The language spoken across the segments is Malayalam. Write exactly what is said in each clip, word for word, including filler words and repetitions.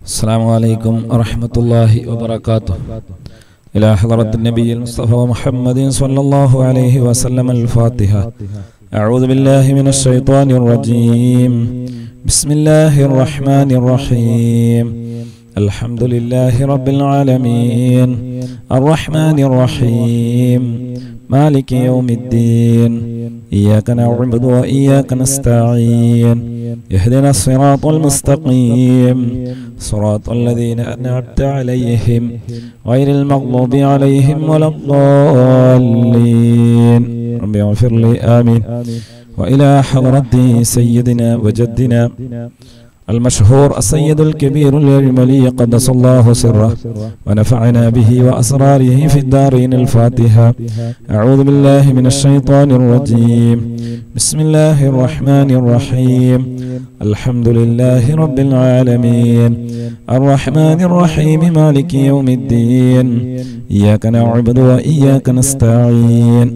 السلام عليكم ورحمة الله وبركاته. إلى حضرة النبي المصطفى محمد صلى الله عليه وسلم الفاتحة. أعوذ بالله من الشيطان الرجيم. بسم الله الرحمن الرحيم. الحمد لله رب العالمين الرحمن الرحيم مالك يوم الدين إياك نعبد وإياك نستعين اهدنا الصراط المستقيم صراط الذين أنعمت عليهم غير المغضوب عليهم ولا الضالين. ربي اغفر لي آمين. وإلى حضرة سيدنا وجدنا المشهور السيد الكبير اليرملي قدس الله سره ونفعنا به وأسراره في الدارين الفاتحة. أعوذ بالله من الشيطان الرجيم. بسم الله الرحمن الرحيم. الحمد لله رب العالمين الرحمن الرحيم مالك يوم الدين إياك نعبد وإياك نستعين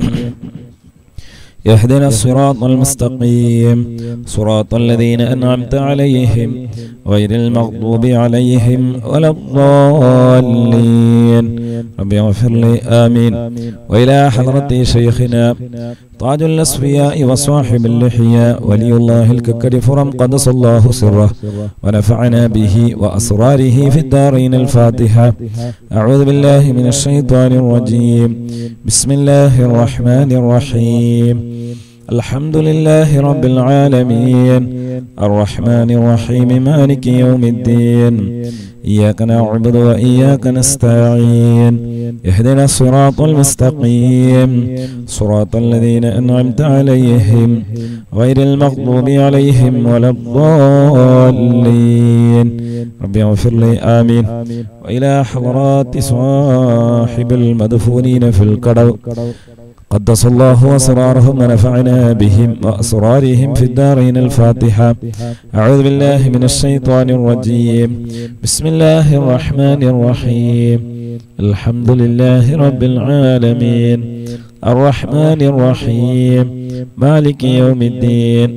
اهدنا الصراط المستقيم صراط الذين أنعمت عليهم غير المغضوب عليهم ولا الضالين. ربي اغفر لي آمين. وإلى حضرة شيخنا تاج الأصفياء وصاحب اللحياء ولي الله الككر فرم قدس الله سره ونفعنا به وأسراره في الدارين الفاتحة. أعوذ بالله من الشيطان الرجيم. بسم الله الرحمن الرحيم. الحمد لله رب العالمين الرحمن الرحيم مالك يوم الدين إياك نعبد وإياك نستعين اهدنا الصراط المستقيم صراط الذين أنعمت عليهم غير المغضوب عليهم ولا الضالين. ربي اغفر لي آمين. وإلى حضرات صاحب المدفونين في الكرب قدس الله أسرارهم ونفعنا بهم وأسرارهم في الدارين الفاتحة. أعوذ بالله من الشيطان الرجيم. بسم الله الرحمن الرحيم. الحمد لله رب العالمين الرحمن الرحيم مالك يوم الدين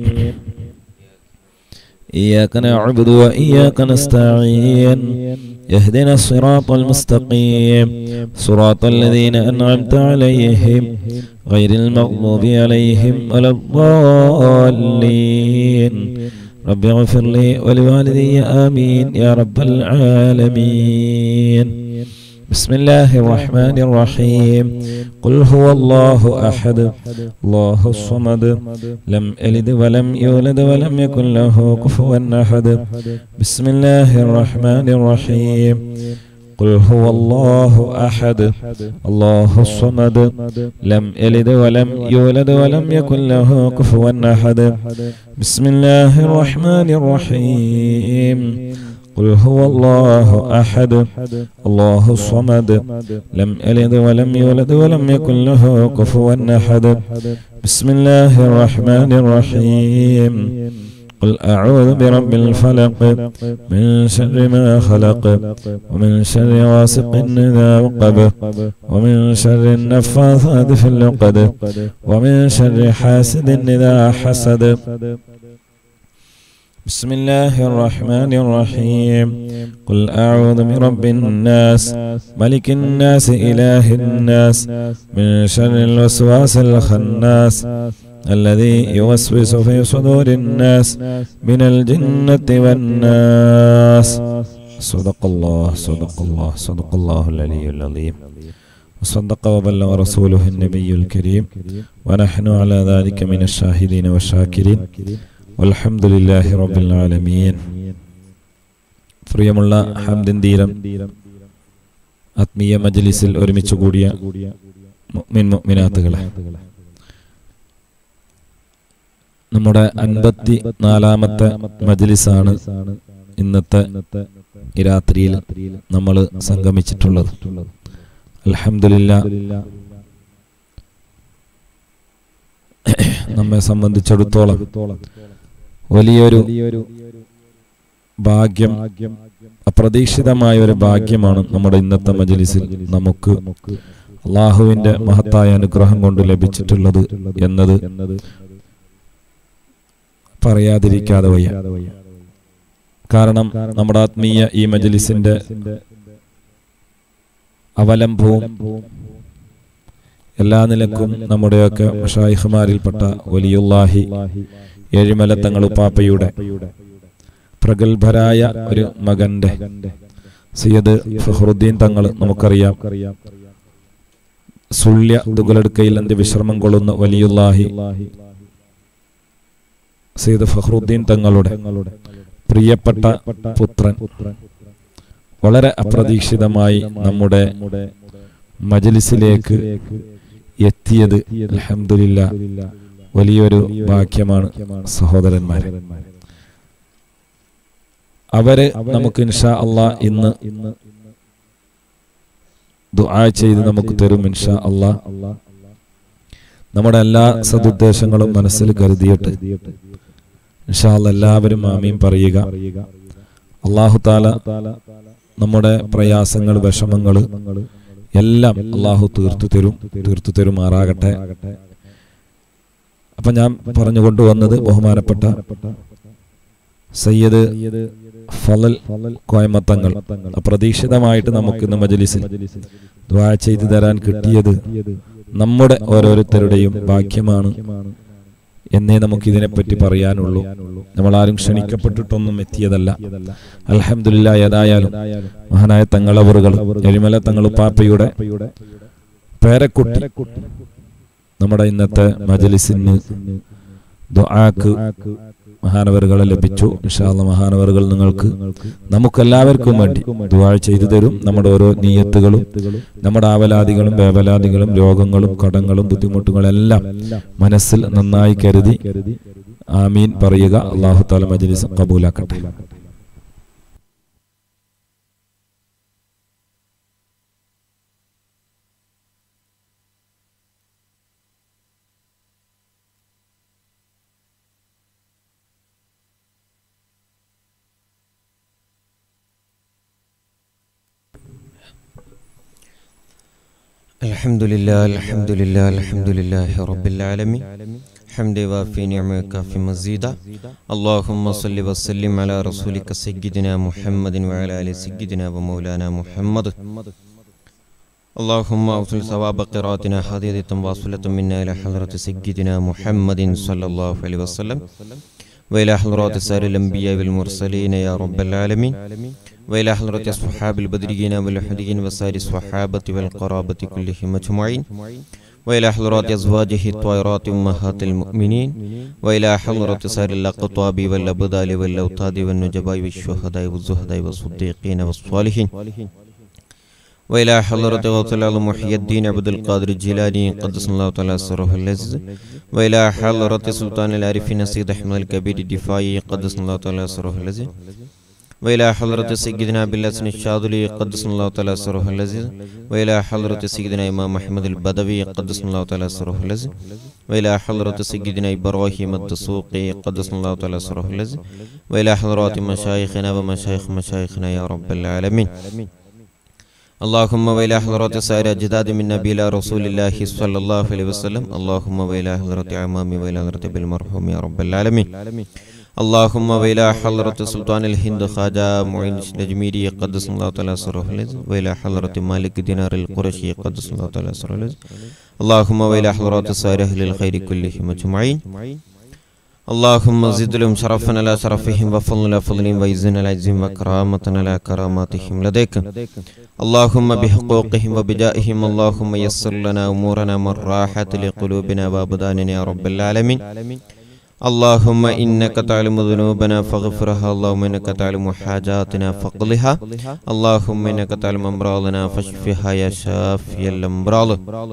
إياك نعبد وإياك نستعين اهدنا الصراط المستقيم صراط الذين أنعمت عليهم غير المغضوب عليهم ولا الضالين. رب اغفر لي ولوالدي آمين يا رب العالمين. بسم الله الرحمن الرحيم. قل هو الله أحد الله الصمد لم يلد ولم يولد ولم يكن له كفوا أحد. بسم الله الرحمن الرحيم. قل هو الله أحد الله الصمد لم يلد ولم يولد ولم يكن له كفوا أحد. بسم الله الرحمن الرحيم. قل هو الله أحد الله الصمد لم يلد ولم يولد ولم يكن له كفوا أحد. بسم الله الرحمن الرحيم. قل أعوذ برب الفلق من شر ما خلق ومن شر غاسق إذا وقب ومن شر النفاثات في العقد ومن شر حاسد إذا حسد. بسم الله الرحمن الرحيم. قل أعوذ برب الناس ملك الناس إله الناس من شر الوسواس الخناس الذي يوسوس في صدور الناس من الجنة والناس. صدق الله صدق الله صدق الله العلي العظيم وصدق وبلغ رسوله النبي الكريم ونحن على ذلك من الشاهدين والشاكرين والحمد لله رب العالمين. പ്രിയമുള്ള ഹംദിൻ ദീരം ആത്മീയ മജ്ലിസിൽ ഒരുമിച്ച് കൂടിയ മുഅ്മിൻ മുഅ്മിനാത്തുകളെ, നമ്മുടെ അൻപത്തി നാലാമത്തെ മജ്ലിസാണ് ഇന്നത്തെ ഈ രാത്രിയിൽ നമ്മൾ സംഗമിച്ചിട്ടുള്ളത്. അൽഹംദുലില്ലാഹ്, നമ്മെ സംബന്ധിച്ചിടത്തോളം വലിയൊരു ഭാഗ്യം, അപ്രതീക്ഷിതമായ ഒരു ഭാഗ്യമാണ് നമ്മുടെ ഇന്നത്തെ മജ്ലിസിൽ നമുക്ക് അല്ലാഹുവിന്റെ മഹത്തായ അനുഗ്രഹം കൊണ്ട് ലഭിച്ചിട്ടുള്ളത് എന്നത് പറയാതിരിക്കാതെ വയ്യ. കാരണം നമ്മുടെ ആത്മീയ ഈ മജ്ലിസിന്റെ അവലംബവും എല്ലാ നിലക്കും നമ്മുടെയൊക്കെ മശായിഖുമാരിൽപ്പെട്ട വലിയുല്ലാഹി ഏഴിമല തങ്ങൾ ഉപ്പാപ്പയുടെ പ്രഗത്ഭരായ ഒരു മകന്റെ സയ്യിദ് ഫഖറുദ്ദീൻ തങ്ങൾ നമുക്കറിയാം. സുള്യ തുകലെടുക്കയിൽ അന്ത്യവിശ്രമം കൊള്ളുന്ന വലിയുല്ലാഹി സയ്യിദ് ഫഖറുദ്ദീൻ തങ്ങളുടെ പ്രിയപ്പെട്ട പുത്രൻ വളരെ അപ്രതീക്ഷിതമായി നമ്മുടെ മജ്ലിസിലേക്ക് എത്തിയത് അൽഹംദുലില്ലാഹ് വലിയൊരു ഭാഗ്യമാണ് സഹോദരന്മാരെ. അവര് നമുക്ക് ഇൻഷാ അല്ലാഹ് ഇന്ന് ദുആ ചെയ്ത് നമുക്ക് തരും ഇൻഷാ അല്ലാഹ്. നമ്മുടെ എല്ലാ സദുദ്ദേശങ്ങളും മനസ്സിൽ കരുതിയിട്ട് ഇൻഷാ അല്ലാഹ് എല്ലാവരും ആമീൻ പറയുക. അല്ലാഹു തആല നമ്മുടെ പ്രയാസങ്ങൾ വിഷമങ്ങൾ എല്ലാം അല്ലാഹു തീർത്തു തരും തീർത്തു തരുമാറാകട്ടെ. അപ്പൊ ഞാൻ പറഞ്ഞു കൊണ്ടുവന്നത് ബഹുമാനപ്പെട്ട സയ്യിദ് ഫളൽ കോയമത്തങ്ങൾ അപ്രതീക്ഷിതമായിട്ട് നമുക്ക് ഇന്ന് മജ്ലിസിൽ ദുആ ചെയ്തു തരാൻ കിട്ടിയത് നമ്മുടെ ഓരോരുത്തരുടെയും ഭാഗ്യമാണ് എന്നേ നമുക്ക് ഇതിനെപ്പറ്റി പറയാനുള്ളൂ. നമ്മളാരും ക്ഷണിക്കപ്പെട്ടിട്ടൊന്നും എത്തിയതല്ല. അൽഹംദുലില്ലാഹ്. ഏതായാലും മഹാനായ തങ്ങളവറുകൾ എഴിമല തങ്ങൾ ഉപ്പാപ്പയുടെ പേരക്കുട്ടി നമ്മുടെ ഇന്നത്തെ മജ്ലിസിന് ദുആക്ക് മഹാനവറുകളെ ലഭിച്ചു. ഇൻഷാ അല്ലാഹ് മഹാനവറുകൾ നിങ്ങൾക്ക് നമുക്കെല്ലാവർക്കും വേണ്ടി ദുആ ചെയ്തു തരും. നമ്മുടെ ഓരോ നിയ്യത്തുകളും നമ്മുടെ ആവലാദികളും വേവലാദികളും രോഗങ്ങളും കടങ്ങളും ബുദ്ധിമുട്ടുകളും എല്ലാം മനസ്സിൽ നന്നായി കരുതി ആമീൻ പറയുക. അല്ലാഹു തആല മജ്ലിസ് ഖബൂലാക്കട്ടെ. الحمدلله الحمدلله الحمدلله رب العالمين حمد وافي نعمه كافي مزيدا اللهم صل وسلم على رسولك سيدنا محمد وعلى ال سيدنا ومولانا محمد اللهم اوصل ثواب قراءتنا هديه واصله منا الى حضره سيدنا محمد صلى الله عليه وسلم وإلى حضرات سائر الأنبياء والمرسلين يا رب العالمين وإلى حضرات أصحاب البدريين والحديين وسائر الصحابة والقرابة كلهم أجمعين وإلى حضرات أزواجه الطاهرات أمهات المؤمنين وإلى حضرات سائر الأقطاب والأبدال والأوتاد والنجباء والشهداء والزهداء والصديقين والصالحين وإلى حضرة غوث العظم محي الدين عبد القادر الجيلاني قدس الله تعالى سره العزيز وإلى حضرة سلطان العارفين سيد أحمد الكبير الدفاعي قدس الله تعالى سره العزيز وإلى حضرة سيدنا بالحسن الشاذلي قدس الله تعالى سره العزيز وإلى حضرة سيدنا إمام أحمد البدوي قدس الله تعالى سره العزيز وإلى حضرة سيدنا إبراهيم الدسوقي قدس الله تعالى سره العزيز وإلى حضرات مشايخنا ومشايخ مشايخنا يا رب العالمين اللهم وإلى حضرات سائر أجداد من نبي رسول الله صلى الله عليه وسلم اللهم وإلى حضرة عمامي وإلى حضرة بالمرحوم يا رب العالمين اللهم وإلى حضرة سلطان الهند خواجة معين النجميري قدس الله تعالى سره العزيز وإلى حضرة مالك دينار القرشي قدس الله تعالى سره العزيز اللهم وإلى حضرات سائر أهل الخير كلهم أجمعين اللهم زد لهم شرفا على شرفهم وفضلا على فضلهم وعزا على عزهم وكرامة على كراماتهم لديك اللهم بحقوقهم وبجائهم اللهم يسر لنا أمورنا من راحة لقلوبنا وأبداننا يا رب العالمين اللهم إنك تعلم ذنوبنا فاغفرها اللهم إنك تعلم حاجاتنا فاقضها اللهم إنك تعلم أمراضنا فاشفها يا شافي الأمراض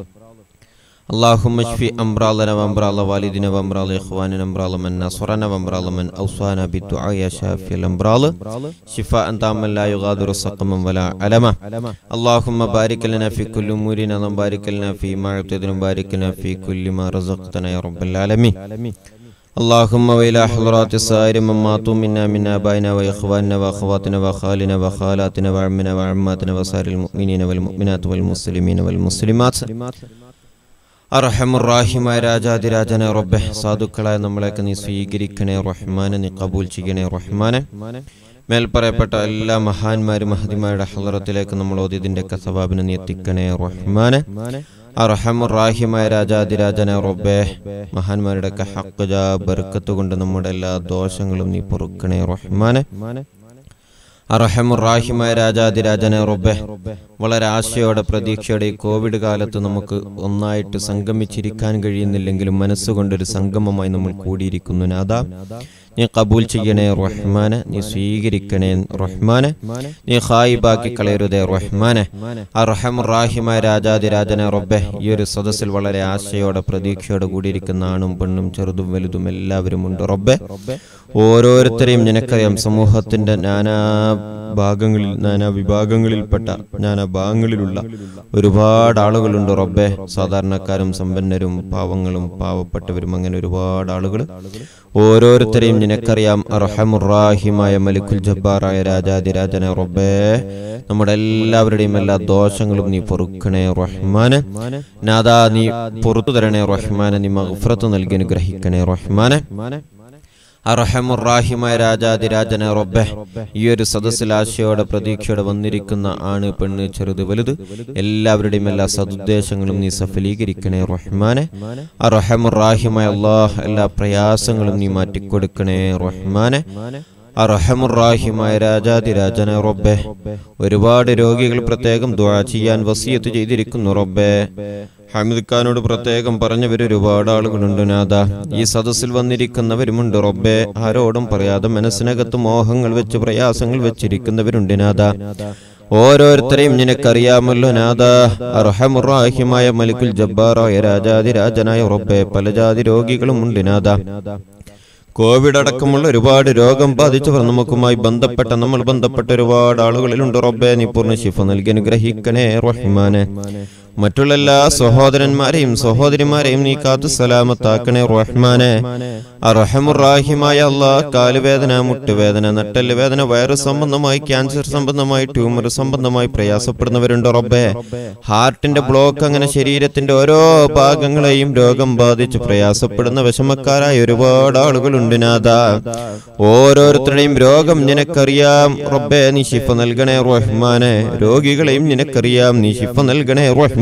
اللهم اشف أمراضنا وأمراض والدنا وأمراض إخواننا وأمراض من نصرنا وأمراض من أوصانا بالدعاء يا شافي الأمراض شفاء تاما لا يغادر سقما ولا علما اللهم بارك لنا في كل أمورنا وبارك لنا فيما أعطيتنا وبارك لنا في كل ما رزقتنا يا رب العالمين اللهم وإلى حضرات السائر من ماتوا منا من آبائنا وإخواننا وأخواتنا وخالنا وخالاتنا وعمنا وعماتنا وسائر المؤمنين والمؤمنات والمسلمين والمسلمات അർഹമുർ-റഹീമായ രാജാതിരാജനെ റബ്ബേ സാധുക്കളായ നമ്മളെയൊക്കെ നീ സ്വീകരിക്കണേ റഹ്മാനെ, നീ കബൂൽ ചെയ്യണേ റഹ്മാനെ. മേൽപ്പറയപ്പെട്ട എല്ലാ മഹാന്മാരും മഹദിമാരുടെ ഹളറത്തിലേക്ക് നമ്മൾ ഓതിയതിന്റെ സവാബിനെ നീ എത്തിക്കണേ റഹ്മാനെ. അർഹമുർ-റാഹിമായ രാജാതിരാജനെ റബ്ബേ, മഹാന്മാരുടെ ഒക്കെ ഹഖ് ജാ ബർക്കത്ത് കൊണ്ട് നമ്മുടെ എല്ലാ ദോഷങ്ങളും നീ പൊറുക്കണേ റഹ്മാനെ. അർഹമുർ-റാഹിമായ രാജാതിരാജനെ റബ്ബേ, വളരെ ആശയോടെ പ്രതീക്ഷയോടെ ഈ കോവിഡ് കാലത്ത് നമുക്ക് ഒന്നായിട്ട് സംഗമിച്ചിരിക്കാൻ കഴിയുന്നില്ലെങ്കിലും മനസ്സുകൊണ്ടൊരു സംഗമമായി നമ്മൾ കൂടിയിരിക്കുന്നു നാഥാ. നീ കബൂൽ ചെയ്യണേ റഹ്മാനെ, നീ സ്വീകരിക്കണേ റഹ്മാനെ, നീ ഖായിബാക്കി കളയരുതേ റഹ്മാനെ. അർഹമുർ-റാഹിമായ രാജാതിരാജനെ റബ്ബേ, ഈ ഒരു സദസ്സിൽ വളരെ ആശയോടെ പ്രതീക്ഷയോടെ കൂടിയിരിക്കുന്ന ആണും പെണ്ണും ചെറുതും വലുതും എല്ലാവരും ഉണ്ട് റബ്ബേ. ഓരോരുത്തരെയും നിനക്കറിയാം. സമൂഹത്തിന്റെ നാനാ ഭാഗങ്ങളിൽ നാനാ വിഭാഗങ്ങളിൽപ്പെട്ട നാനാ ഭാഗങ്ങളിലുള്ള ഒരുപാട് ആളുകളുണ്ട് റബ്ബേ. സാധാരണക്കാരും സമ്പന്നരും പാവങ്ങളും പാവപ്പെട്ടവരും അങ്ങനെ ഒരുപാട് ആളുകൾ. ഓരോരുത്തരെയും നിനക്കറിയാം. അർഹമുർ-റാഹിമായ മലിക്കുൽ ജബ്ബാറായ രാജാതിരാജനെ റബ്ബേ, നമ്മുടെ എല്ലാവരുടെയും എല്ലാ ദോഷങ്ങളും നീ പൊറുക്കണേ റഹ്മാനെ. നാദാ, നീ പൊറുത്തു തരണേ റഹ്മാനെ, നീ മഗ്ഫിറത്ത് നൽകി അനുഗ്രഹിക്കണേ റഹ്മാനെ. അർഹമുർ-റാഹിമായ രാജാതിരാജനെ റബ്ബേ, ഈ ഒരു സദസ്സിൽ ആശയോടെ പ്രതീക്ഷയോടെ വന്നിരിക്കുന്ന ആണ് പെണ്ണ് ചെറുത് വലുത് എല്ലാവരുടെയും എല്ലാ സദുദ്ദേശങ്ങളും നീ സഫലീകരിക്കണേ റഹ്മാനെ. അർഹമുർ-റാഹിമായ അല്ലാഹ്, എല്ലാ പ്രയാസങ്ങളും നീ മാറ്റിക്കൊടുക്കണേ റഹ്മാനെ. അർഹമുർ-റാഹിമായ രാജാതിരാജനെ റബ്ബേ, ഒരുപാട് രോഗികൾ പ്രത്യേകം ദുആ ചെയ്യാൻ വസിയത്ത് ചെയ്തിരിക്കുന്നു റബ്ബേ. ഹമീദ് ഖാനോട് പ്രത്യേകം പറഞ്ഞവർ ഒരുപാട് ആളുകളുണ്ട് നാദാ. ഈ സദസ്സിൽ വന്നിരിക്കുന്നവരുമുണ്ട് റബ്ബേ. ആരോടും പറയാതെ മനസ്സിനകത്ത് മോഹങ്ങൾ വെച്ച് പ്രയാസങ്ങൾ വെച്ചിരിക്കുന്നവരുണ്ട് നാദാ. ഓരോരുത്തരെയും നിനക്കറിയാമല്ലോ നാദാ. അർഹമുർ-റാഹിമായ മലിക്കുൽ ജബ്ബാറായ രാജാതിരാജനായ റബ്ബേ, പല ജാതി രോഗികളും ഉണ്ട് നാദാ. കോവിഡ് അടക്കമുള്ള ഒരുപാട് രോഗം ബാധിച്ചവർ നമുക്കുമായി ബന്ധപ്പെട്ട നമ്മൾ ബന്ധപ്പെട്ട ഒരുപാട് ആളുകളിലുണ്ട് റബ്ബേ. നീ പൂർണ്ണ ശിഫ നൽകി അനുഗ്രഹിക്കണേ റഹ്മാനെ. മറ്റുള്ള എല്ലാ സഹോദരന്മാരെയും സഹോദരിമാരെയും നീ കാത്തു സലാമത്താക്കണേ റഹ്മാനെ. അർഹമുർ-റാഹിമായ അല്ലാഹ്, കാലുവേദന, മുട്ടുവേദന, നട്ടെല്ല് വേദന, വയറു സംബന്ധമായി, ക്യാൻസർ സംബന്ധമായി, ട്യൂമർ സംബന്ധമായി പ്രയാസപ്പെടുന്നവരുണ്ട് റബ്ബേ. ഹാർട്ടിന്റെ ബ്ലോക്ക്, അങ്ങനെ ശരീരത്തിന്റെ ഓരോ ഭാഗങ്ങളെയും രോഗം ബാധിച്ച് പ്രയാസപ്പെടുന്ന വിഷമക്കാരായ ഒരുപാട് ആളുകളുണ്ട് നാദാ. ഓരോരുത്തരുടെയും രോഗം നിനക്കറിയാം റബ്ബേ, നീ ശിഫ നൽകണേ റഹ്മാനെ. രോഗികളെയും നിനക്കറിയാം, നീ ശിഫ നൽകണേ റഹ്മാനെ.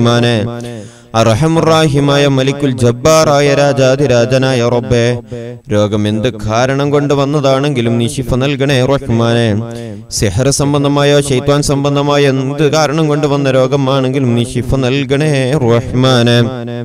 അർഹമുർ-റാഹിമായ മലിക്കുൽ ജബ്ബാറായ രാജാതിരാജനായ റബ്ബേ, രോഗം എന്ത് കാരണം കൊണ്ട് വന്നതാണെങ്കിലും നീ ശിഫ നൽകണേ റഹ്മാനെ. സിഹർ സംബന്ധമായോ ശൈത്വാൻ സംബന്ധമായോ എന്ത് കാരണം കൊണ്ട് വന്ന രോഗമാണെങ്കിലും നീ ശിഫ നൽകണേ റഹ്മാനെ.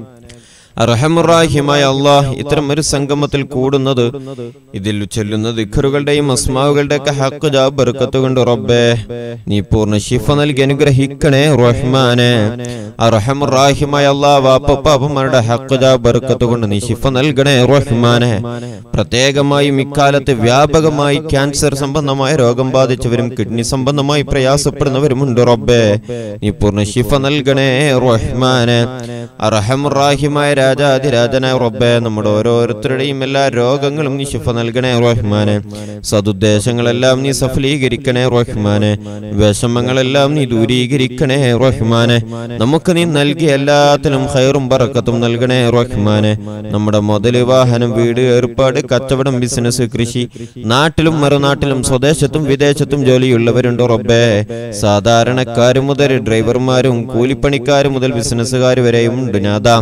അർഹമുർ-റാഹിമായ അല്ലാഹ്, ഇത്തരം ഒരു സംഗമത്തിൽ കൂടുന്നത്, ഇതിൽ ചൊല്ലുന്ന ദിക്റുകളുടെയും അസ്മാവുകളുടെ ഒക്കെ ഹഖ് ജാ ബർക്കത്ത് കൊണ്ട് റബ്ബേ, നീ പൂർണ്ണ ശിഫ നൽകി അനുഗ്രഹിക്കണേ റഹ്മാനെ. അർഹമുർ-റാഹിമായ അല്ലാഹ്, വാപ്പപ്പാപ്പന്മാരുടെ ഹഖ് ജാ ബർക്കത്ത് കൊണ്ട് നീ ശിഫ നൽകണേ റഹ്മാനെ. പ്രത്യേകമായും ഇക്കാലത്ത് വ്യാപകമായി ക്യാൻസർ സംബന്ധമായ രോഗം ബാധിച്ചവരും കിഡ്നി സംബന്ധമായി പ്രയാസപ്പെടുന്നവരുമുണ്ട് റബ്ബേ. നീ പൂർണ്ണ ശിഫ നൽകണേ റഹ്മാനെ. അർഹമുർ-റാഹിമായ രാജാതിരാജനായ റബ്ബേ, നമ്മുടെ ഓരോരുത്തരുടെയും എല്ലാ രോഗങ്ങളും നീ ശിഫ നൽകണേ റഹ്മാനെ. സദുദ്ദേശങ്ങളെല്ലാം നീ സഫലീകരിക്കണേ റഹ്മാനെ. വിഷമങ്ങളെല്ലാം നീ ദൂരീകരിക്കണേ റഹ്മാനെ. നമുക്ക് നീ നൽകിയ എല്ലാത്തിലും ഖൈറും ബറക്കത്തും നൽകണേ റഹ്മാനെ. നമ്മുടെ മുതല്, വാഹനം, വീട്, ഏർപ്പാട്, കച്ചവടം, ബിസിനസ്, കൃഷി, നാട്ടിലും മറുനാട്ടിലും സ്വദേശത്തും വിദേശത്തും ജോലിയുള്ളവരുണ്ട് റബ്ബേ. സാധാരണക്കാരും മുതൽ ഡ്രൈവർമാരും കൂലിപ്പണിക്കാരും മുതൽ ബിസിനസ്സുകാർ വരെയും ഉണ്ട് നാദാ.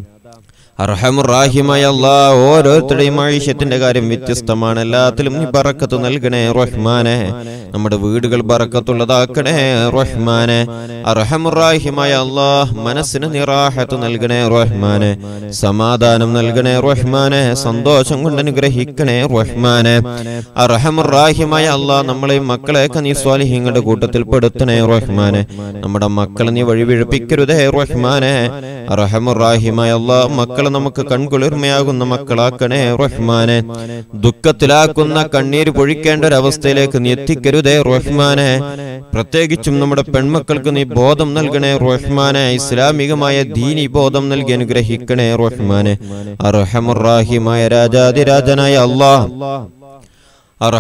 അർഹമുർ-റാഹിമായ അല്ലാഹ്, ഓരോരുത്തരുടെയും ആയിഷത്തിന്റെ കാര്യം വ്യത്യസ്തമാണ്. എല്ലാത്തിലും നീ ബറക്കത്ത് നൽകണേ റഹ്മാനെ. നമ്മുടെ വീടുകൾ ബറക്കത്തുള്ളതാക്കണേ റഹ്മാനെ. അർഹമുർ-റാഹിമായ അല്ലാഹ്, മനസ്സിന് നിറാഹത്ത് നൽകണേ റഹ്മാനെ. സമാധാനം നൽകണേ റഹ്മാനെ. സന്തോഷം കൊണ്ട് അനുഗ്രഹിക്കണേ റഹ്മാനെ. അർഹമുർ-റാഹിമായ അല്ലാഹ്, നമ്മളെയും മക്കളെയൊക്കെ നീ സ്വാലിഹീങ്ങളുടെ കൂട്ടത്തിൽ പെടുത്തണേ റഹ്മാനെ. നമ്മുടെ മക്കളെ നീ വഴിപിഴപ്പിക്കരുതേ റഹ്മാനെ. അർഹമുർ-റാഹിമായ അല്ലാഹ്, മക്കളെ നമുക്ക് കൺകുളിർമയാകുന്ന മക്കളാക്കണേ റഹ്മാനെ. ദുഃഖത്തിലാക്കുന്ന കണ്ണീര് പൊഴിക്കേണ്ട ഒരവസ്ഥയിലേക്ക് നീ എത്തിക്കരുതേ റഹ്മാനെ. പ്രത്യേകിച്ചും നമ്മുടെ പെൺമക്കൾക്ക് നീ ബോധം നൽകണേ റഹ്മാനെ. ഇസ്ലാമികമായ ദീനി ബോധം നൽകി അനുഗ്രഹിക്കണേ റഹ്മാനെ. അർഹമുർ-റാഹിമായ രാജാതിരാജനായ അല്ലാഹ്,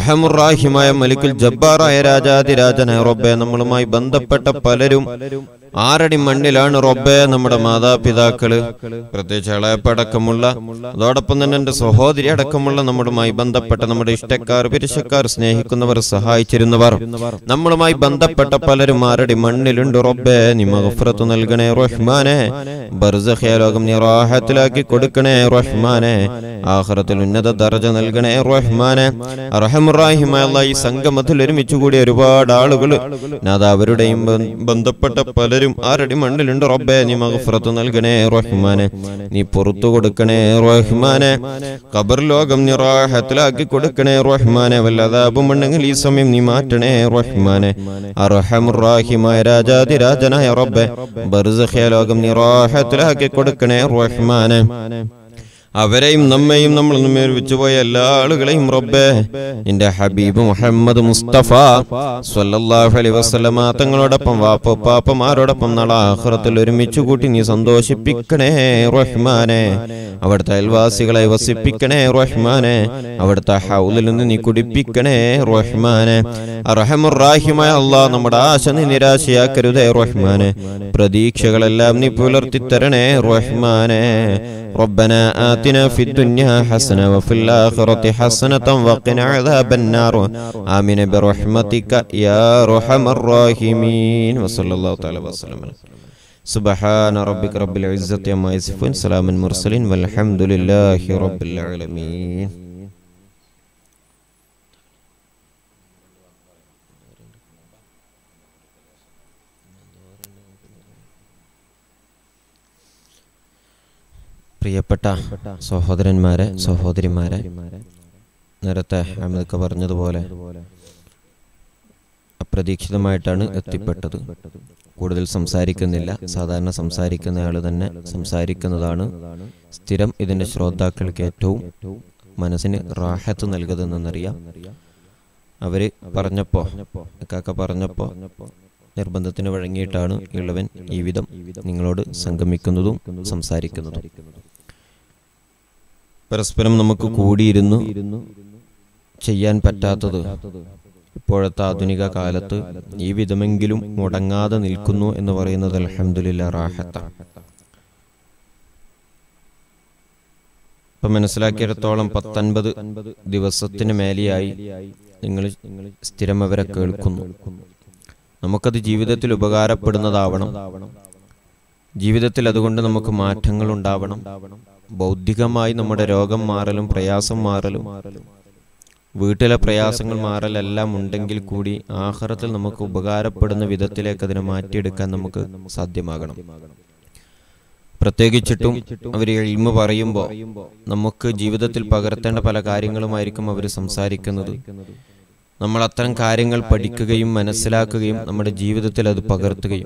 അർഹമുർ-റാഹിമായ മലിക്കുൽ ജബ്ബാറായ രാജാതിരാജനായ റബ്ബേ, നമ്മളുമായി ബന്ധപ്പെട്ട പലരും ആറടി മണ്ണിലാണ് റബ്ബേ നമ്മുടെ മാതാപിതാക്കള്, പ്രത്യേകിച്ച് ഇളയപ്പടക്കമുള്ള, അതോടൊപ്പം തന്നെ എൻ്റെ സഹോദരി അടക്കമുള്ള നമ്മുമായി ബന്ധപ്പെട്ട നമ്മുടെ ഇഷ്ടക്കാർ, പിരിശക്കാർ, സ്നേഹിക്കുന്നവർ, സഹായിച്ചിരുന്നവർ, നമ്മളുമായി ബന്ധപ്പെട്ട പലരും ആറടി മണ്ണിലുണ്ട് റബ്ബേ. നീ മഗ്ഫിറത്ത് നൽകണേ റഹ്മാനെ. ബർസഖിയ ലോകം നീ റാഹത്തിലാക്കി കൊടുക്കണേ റഹ്മാനെ. ആഖിറത്തിൽ ഉന്നത ദർജ നൽകണേ റഹ്മാനെ. അർഹമുർ റഹീമായ അല്ലാഹ്, ഈ സംഗമത്തിൽ ഒരുമിച്ച് കൂടിയ ഒരുപാട് ആളുകൾ നാദാ, അവരുടെയും ബന്ധപ്പെട്ട പലരും ആറടി മണ്ണിലുണ്ട് റബ്ബേ. നീ മഗ്ഫിറത്ത് നൽകണേ റഹ്മാനെ. നീ പുറത്തു കൊടുക്കണേ റഹ്മാനെ. ഖബർ ലോകം നീ റാഹത്തിലാക്കി കൊടുക്കണേ റഹ്മാനെ. വല്ല അദാബും ഉണ്ടെങ്കിൽ ഈ സമയം നീ മാറ്റണേ റഹ്മാനെ. അർഹമുർ റഹീമായ രാജാതിരാജനായ റബ്ബേ, ബർസഖിയ ലോകം നീ റാഹത്തിലാക്കി കൊടുക്കണേ റഹ്മാനെ. അവരെയും നമ്മയും നമ്മൾ നമ്മെ വെച്ചുപോയ എല്ലാ ആളുകളെയും റബ്ബേ, നിന്റെ ഹബീബ് മുഹമ്മദ് മുസ്തഫ സ്വല്ലല്ലാഹു അലൈഹി വസല്ലമ തങ്ങളോടൊപ്പം വാപ്പപ്പാപ്പമാരോടൊപ്പം നാളെ ആഖിറത്തിൽ ഒരുമിച്ച് കൂട്ടി നീ സന്തോഷിപ്പിക്കണേ റഹ്മാനെ. അവിടുത്തെ അയൽവാസികളെ വസിപ്പിക്കണേ റഹ്മാനെ. അവിടുത്തെ ഹൗലിൽ നിന്ന് നീ കുടിപ്പിക്കണേ റഹ്മാനെ. അർഹമുർ റഹീമായ അല്ലാഹ്, നമ്മുടെ ആശ നീ നിരാശയാക്കരുതേ റഹ്മാനെ. പ്രതീക്ഷകളെല്ലാം നീ പുലർത്തി തരണേ റഹ്മാനെ. ربنا آتنا في الدنيا حسنة وفي الآخرة حسنة وقنا عذاب النار آمين برحمتك يا أرحم الراحمين وصلى الله تعالى وسلم. سبحان ربك رب العزة عما يصفون سلام المرسلين والحمد لله رب العالمين. പ്രിയപ്പെട്ട സഹോദരന്മാരെ, സഹോദരിമാരെ, നേരത്തെ അഹമ്മദ് പറഞ്ഞതുപോലെ അപ്രതീക്ഷിതമായിട്ടാണ് എത്തിപ്പെട്ടത്. കൂടുതൽ സംസാരിക്കുന്നില്ല. സാധാരണ സംസാരിക്കുന്ന ആൾ തന്നെ സംസാരിക്കുന്നതാണ് സ്ഥിരം. ഇതിൻ്റെ ശ്രോതാക്കൾക്ക് ഏറ്റവും മനസ്സിന് റാഹത്ത് നൽകുന്നതെന്നറിയാം. അവർ പറഞ്ഞപ്പോൾ, കാക്ക പറഞ്ഞപ്പോൾ നിർബന്ധത്തിന് വഴങ്ങിയിട്ടാണ് ഇളവൻ ഈ വിധം നിങ്ങളോട് സംഗമിക്കുന്നതും സംസാരിക്കുന്നതും. പരസ്പരം നമുക്ക് കൂടിയിരുന്നു ചെയ്യാൻ പറ്റാത്തത് ഇപ്പോഴത്തെ ആധുനിക കാലത്ത് ഈ വിധമെങ്കിലും മുടങ്ങാതെ നിൽക്കുന്നു എന്ന് പറയുന്നത് അൽഹംദുലില്ലാഹ് റാഹത്താണ്. ഇപ്പം മനസ്സിലാക്കിയിടത്തോളം പത്തൊൻപത് ദിവസത്തിന് മേലെയായി നിങ്ങൾ സ്ഥിരം അവരെ കേൾക്കുന്നു. നമുക്കത് ജീവിതത്തിൽ ഉപകാരപ്പെടുന്നതാവണം. ജീവിതത്തിൽ അതുകൊണ്ട് നമുക്ക് മാറ്റങ്ങൾ ഉണ്ടാവണം. ബൗദ്ധികമായി നമ്മുടെ രോഗം മാറലും പ്രയാസം മാറലും വീട്ടിലെ പ്രയാസങ്ങൾ മാറലെല്ലാം ഉണ്ടെങ്കിൽ കൂടി ആഖിറത്തിൽ നമുക്ക് ഉപകാരപ്പെടുന്ന വിധത്തിലേക്ക് അതിനെ മാറ്റിയെടുക്കാൻ നമുക്ക് സാധ്യമാകണം. പ്രത്യേകിച്ചിട്ടും അവർ ഇൽമു പറയുമ്പോൾ നമുക്ക് ജീവിതത്തിൽ പകർത്തേണ്ട പല കാര്യങ്ങളുമായിരിക്കും അവർ സംസാരിക്കുന്നത്. നമ്മൾ അത്തരം കാര്യങ്ങൾ പഠിക്കുകയും മനസ്സിലാക്കുകയും നമ്മുടെ ജീവിതത്തിൽ അത് പകർത്തുകയും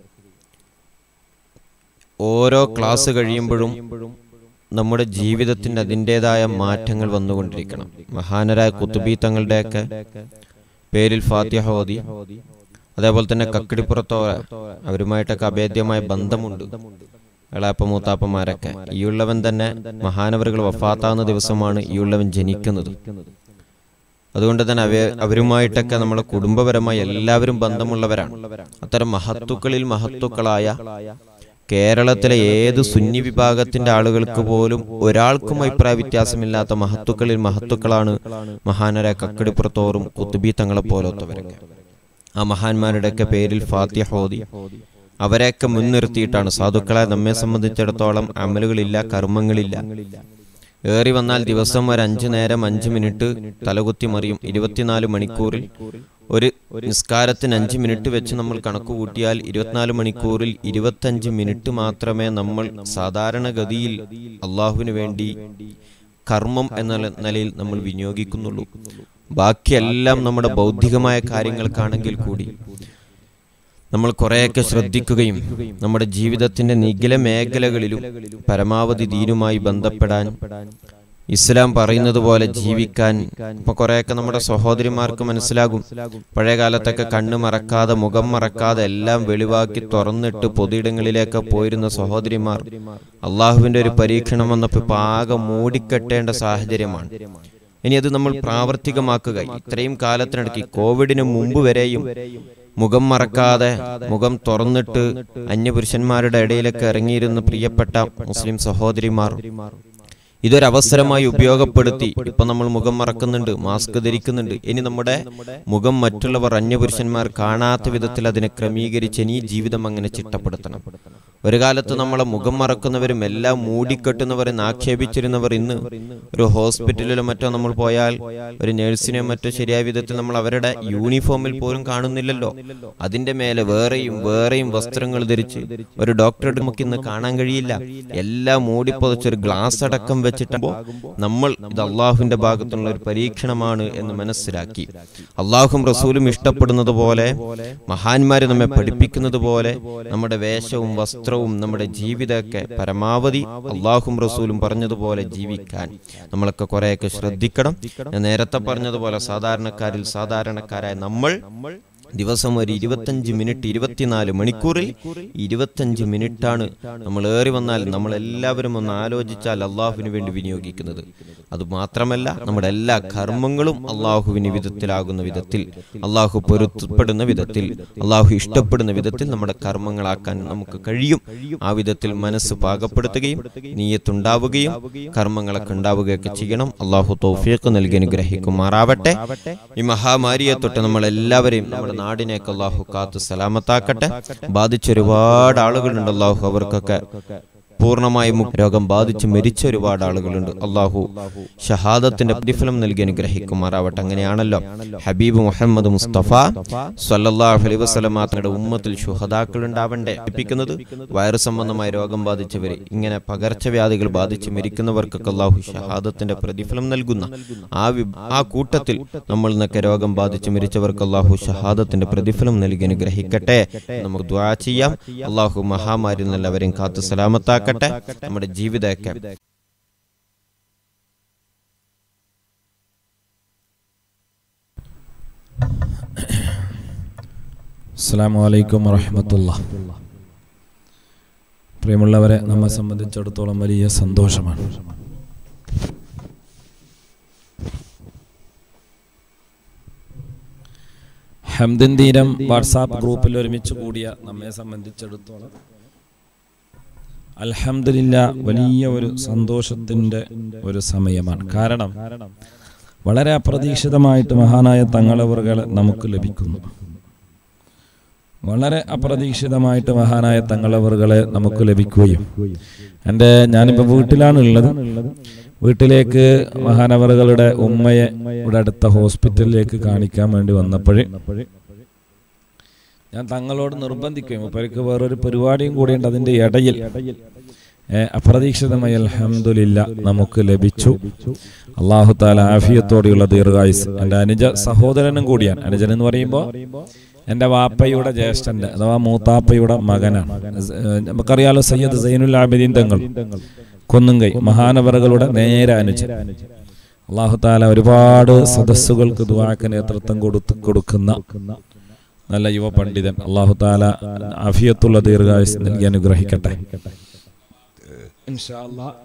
ഓരോ ക്ലാസ് കഴിയുമ്പോഴും നമ്മുടെ ജീവിതത്തിന് അതിൻ്റെതായ മാറ്റങ്ങൾ വന്നുകൊണ്ടിരിക്കണം. മഹാനരായ കുത്തുബി തങ്ങളുടെയൊക്കെ പേരിൽ ഫാത്തിഹ ഓതി, അതേപോലെ തന്നെ കക്കിടിപ്പുറത്തോ അവരുമായിട്ടൊക്കെ അഭേദ്യമായ ബന്ധമുണ്ട് എളാപ്പ മൂത്താപ്പന്മാരൊക്കെ. ഈ ഉള്ളവൻ തന്നെ മഹാനവറുകൾ വഫാത്താവുന്ന ദിവസമാണ് ഈ ഉള്ളവൻ ജനിക്കുന്നത്. അതുകൊണ്ട് തന്നെ അവ അവരുമായിട്ടൊക്കെ നമ്മളെ കുടുംബപരമായി എല്ലാവരും ബന്ധമുള്ളവരാണ്. അത്തരം മഹത്തുക്കളിൽ മഹത്തുക്കളായ കേരളത്തിലെ ഏത് സുന്നി വിഭാഗത്തിന്റെ ആളുകൾക്ക് പോലും ഒരാൾക്കും അഭിപ്രായ വ്യത്യാസമില്ലാത്ത മഹത്തുക്കളിൽ മഹത്തുക്കളാണ് മഹാനരായ കക്കടിപ്പുറത്തോറും കുത്തുബി തങ്ങളെ പോലത്തവരൊക്കെ. ആ മഹാന്മാരുടെയൊക്കെ പേരിൽ ഫാത്തിഹ ഓതി അവരെയൊക്കെ മുൻനിർത്തിയിട്ടാണ്. സാധുക്കളെ നമ്മെ സംബന്ധിച്ചിടത്തോളം അമലുകളില്ല, കർമ്മങ്ങളില്ല. ഏറി വന്നാൽ ദിവസം ഒരു അഞ്ചു നേരം അഞ്ചു മിനിറ്റ് തലകുത്തി മറിയും. ഇരുപത്തിനാല് മണിക്കൂറിൽ ഒരു നിസ്കാരത്തിന് അഞ്ച് മിനിറ്റ് വെച്ച് നമ്മൾ കണക്ക് കൂട്ടിയാൽ ഇരുപത്തിനാല് മണിക്കൂറിൽ ഇരുപത്തഞ്ച് മിനിറ്റ് മാത്രമേ നമ്മൾ സാധാരണഗതിയിൽ അള്ളാഹുവിന് വേണ്ടി കർമ്മം എന്ന നിലയിൽ നമ്മൾ വിനിയോഗിക്കുന്നുള്ളൂ. ബാക്കിയെല്ലാം നമ്മുടെ ബൗദ്ധികമായ കാര്യങ്ങൾക്കാണെങ്കിൽ കൂടി നമ്മൾ കുറേയൊക്കെ ശ്രദ്ധിക്കുകയും നമ്മുടെ ജീവിതത്തിന്റെ നിഖില മേഖലകളിലും പരമാവധി ദീനുമായി ബന്ധപ്പെടാൻ, ഇസ്ലാം പറയുന്നത് പോലെ ജീവിക്കാൻ ഇപ്പൊ കുറെയൊക്കെ നമ്മുടെ സഹോദരിമാർക്ക് മനസ്സിലാകും. പഴയ കാലത്തൊക്കെ കണ്ണ് മറക്കാതെ മുഖം മറക്കാതെ എല്ലാം വെളിവാക്കി തുറന്നിട്ട് പൊതുയിടങ്ങളിലേക്ക് പോയിരുന്ന സഹോദരിമാർ അള്ളാഹുവിന്റെ ഒരു പരീക്ഷണം വന്നപ്പോൾ ഇപ്പൊ ആകെ മൂടിക്കെട്ടേണ്ട സാഹചര്യമാണ്. ഇനി അത് നമ്മൾ പ്രാവർത്തികമാക്കുക. ഇത്രയും കാലത്തിനിടയ്ക്ക് കോവിഡിന് മുമ്പ് വരെയും മുഖം മറക്കാതെ മുഖം തുറന്നിട്ട് അന്യപുരുഷന്മാരുടെ ഇടയിലൊക്കെ ഇറങ്ങിയിരുന്ന പ്രിയപ്പെട്ട മുസ്ലിം സഹോദരിമാർ ഇതൊരവസരമായി ഉപയോഗപ്പെടുത്തി ഇപ്പൊ നമ്മൾ മുഖം മറക്കുന്നുണ്ട്, മാസ്ക് ധരിക്കുന്നുണ്ട്. ഇനി നമ്മുടെ മുഖം മറ്റുള്ളവർ അന്യപുരുഷന്മാർ കാണാത്ത വിധത്തിൽ അതിനെ ക്രമീകരിച്ച് ഇനി ജീവിതം അങ്ങനെ ചിട്ടപ്പെടുത്തണം. ഒരു കാലത്ത് നമ്മളെ മുഖം മറക്കുന്നവരും എല്ലാം മൂടിക്കെട്ടുന്നവരും ആക്ഷേപിച്ചിരുന്നവർ ഇന്ന് ഒരു ഹോസ്പിറ്റലിലോ മറ്റോ നമ്മൾ പോയാൽ ഒരു നഴ്സിനെയോ മറ്റോ ശരിയായ വിധത്തിൽ നമ്മൾ അവരുടെ യൂണിഫോമിൽ പോലും കാണുന്നില്ലല്ലോ. അതിന്റെ മേലെ വേറെയും വേറെയും വസ്ത്രങ്ങൾ ധരിച്ച് ഒരു ഡോക്ടറുടെ നമുക്ക് ഇന്ന് കാണാൻ കഴിയില്ല. എല്ലാം മൂടിപ്പൊതച്ചൊരു ഗ്ലാസ് അടക്കം വെച്ചിട്ട് നമ്മൾ ഇത് അള്ളാഹുവിന്റെ ഭാഗത്തുള്ള ഒരു പരീക്ഷണമാണ് എന്ന് മനസ്സിലാക്കി അള്ളാഹും റസൂലും ഇഷ്ടപ്പെടുന്നത് പോലെ മഹാന്മാര് നമ്മെ പഠിപ്പിക്കുന്നത് പോലെ നമ്മുടെ വേഷവും വസ്ത്രവും നമ്മുടെ ജീവിതമൊക്കെ പരമാവധി അള്ളാഹും റസൂലും പറഞ്ഞതുപോലെ ജീവിക്കാൻ നമ്മളൊക്കെ കുറെയൊക്കെ ശ്രദ്ധിക്കണം. ഞാൻ നേരത്തെ പറഞ്ഞതുപോലെ സാധാരണക്കാരിൽ സാധാരണക്കാരായ നമ്മൾ ദിവസം ഒരു ഇരുപത്തഞ്ച് മിനിറ്റ് ഇരുപത്തിനാല് മണിക്കൂറിൽ ഇരുപത്തഞ്ച് മിനിറ്റാണ് നമ്മൾ ഏറി വന്നാൽ നമ്മൾ എല്ലാവരും ഒന്ന് ആലോചിച്ചാൽ അള്ളാഹുവിന് വേണ്ടി വിനിയോഗിക്കുന്നത്. അതുമാത്രമല്ല നമ്മുടെ എല്ലാ കർമ്മങ്ങളും അള്ളാഹുവിന് വിധത്തിലാകുന്ന വിധത്തിൽ, അള്ളാഹു പൊരുത്തപ്പെടുന്ന വിധത്തിൽ, അള്ളാഹു ഇഷ്ടപ്പെടുന്ന വിധത്തിൽ നമ്മുടെ കർമ്മങ്ങളാക്കാൻ നമുക്ക് കഴിയും. ആ വിധത്തിൽ മനസ്സ് പാകപ്പെടുത്തുകയും നീയത്തുണ്ടാവുകയും കർമ്മങ്ങളൊക്കെ ഉണ്ടാവുകയൊക്കെ ചെയ്യണം. അള്ളാഹു തൗഫീഖ് നൽകി അനുഗ്രഹിക്കുമാറാവട്ടെ. ഈ മഹാമാരിയെ തൊട്ട് നമ്മളെല്ലാവരെയും നമ്മുടെ നാടിനേക്ക് അല്ലാഹു കാത്തു സലാമത്താക്കട്ടെ. ബാധിച്ച ഒരുപാട് ആളുകളുണ്ട്. അല്ലാഹു അവർക്കൊക്കെ പൂർണ്ണമായും രോഗം ബാധിച്ച് മരിച്ച ഒരുപാട് ആളുകളുണ്ട്. അള്ളാഹു ഷഹാദത്തിന്റെ പ്രതിഫലം നൽകി അനുഗ്രഹിക്കുമാറാവട്ടെ. അങ്ങനെയാണല്ലോ ഹബീബ് മുഹമ്മദ് മുസ്തഫ സ്വല്ലല്ലാഹു അലൈഹി വസല്ലം തങ്ങളുടെ ഉമ്മത്തിൽ ശുഹദാക്കൾ ഉണ്ടാവണ്ടേ പഠിപ്പിക്കുന്നത്. വൈറസ് സംബന്ധമായ രോഗം ബാധിച്ചവര്, ഇങ്ങനെ പകർച്ചവ്യാധികൾ ബാധിച്ച് മരിക്കുന്നവർക്കൊക്കെ അള്ളാഹു ഷഹാദത്തിന്റെ പ്രതിഫലം നൽകുന്ന ആ ആ കൂട്ടത്തിൽ നമ്മൾ നിന്നൊക്കെ രോഗം ബാധിച്ച് മരിച്ചവർക്ക് അള്ളാഹു ഷഹാദത്തിന്റെ പ്രതിഫലം നൽകി അനുഗ്രഹിക്കട്ടെ. നമുക്ക് ദുആ ചെയ്യാം. അള്ളാഹു മഹാമാരിൽ നിന്നെല്ലാവരെയും കാത്തു സലാമത്താക്കട്ടെ. നമ്മുടെ ജീവിതമൊക്കെ അസ്സലാമു അലൈക്കും വറഹ്മത്തുള്ളാഹി. പ്രിയമുള്ളവരെ, നമ്മെ സംബന്ധിച്ചിടത്തോളം വലിയ സന്തോഷമാണ്. ഹംദിൻ തീരം വാട്സാപ്പ് ഗ്രൂപ്പിൽ ഒരുമിച്ച് കൂടിയ നമ്മെ സംബന്ധിച്ചിടത്തോളം അൽഹംദുലില്ലാ വലിയ ഒരു സന്തോഷത്തിന്റെ ഒരു സമയമാണ്. കാരണം വളരെ അപ്രതീക്ഷിതമായിട്ട് മഹാനായ തങ്ങളവറുകളെ നമുക്ക് ലഭിക്കുന്നു. വളരെ അപ്രതീക്ഷിതമായിട്ട് മഹാനായ തങ്ങളവറുകളെ നമുക്ക് ലഭിക്കുകയും എൻ്റെ ഞാനിപ്പോൾ വീട്ടിലാണ് ഉള്ളത്. വീട്ടിലേക്ക് മഹാനവറുകളുടെ ഉമ്മയെ ഇവിടെ അടുത്ത ഹോസ്പിറ്റലിലേക്ക് കാണിക്കാൻ വേണ്ടി വന്നപ്പോൾ ഞാൻ തങ്ങളോട് നിർബന്ധിക്കുകയും മൂപ്പർക്ക് വേറൊരു പരിപാടിയും കൂടിയുണ്ട്. അതിൻ്റെ ഇടയിൽ അപ്രതീക്ഷിതമായി അൽഹംദുലില്ലാ നമുക്ക് ലഭിച്ചു. അല്ലാഹു തആല ആഫിയത്തോടെയുള്ള ദീർഘായുസ്. എൻ്റെ അനുജ സഹോദരനും കൂടിയാണ്. അനുജൻ എന്ന് പറയുമ്പോൾ എൻ്റെ വാപ്പയുടെ ജ്യേഷ്ഠൻ്റെ അഥവാ മൂത്താപ്പയുടെ മകനാണ്. നമുക്കറിയാലോ സയ്യിദ് സൈനുൽ ആബിദീൻ തങ്ങൾ കൊന്നുംകൈ മഹാനവറുകളുടെ നേരെ അനുജൻ. അല്ലാഹു തആല ഒരുപാട് സദസ്സുകൾക്ക് ദുആക്ക് നേതൃത്വം കൊടുത്ത് കൊടുക്കുന്ന നല്ല യുവ പണ്ഡിതൻ. അല്ലാഹു തആല ആഫിയത്തുള്ള ദീർഘായുസ് നൽകി അനുഗ്രഹിക്കട്ടെ ഇൻഷാ അല്ലാഹ്.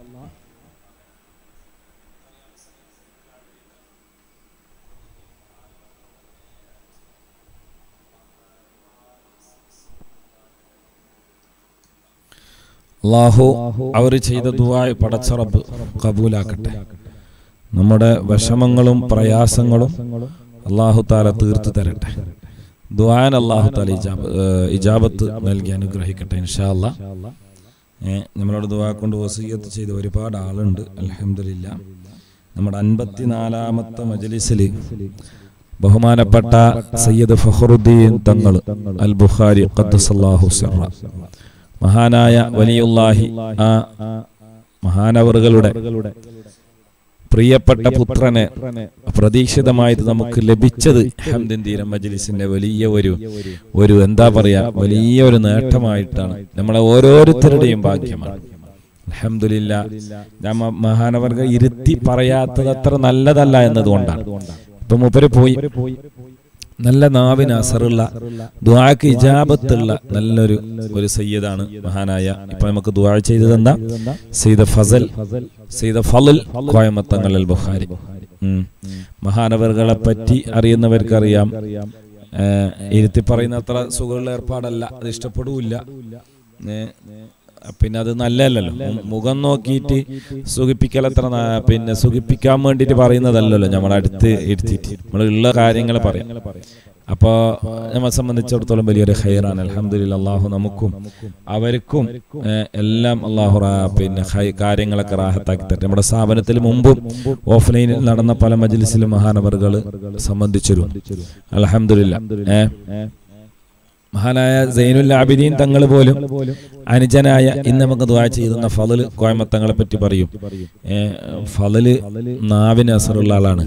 അല്ലാഹു അവർ ചെയ്ത ദുആ പടച്ച റബ്ബ് കബൂലാക്കട്ടെ. നമ്മുടെ വിഷമങ്ങളും പ്രയാസങ്ങളും അല്ലാഹു തആല തീർത്തു തരട്ടെ. ദുആൻ അല്ലാഹു തആല ഇജാബത്ത് നൽകി അനുഗ്രഹിക്കട്ടെ ഇൻഷാ അല്ലാഹ്. നമ്മളോട് ദുആ കൊണ്ട് വസിയത്ത് ചെയ്ത ഒരുപാട് ആളുണ്ട്. അൽഹംദുലില്ലാ. നമ്മുടെ അൻപത്തിനാലാമത്തെ മജ്ലിസിൽ ബഹുമാനപ്പെട്ട സയ്യിദ് ഫഖറുദ്ദീൻ തങ്ങൾ അൽ ബുഖാരി ഖദ്ദസല്ലാഹു സിറ മഹാനായ വലിയുല്ലാഹി ആ മഹാനവറുകളുടെ പ്രിയപ്പെട്ട പുത്രനെ പ്രതീക്ഷിതമായിട്ട് നമുക്ക് ലഭിച്ചത് ഹംദിൻ തീരം മജ്ലിസിന്റെ വലിയ ഒരു ഒരു എന്താ പറയാ വലിയ ഒരു നേട്ടമായിട്ടാണ്. നമ്മളെ ഓരോരുത്തരുടെയും ഭാഗ്യമാണ്. അൽഹംദുലില്ലാ. ഞാൻ മഹാനവർഗ ഇരുത്തി പറയാത്തത് അത്ര നല്ലതല്ല എന്നതുകൊണ്ടാണ്. ഇപ്പൊ മൂപ്പര് പോയി നല്ല നാവിന് അസറുള്ള ദുആക്ക് ഇജാബത്തുള്ള നല്ലൊരു ഒരു സയ്യിദാണ് മഹാനായ. ഇപ്പൊ നമുക്ക് ദുആ ചെയ്തത് എന്താ? സയ്യിദ് ഫസൽ സയ്യിദ് ഫളൽ കോയമത്തങ്ങൾ അൽ ബുഖാരി. മഹാനവറുകളെ പറ്റി അറിയുന്നവർക്കറിയാം. ഇരുത്തി പറയുന്ന അത്ര സുഖമുള്ള ഏർപ്പാടല്ല, അത് ഇഷ്ടപ്പെടില്ല. പിന്നെ അത് നല്ലതല്ലല്ലോ. മുഖം നോക്കിയിട്ട് സുഖിപ്പിക്കലത്ര പിന്നെ സുഖിപ്പിക്കാൻ വേണ്ടിയിട്ട് പറയുന്നതല്ലല്ലോ നമ്മുടെ അടുത്ത് ഇരുത്തിയിട്ട് നമ്മൾ ഉള്ള കാര്യങ്ങൾ പറയാം. അപ്പോൾ നമ്മളെ സംബന്ധിച്ചിടത്തോളം വലിയൊരു ഖൈറാണ്. അൽഹംദുലില്ലാ, അള്ളാഹു നമുക്കും അവർക്കും എല്ലാം അള്ളാഹു പിന്നെ കാര്യങ്ങളൊക്കെ റാഹത്താക്കി തരട്ടെ. നമ്മുടെ സ്ഥാപനത്തിൽ മുമ്പും ഓഫ്ലൈനിൽ നടന്ന പല മജ്ലിസിലും മഹാനവറുകൾ സംബന്ധിച്ചിരുന്നു. അൽഹംദുലില്ലാ. ഏഹ് മഹാനായ സൈനുൽ ആബിദീൻ തങ്ങൾ പോലും അനുജനായ ഇന്ന് നമുക്ക് ദുആ ചെയ്യുന്ന ഫളൽ കോയമത്തങ്ങളെ പറ്റി പറയും. ഫളല് നാവിന് അസറുള്ള ആളാണ്.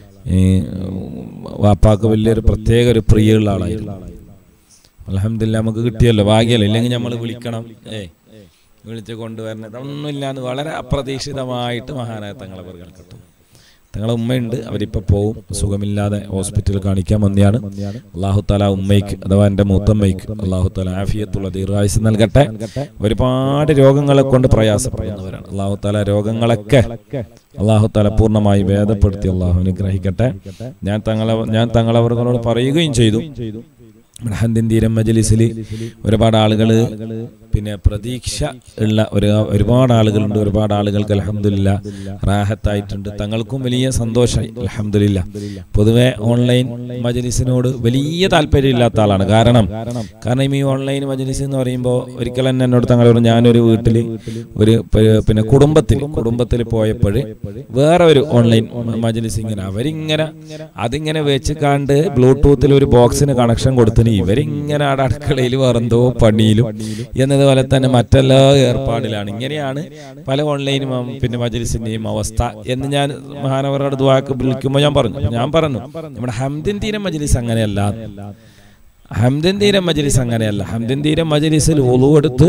വാപ്പാക്ക് വലിയൊരു പ്രത്യേക ഒരു പ്രിയമുള്ള ആളായിരുന്നു. അൽഹംദുലില്ലാ, നമുക്ക് കിട്ടിയല്ലോ, ഭാഗ്യമല്ലോ. ഇല്ലെങ്കിൽ നമ്മൾ വിളിക്കണം, ഏ വിളിച്ച് കൊണ്ടുവരണം, ഇതൊന്നുമില്ലാന്ന് വളരെ അപ്രതീക്ഷിതമായിട്ട് മഹാനായ തങ്ങളെ പേർ കിട്ടും. തങ്ങളെ ഉമ്മയുണ്ട്, അവരിപ്പോൾ പോവും, സുഖമില്ലാതെ ഹോസ്പിറ്റലിൽ കാണിക്കാൻ വന്നെയാണ്. അള്ളാഹു താല ഉമ്മയ്ക്ക് അഥവാ എൻ്റെ മൂത്തമ്മയ്ക്ക് അള്ളാഹു താല ആഫിയത്തുള്ള ദീർഘായുസ് നൽകട്ടെ. ഒരുപാട് രോഗങ്ങളെ കൊണ്ട് പ്രയാസപ്പെടുന്നവരാണ്. അള്ളാഹു താല രോഗങ്ങളൊക്കെ അള്ളാഹു താല പൂർണ്ണമായി ഭേദപ്പെടുത്തി അള്ളാഹു അനുഗ്രഹിക്കട്ടെ. ഞാൻ തങ്ങളെ ഞാൻ തങ്ങളവർകളോട് പറയുകയും ചെയ്തു, ഹന്ദിൻ തീരം മജ്ലിസിൽ ഒരുപാട് ആളുകൾ പിന്നെ പ്രതീക്ഷ ഉള്ള ഒരു ഒരുപാട് ആളുകളുണ്ട്. ഒരുപാട് ആളുകൾക്ക് അൽഹംദുലില്ലാ റാഹത്തായിട്ടുണ്ട്. തങ്ങൾക്കും വലിയ സന്തോഷമായി അൽഹംദുലില്ലാ. പൊതുവെ ഓൺലൈൻ മജ്ലിസിനോട് വലിയ താല്പര്യമില്ലാത്ത ആളാണ്. കാരണം കാരണം ഈ ഓൺലൈൻ മജ്ലിസ് എന്ന് പറയുമ്പോൾ ഒരിക്കൽ തന്നെ എന്നോട് തങ്ങൾ പറഞ്ഞു, ഞാനൊരു വീട്ടിൽ ഒരു പിന്നെ കുടുംബത്തിൽ കുടുംബത്തിൽ പോയപ്പോൾ വേറെ ഒരു ഓൺലൈൻ മജ്ലിസ് ഇങ്ങനെ അവരിങ്ങനെ അതിങ്ങനെ വെച്ച് കണ്ട് ബ്ലൂടൂത്തിൽ ഒരു ബോക്സിന് കണക്ഷൻ കൊടുത്തിന് ഇവരിങ്ങനെ അവിടെ അടുക്കളയിൽ വേറെന്തോ പണിയിലും എന്നതുപോലെ തന്നെ മറ്റെല്ലാ ഏർപ്പാടിലാണ്. ഇങ്ങനെയാണ് പല ഓൺലൈനും പിന്നെ മജ്ലിസിന്റെയും അവസ്ഥ എന്ന് ഞാൻ മഹാനവറുടെ ദുആക്ക് വിളിക്കുമ്പോൾ ഞാൻ പറഞ്ഞു ഞാൻ പറഞ്ഞു നമ്മുടെ ഹംദിൻ തീരം മജ്ലിസ് അങ്ങനെയല്ല. ഹംദിൻ തീരം മജ്ലിസ് അങ്ങനെയല്ല. ഹംദിൻ തീരം മജ്ലിസിൽ വുളു എടുത്ത്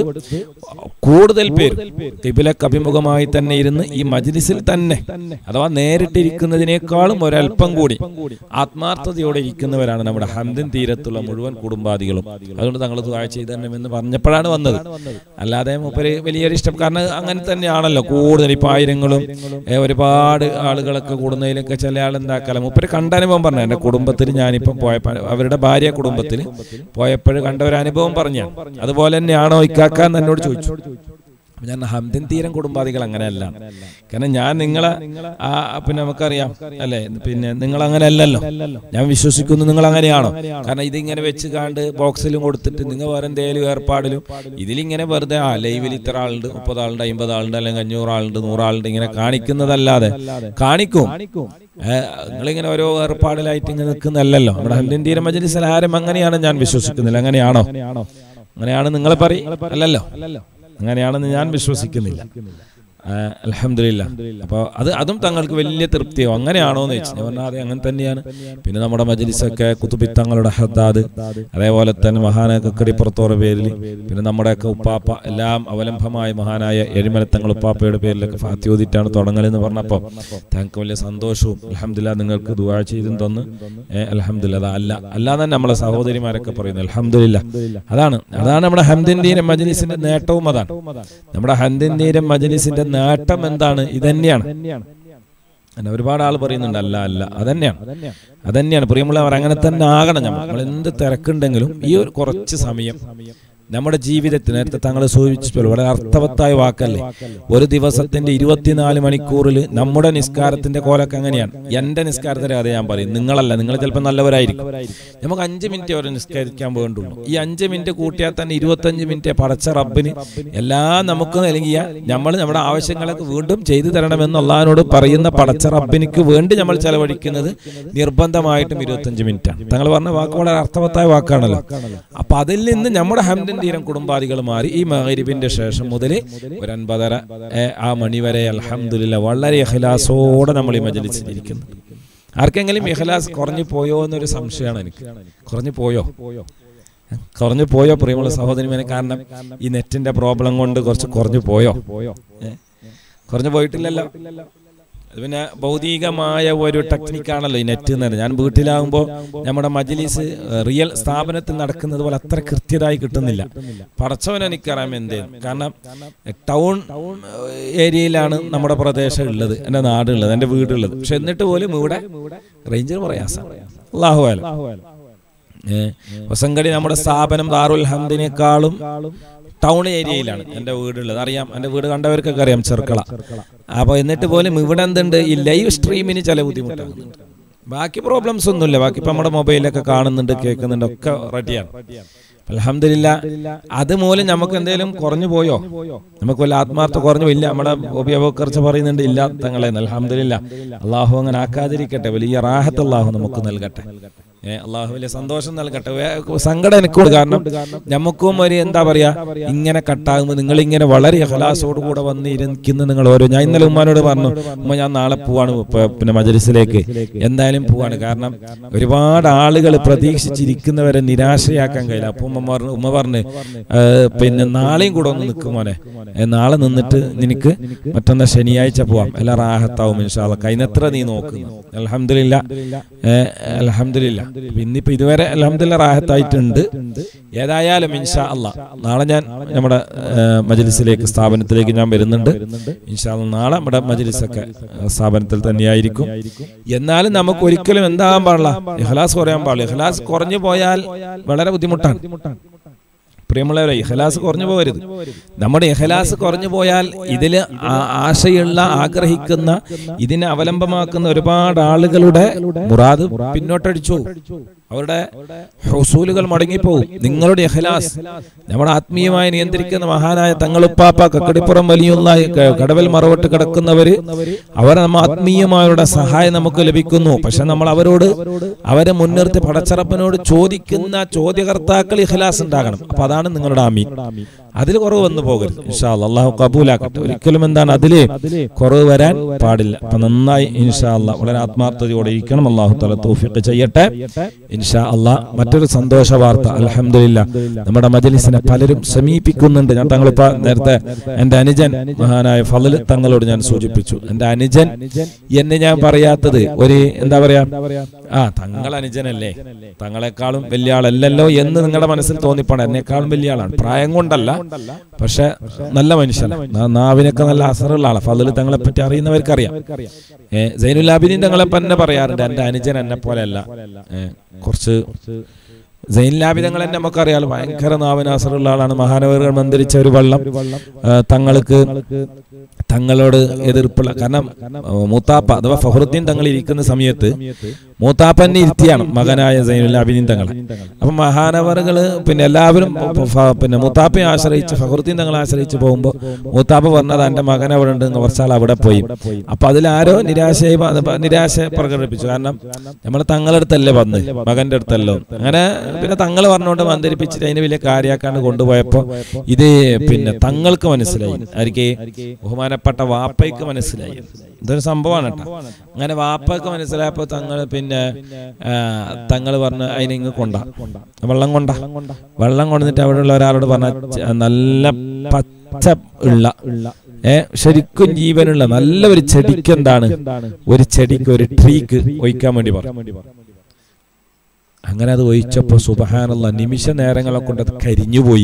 കൂടുതൽ പേര് ഖിബ്ലക്ക് അഭിമുഖമായി തന്നെ ഇരുന്ന് ഈ മജ്ലിസിൽ തന്നെ അഥവാ നേരിട്ടിരിക്കുന്നതിനേക്കാളും ഒരല്പം കൂടി ആത്മാർത്ഥതയോടെ ഇരിക്കുന്നവരാണ് നമ്മുടെ ഹംദിൻ തീരത്തുള്ള മുഴുവൻ കുടുംബാദികളും. അതുകൊണ്ട് തങ്ങൾ ദുആ ചെയ്തെന്ന് പറഞ്ഞപ്പോഴാണ് വന്നത്. അല്ലാതെ മൂപ്പര് വലിയൊരു ഇഷ്ടം, കാരണം അങ്ങനെ തന്നെയാണല്ലോ കൂടുതൽ ഇപ്പൊ ആയിരങ്ങളും ഒരുപാട് ആളുകളൊക്കെ കൂടുന്നതിലൊക്കെ ചില ആൾ എന്താക്കല മൂപ്പര് കണ്ട അനുഭവം പറഞ്ഞു. എൻ്റെ കുടുംബത്തിൽ ഞാനിപ്പം പോയപ്പോൾ അവരുടെ ഭാര്യ കുടുംബത്തിൽ പോയപ്പോഴും കണ്ട ഒരു അനുഭവം പറഞ്ഞു. അതുപോലെ തന്നെയാണോ ഇക്കാക്കാൻ എന്നോട് ചോദിച്ചു. ഞാൻ ഹംദിൻ തീരം കുടുംബാദികൾ അങ്ങനെയല്ല. കാരണം ഞാൻ നിങ്ങളെ ആ പിന്നെ നമുക്കറിയാം അല്ലെ, പിന്നെ നിങ്ങൾ അങ്ങനെ അല്ലല്ലോ. ഞാൻ വിശ്വസിക്കുന്നു നിങ്ങൾ അങ്ങനെയാണോ? കാരണം ഇതിങ്ങനെ വെച്ച് കാണ്ട് ബോക്സിലും കൊടുത്തിട്ട് നിങ്ങൾ വേറെ എന്തെങ്കിലും ഏർപ്പാടിലും ഇതിലിങ്ങനെ വെറുതെ ആ ലൈവിൽ ഇത്ര ആളുണ്ട്, മുപ്പത് ആളുണ്ട്, അമ്പത് ആളുണ്ട്, അല്ലെങ്കിൽ അഞ്ഞൂറ് ആളുണ്ട്, നൂറാളുണ്ട് ഇങ്ങനെ കാണിക്കുന്നതല്ലാതെ കാണിക്കും നിങ്ങളിങ്ങനെ ഓരോ ഏർപ്പാടിലായിട്ട് ഇങ്ങനെ നിൽക്കുന്നതല്ലല്ലോ. നമ്മുടെ ഹംദിൻ തീരം മജ്ലിസിൽ ആരും അങ്ങനെയാണ് ഞാൻ വിശ്വസിക്കുന്നില്ല. അങ്ങനെയാണോ? അങ്ങനെയാണ് നിങ്ങൾ പറയും അല്ലല്ലോ. അങ്ങനെയാണെന്ന് ഞാൻ വിശ്വസിക്കുന്നില്ല. അൽഹംദുലില്ലാ. അപ്പോൾ അത് അതും തങ്ങൾക്ക് വലിയ തൃപ്തിയോ അങ്ങനെയാണോ എന്ന് ചോദിച്ചു. ഞാൻ പറഞ്ഞാൽ അതെ അങ്ങനെ തന്നെയാണ്. പിന്നെ നമ്മുടെ മജ്ലിസൊക്കെ കുത്തുബിത്തങ്ങളുടെ ഹദ്ദാദ്, അതേപോലെ തന്നെ മഹാനായ കക്കടിപ്പുറത്തോടെ പേരിൽ, പിന്നെ നമ്മുടെയൊക്കെ ഉപ്പാപ്പ എല്ലാം അവലംബമായ മഹാനായ എഴിമലത്തങ്ങൾ ഉപ്പാപ്പയുടെ പേരിലൊക്കെ ഫാത്തിയോദിറ്റാണ് തുടങ്ങലെന്ന് പറഞ്ഞപ്പോൾ തങ്ങൾക്ക് വലിയ സന്തോഷവും അൽഹംദുലില്ലാ നിങ്ങൾക്ക് ദുആ ചെയ്തും തന്ന് അൽഹംദുലില്ലാ. അതാ അല്ല അല്ലാതെ തന്നെ നമ്മളെ സഹോദരിമാരൊക്കെ പറയുന്നത് അൽഹംദുലില്ലാ. അതാണ് അതാണ് നമ്മുടെ ഹംദിൻ തീരം മജ്ലിസിന്റെ നേട്ടവും. അതാണ് നമ്മുടെ ഹംദിൻ തീരം മജ്ലിസിന്റെ നേട്ടം എന്താണ്? ഇതന്നെയാണ്. ഒരുപാട് ആൾ പറയുന്നുണ്ട് അല്ല അല്ല അതന്നെയാണ് അതന്നെയാണ് പ്രിയമുള്ളവർ, അങ്ങനെ തന്നെ ആകണം. നമ്മൾ നമ്മൾ എന്ത് തിരക്കുണ്ടെങ്കിലും ഈ ഒരു കുറച്ച് സമയം നമ്മുടെ ജീവിതത്തിൽ നേരത്തെ തങ്ങൾ സൂചിപ്പിച്ചല്ലോ, വളരെ അർത്ഥവത്തായ വാക്കല്ലേ. ഒരു ദിവസത്തിന്റെ ഇരുപത്തിനാല് മണിക്കൂറിൽ നമ്മുടെ നിസ്കാരത്തിന്റെ കോലൊക്കെ അങ്ങനെയാണ്. എന്റെ നിസ്കാരത്തിന്റെ കഥ ഞാൻ പറയും, നിങ്ങളല്ല, നിങ്ങൾ ചിലപ്പോൾ നല്ലവരായിരിക്കും. നമുക്ക് അഞ്ച് മിനിറ്റ് വരെ നിസ്കരിക്കാൻ വേണ്ടുള്ളൂ. ഈ അഞ്ച് മിനിറ്റ് കൂട്ടിയാൽ തന്നെ ഇരുപത്തഞ്ച് മിനിറ്റ് പടച്ച റബ്ബിന് എല്ലാം നമുക്ക് നൽകിയ നമ്മൾ നമ്മുടെ ആവശ്യങ്ങളൊക്കെ വീണ്ടും ചെയ്തു തരണമെന്ന് അള്ളാഹിനോട് പറയുന്ന പടച്ച റബ്ബിനിക്ക് വേണ്ടി നമ്മൾ ചെലവഴിക്കുന്നത് നിർബന്ധമായിട്ടും ഇരുപത്തഞ്ച് മിനിറ്റാണ്. തങ്ങൾ പറഞ്ഞ വാക്ക് വളരെ അർത്ഥവത്തായ വാക്കാണല്ലോ. അപ്പൊ അതിൽ നിന്ന് നമ്മുടെ ഹംദിൻ തീരം കുടുംബാദികൾ മാറി ഈ മഗ്‌രിബിന്റെ ശേഷം മുതൽ ഒരു അൻപതര ആ മണി വരെ അൽഹംദുലില്ലാ വളരെ ഇഖ്ലാസോടെ നമ്മൾ ഈ മജ്ലിസിൽ ഇരിക്കുന്നു. ആർക്കെങ്കിലും ഇഖ്ലാസ് കുറഞ്ഞു പോയോ എന്നൊരു സംശയമാണ് എനിക്ക്. കുറഞ്ഞു പോയോ കുറഞ്ഞു പോയോ പ്രിയമുള്ള സഹോദരിമാരെ? കാരണം ഈ നെറ്റിന്റെ പ്രോബ്ലം കൊണ്ട് കുറച്ച് കുറഞ്ഞു പോയോ? കുറഞ്ഞു പോയിട്ടില്ലല്ലോ. അത് പിന്നെ ഭൗതികമായ ഒരു ടെക്നിക്കാണല്ലോ ഈ നെറ്റ് എന്ന് പറഞ്ഞാൽ. ഞാൻ വീട്ടിലാകുമ്പോൾ നമ്മുടെ മജ്ലിസ് റിയൽ സ്ഥാപനത്തിൽ നടക്കുന്നത് പോലെ അത്ര കൃത്യമായി കിട്ടുന്നില്ല. പടച്ചവൻ എനിക്കറിയാം എന്തേ. കാരണം ടൗൺ ഏരിയയിലാണ് നമ്മുടെ പ്രദേശം ഉള്ളത്, എൻ്റെ നാടുള്ളത്, എൻ്റെ വീടുള്ളത്. പക്ഷെ എന്നിട്ട് പോലും ഇവിടെ റേഞ്ചിന് പ്രയാസം. അല്ലാഹു അലം. ഹൊസങ്കടി നമ്മുടെ സ്ഥാപനം ദാറുൽ ഹംദിനേക്കാളും ടൗൺ ഏരിയയിലാണ് എൻ്റെ വീടുള്ളത്. അറിയാം, എൻ്റെ വീട് കണ്ടവർക്കൊക്കെ അറിയാം, ചെറുക്കള. അപ്പോൾ എന്നിട്ട് പോലും ഇവിടെ എന്തുണ്ട്, ഈ ലൈവ് സ്ട്രീമിന് ചില ബുദ്ധിമുട്ടാകുന്നുണ്ട്. ബാക്കി പ്രോബ്ലംസ് ഒന്നുമില്ല. ബാക്കി ഇപ്പം നമ്മുടെ മൊബൈലൊക്കെ കാണുന്നുണ്ട്, കേൾക്കുന്നുണ്ട്, ഒക്കെ റെഡിയാണ്. അൽഹംദുലില്ലാ. അതുമൂലം നമുക്ക് എന്തെങ്കിലും കുറഞ്ഞു പോയോ, നമുക്ക് വല്ല ആത്മാർത്ഥ കുറഞ്ഞു ഇല്ല. നമ്മുടെ ഉപയോഗക്കുറിച്ച് പറയുന്നുണ്ട് ഇല്ല തങ്ങളെ. അൽഹംദുലില്ലാ. അള്ളാഹു അങ്ങനെ ആക്കാതിരിക്കട്ടെ. വലിയ റാഹത്ത് അള്ളാഹു നമുക്ക് നൽകട്ടെ. അള്ളാഹു വലിയ സന്തോഷം നൽകട്ടെ. സങ്കടം എനിക്കുണ്ട്. കാരണം നമുക്കും ഒരു എന്താ പറയാ, ഇങ്ങനെ കട്ടാകുമ്പോൾ നിങ്ങളിങ്ങനെ വളരെ ഇഖ്ലാസോട് കൂടെ വന്ന് ഇരിക്കുന്ന നിങ്ങൾ ഓരോ, ഞാൻ ഇന്നലെ ഉമ്മാനോട് പറഞ്ഞു, ഉമ്മ ഞാൻ നാളെ പോവാണ് പിന്നെ മജ്‌ലിസിലേക്ക്, എന്തായാലും പോവാണ്. കാരണം ഒരുപാട് ആളുകൾ പ്രതീക്ഷിച്ചിരിക്കുന്നവരെ നിരാശയാക്കാൻ കഴിയില്ല. അപ്പൊ ഉമ്മ പറഞ്ഞു ഉമ്മ പറഞ്ഞ് പിന്നെ നാളെയും കൂടെ ഒന്ന് നിൽക്കുമോനെ, നാളെ നിന്നിട്ട് നിനക്ക് മറ്റന്നാ ശനിയാഴ്ച പോവാം, എല്ലാം റാഹത്താവും ഇൻഷാ അല്ലാഹ്, കഴിഞ്ഞത്ര നീ നോക്കുന്നു. അൽഹംദുലില്ലാ. അൽഹംദുലില്ലാ. ഇന്നിപ്പോ ഇതുവരെ അൽഹംദുലില്ലാ റാഹത്തായിട്ടുണ്ട്. ഏതായാലും ഇൻഷാ അല്ലാഹ് നാളെ ഞാൻ നമ്മുടെ മജ്‌ലിസിലേക്ക്, സ്ഥാപനത്തിലേക്ക് ഞാൻ വരുന്നുണ്ട്. ഇൻഷാ അല്ലാഹ് നാളെ നമ്മുടെ മജ്‌ലിസൊക്കെ സ്ഥാപനത്തിൽ തന്നെയായിരിക്കും. എന്നാലും നമുക്ക് ഒരിക്കലും എന്താകാൻ പാടില്ല, ഇഖ്ലാസ് കുറയാൻ പാടില്ല. ഇഖ്ലാസ് കുറഞ്ഞു പോയാൽ വളരെ ബുദ്ധിമുട്ടാണ്. പ്രിയമുള്ളവരെ, ഇഖ്ലാസ് കുറഞ്ഞു പോകരുത്. നമ്മുടെ ഇഖ്ലാസ് കുറഞ്ഞു പോയാൽ ഇതിൽ ആശയുള്ള, ആഗ്രഹിക്കുന്ന, ഇതിനെ അവലംബമാക്കുന്ന ഒരുപാട് ആളുകളുടെ മുറാദ് പിന്നോട്ടടിച്ചു, അവരുടെ ഹുസൂലുകൾ മടങ്ങിപ്പോവും. നിങ്ങളുടെ ഇഖ്ലാസ് നമ്മുടെ ആത്മീയമായി നിയന്ത്രിക്കുന്ന മഹാനായ തങ്ങളുപ്പാപ്പ കക്കടിപ്പുറം വലിയുള്ള കടവൽ മറവട്ട് കിടക്കുന്നവര്, അവർ നമ്മ ആത്മീയമായവരുടെ സഹായം നമുക്ക് ലഭിക്കുന്നു. പക്ഷെ നമ്മൾ അവരോട്, അവരെ മുൻനിർത്തി പടച്ചറപ്പിനോട് ചോദിക്കുന്ന ചോദ്യകർത്താക്കൾ ഇഖ്ലാസ് ഉണ്ടാകണം. അപ്പൊ അതാണ് നിങ്ങളുടെ ആമീൻ. അതിൽ കുറവ് വന്നു പോകരുത്. ഇൻഷാ അല്ലാഹ് അല്ലാഹു കബൂലാക്കട്ടെ. ഒരിക്കലും എന്താണ് അതില് കുറവ് വരാൻ പാടില്ല. അപ്പൊ നന്നായി ഇൻഷാ അല്ലാഹ് വളരെ ആത്മാർത്ഥതയോടെ ഇരിക്കണം. അല്ലാഹു തആല തൗഫീഖ് ചെയ്യട്ടെ ഇൻഷാ അല്ലാഹ്. മറ്റൊരു സന്തോഷ വാർത്ത, അൽഹംദുലില്ലാ, നമ്മുടെ മജ്‌ലിസിനെ പലരും സമീപിക്കുന്നുണ്ട്. ഞാൻ തങ്ങളിപ്പോ നേരത്തെ എന്റെ അനുജൻ മഹാനായ ഫളൽ തങ്ങളോട് ഞാൻ സൂചിപ്പിച്ചു. എന്റെ അനുജൻ എന്ന് ഞാൻ പറയാത്തത് ഒരു എന്താ പറയാ, ആ തങ്ങൾ അനുജനല്ലേ, തങ്ങളെക്കാളും വലിയ ആളല്ലല്ലോ എന്ന് നിങ്ങളുടെ മനസ്സിൽ തോന്നിപ്പോണം. എന്നെക്കാളും വലിയ ആളാണ്, പ്രായം കൊണ്ടല്ല, പക്ഷെ നല്ല മനുഷ്യനാണ്. നാവിനൊക്കെ നല്ല അസറുള്ള ആളാണ്. ഫളൽ തങ്ങളെ പറ്റി അറിയുന്നവർക്കറിയാം. ഏഹ് സൈനുൽ ആബിദീൻ തങ്ങളെ തന്നെ പറയാറുണ്ട്, എന്റെ അനുജൻ എന്നെ പോലെ അല്ല, കുറച്ച് സൈനുൽ ആബിദീൻ തങ്ങൾ തന്നെ നമുക്കറിയാലോ, ഭയങ്കര നാവിന് അസറുള്ള ആളാണ്. മഹാനവറുകൾ മന്ത്രിച്ച ഒരു വെള്ളം തങ്ങൾക്ക് തങ്ങളോട് എതിർപ്പുള്ള, കാരണം മൂത്താപ്പ അഥവാ ഫഖറുദ്ദീൻ തങ്ങൾ ഇരിക്കുന്ന സമയത്ത് മൂത്താപ്പന്നെ ഇരുത്തിയാണ് മകനായ സൈനുൽ ആബിദീൻ തങ്ങളെ. അപ്പൊ മഹാനവറുകള് പിന്നെ എല്ലാവരും പിന്നെ മൂത്താപ്പയെ ആശ്രയിച്ച് ഫഖറുദ്ദീൻ തങ്ങളെ ആശ്രയിച്ച് പോകുമ്പോൾ മൂത്താപ്പ പറഞ്ഞത് എന്റെ മകൻ അവിടെ ഉണ്ട്, കുറച്ചാൾ അവിടെ പോയി. അപ്പൊ അതിലാരോ നിരാശയായി നിരാശ പ്രകടിപ്പിച്ചു. കാരണം നമ്മളെ തങ്ങളടുത്തല്ലേ വന്ന്, മകന്റെ അടുത്തല്ലോ. അങ്ങനെ പിന്നെ തങ്ങൾ പറഞ്ഞുകൊണ്ട് മന്ത്രിപ്പിച്ചിട്ട് അതിന് വലിയ കാര്യാക്കാണ്ട് കൊണ്ടുപോയപ്പോ ഇത് പിന്നെ തങ്ങൾക്ക് മനസ്സിലായി, ആർക്ക്, ബഹുമാനപ്പെട്ട വാപ്പയ്ക്ക് മനസ്സിലായി. ഇതൊരു സംഭവമാണ് കേട്ടോ. അങ്ങനെ വാപ്പയ്ക്ക് മനസ്സിലായപ്പോ തങ്ങൾ പിന്നെ തങ്ങൾ പറഞ്ഞ അതിനിങ്ങ് കൊണ്ട വെള്ളം കൊണ്ട വെള്ളം കൊണ്ടിട്ട് അവിടെയുള്ള ഒരാളോട് പറഞ്ഞ നല്ല പച്ച ഉള്ള ഏ ശരിക്കും ജീവനുള്ള നല്ല ഒരു ചെടിക്ക് എന്താണ്, ഒരു ചെടിക്ക് ഒരു ട്രീക്ക് ഒഴിക്കാൻ വേണ്ടി പറഞ്ഞു. അങ്ങനെ അത് ഒഴിച്ചപ്പോ സുബ്ഹാനല്ലാഹ് നിമിഷ നേരങ്ങളെ കൊണ്ട് അത് കരിഞ്ഞുപോയി.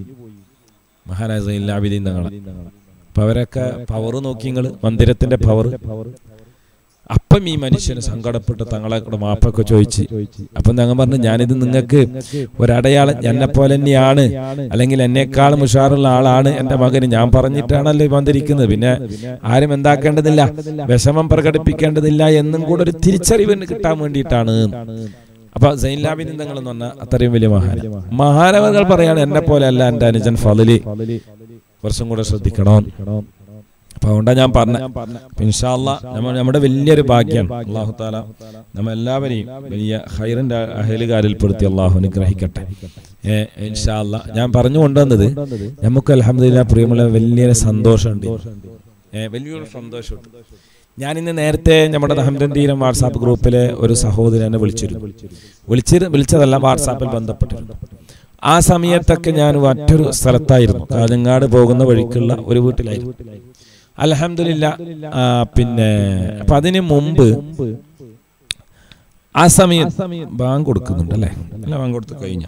മഹാനായ സൈനുൽ ആബിദീൻ തങ്ങൾ. അപ്പൊ അവരൊക്കെ പവർ നോക്കി, നിങ്ങള് മന്ദിരത്തിന്റെ പവർ. അപ്പം ഈ മനുഷ്യന് സങ്കടപ്പെട്ട് തങ്ങളെ മാപ്പൊക്കെ ചോദിച്ച്. അപ്പം ഞങ്ങൾ പറഞ്ഞു, ഞാനിത് നിങ്ങൾക്ക് ഒരടയാളം, എന്നെ പോലെ തന്നെയാണ്, അല്ലെങ്കിൽ എന്നെക്കാളും ഉഷാറുള്ള ആളാണ് എന്റെ മകന്, ഞാൻ പറഞ്ഞിട്ടാണല്ലോ വന്നിരിക്കുന്നത്, പിന്നെ ആരും എന്താക്കേണ്ടതില്ല, വിഷമം പ്രകടിപ്പിക്കേണ്ടതില്ല എന്നും കൂടെ ഒരു തിരിച്ചറിവിന് കിട്ടാൻ വേണ്ടിയിട്ടാണ്. അപ്പൊ സൈനുൽ ആബിദീൻ തങ്ങൾ എന്ന് പറഞ്ഞാൽ അത്രയും വലിയ മഹാന മഹാനവകൾ പറയാണ്, എന്നെ പോലെ അല്ല എന്റെ അനുജൻ ഫളല്, കുറച്ചും കൂടെ ശ്രദ്ധിക്കണം. അപ്പൊ അതുകൊണ്ടാ ഞാൻ പറഞ്ഞ. ഇൻഷാ അല്ലാഹ് നമ്മൾ നമ്മുടെ വലിയൊരു ഭാഗ്യം അല്ലാഹു തആല നമ്മ എല്ലാവരെയും വലിയ ഖൈറിന്റെ അഹലുകാരിൽ പെടുത്തി അല്ലാഹു അനുഗ്രഹിക്കട്ടെ. ഏഹ് ഇൻഷാ അല്ലാഹ് ഞാൻ പറഞ്ഞു കൊണ്ടുവന്നത്, നമുക്ക് അൽഹംദുലില്ലാഹ് പ്രിയമുള്ള വലിയൊരു സന്തോഷമുണ്ട്. ഏഹ് വലിയൊരു സന്തോഷമുണ്ട്. ഞാൻ ഇന്ന് നേരത്തെ നമ്മുടെ ഹംദൻ തീരം വാട്സാപ്പ് ഗ്രൂപ്പിലെ ഒരു സഹോദരനെ വിളിച്ചിരുന്നു. വിളിച്ചി വിളിച്ചതല്ല വാട്സാപ്പിൽ ബന്ധപ്പെട്ടിരുന്നു. ആ സമയത്തൊക്കെ ഞാൻ മറ്റൊരു സ്ഥലത്തായിരുന്നു, കാഞ്ഞങ്ങാട് പോകുന്ന വഴിക്കുള്ള ഒരു വീട്ടിലായിരുന്നു. അൽഹംദുലില്ലാഹ് പിന്നെ അപ്പൊ അതിന് മുമ്പ് ആ സമയം ബാങ്ക് കൊടുക്കുന്നുണ്ടല്ലേ, അല്ല ബാങ്ക് കൊടുത്ത് കഴിഞ്ഞ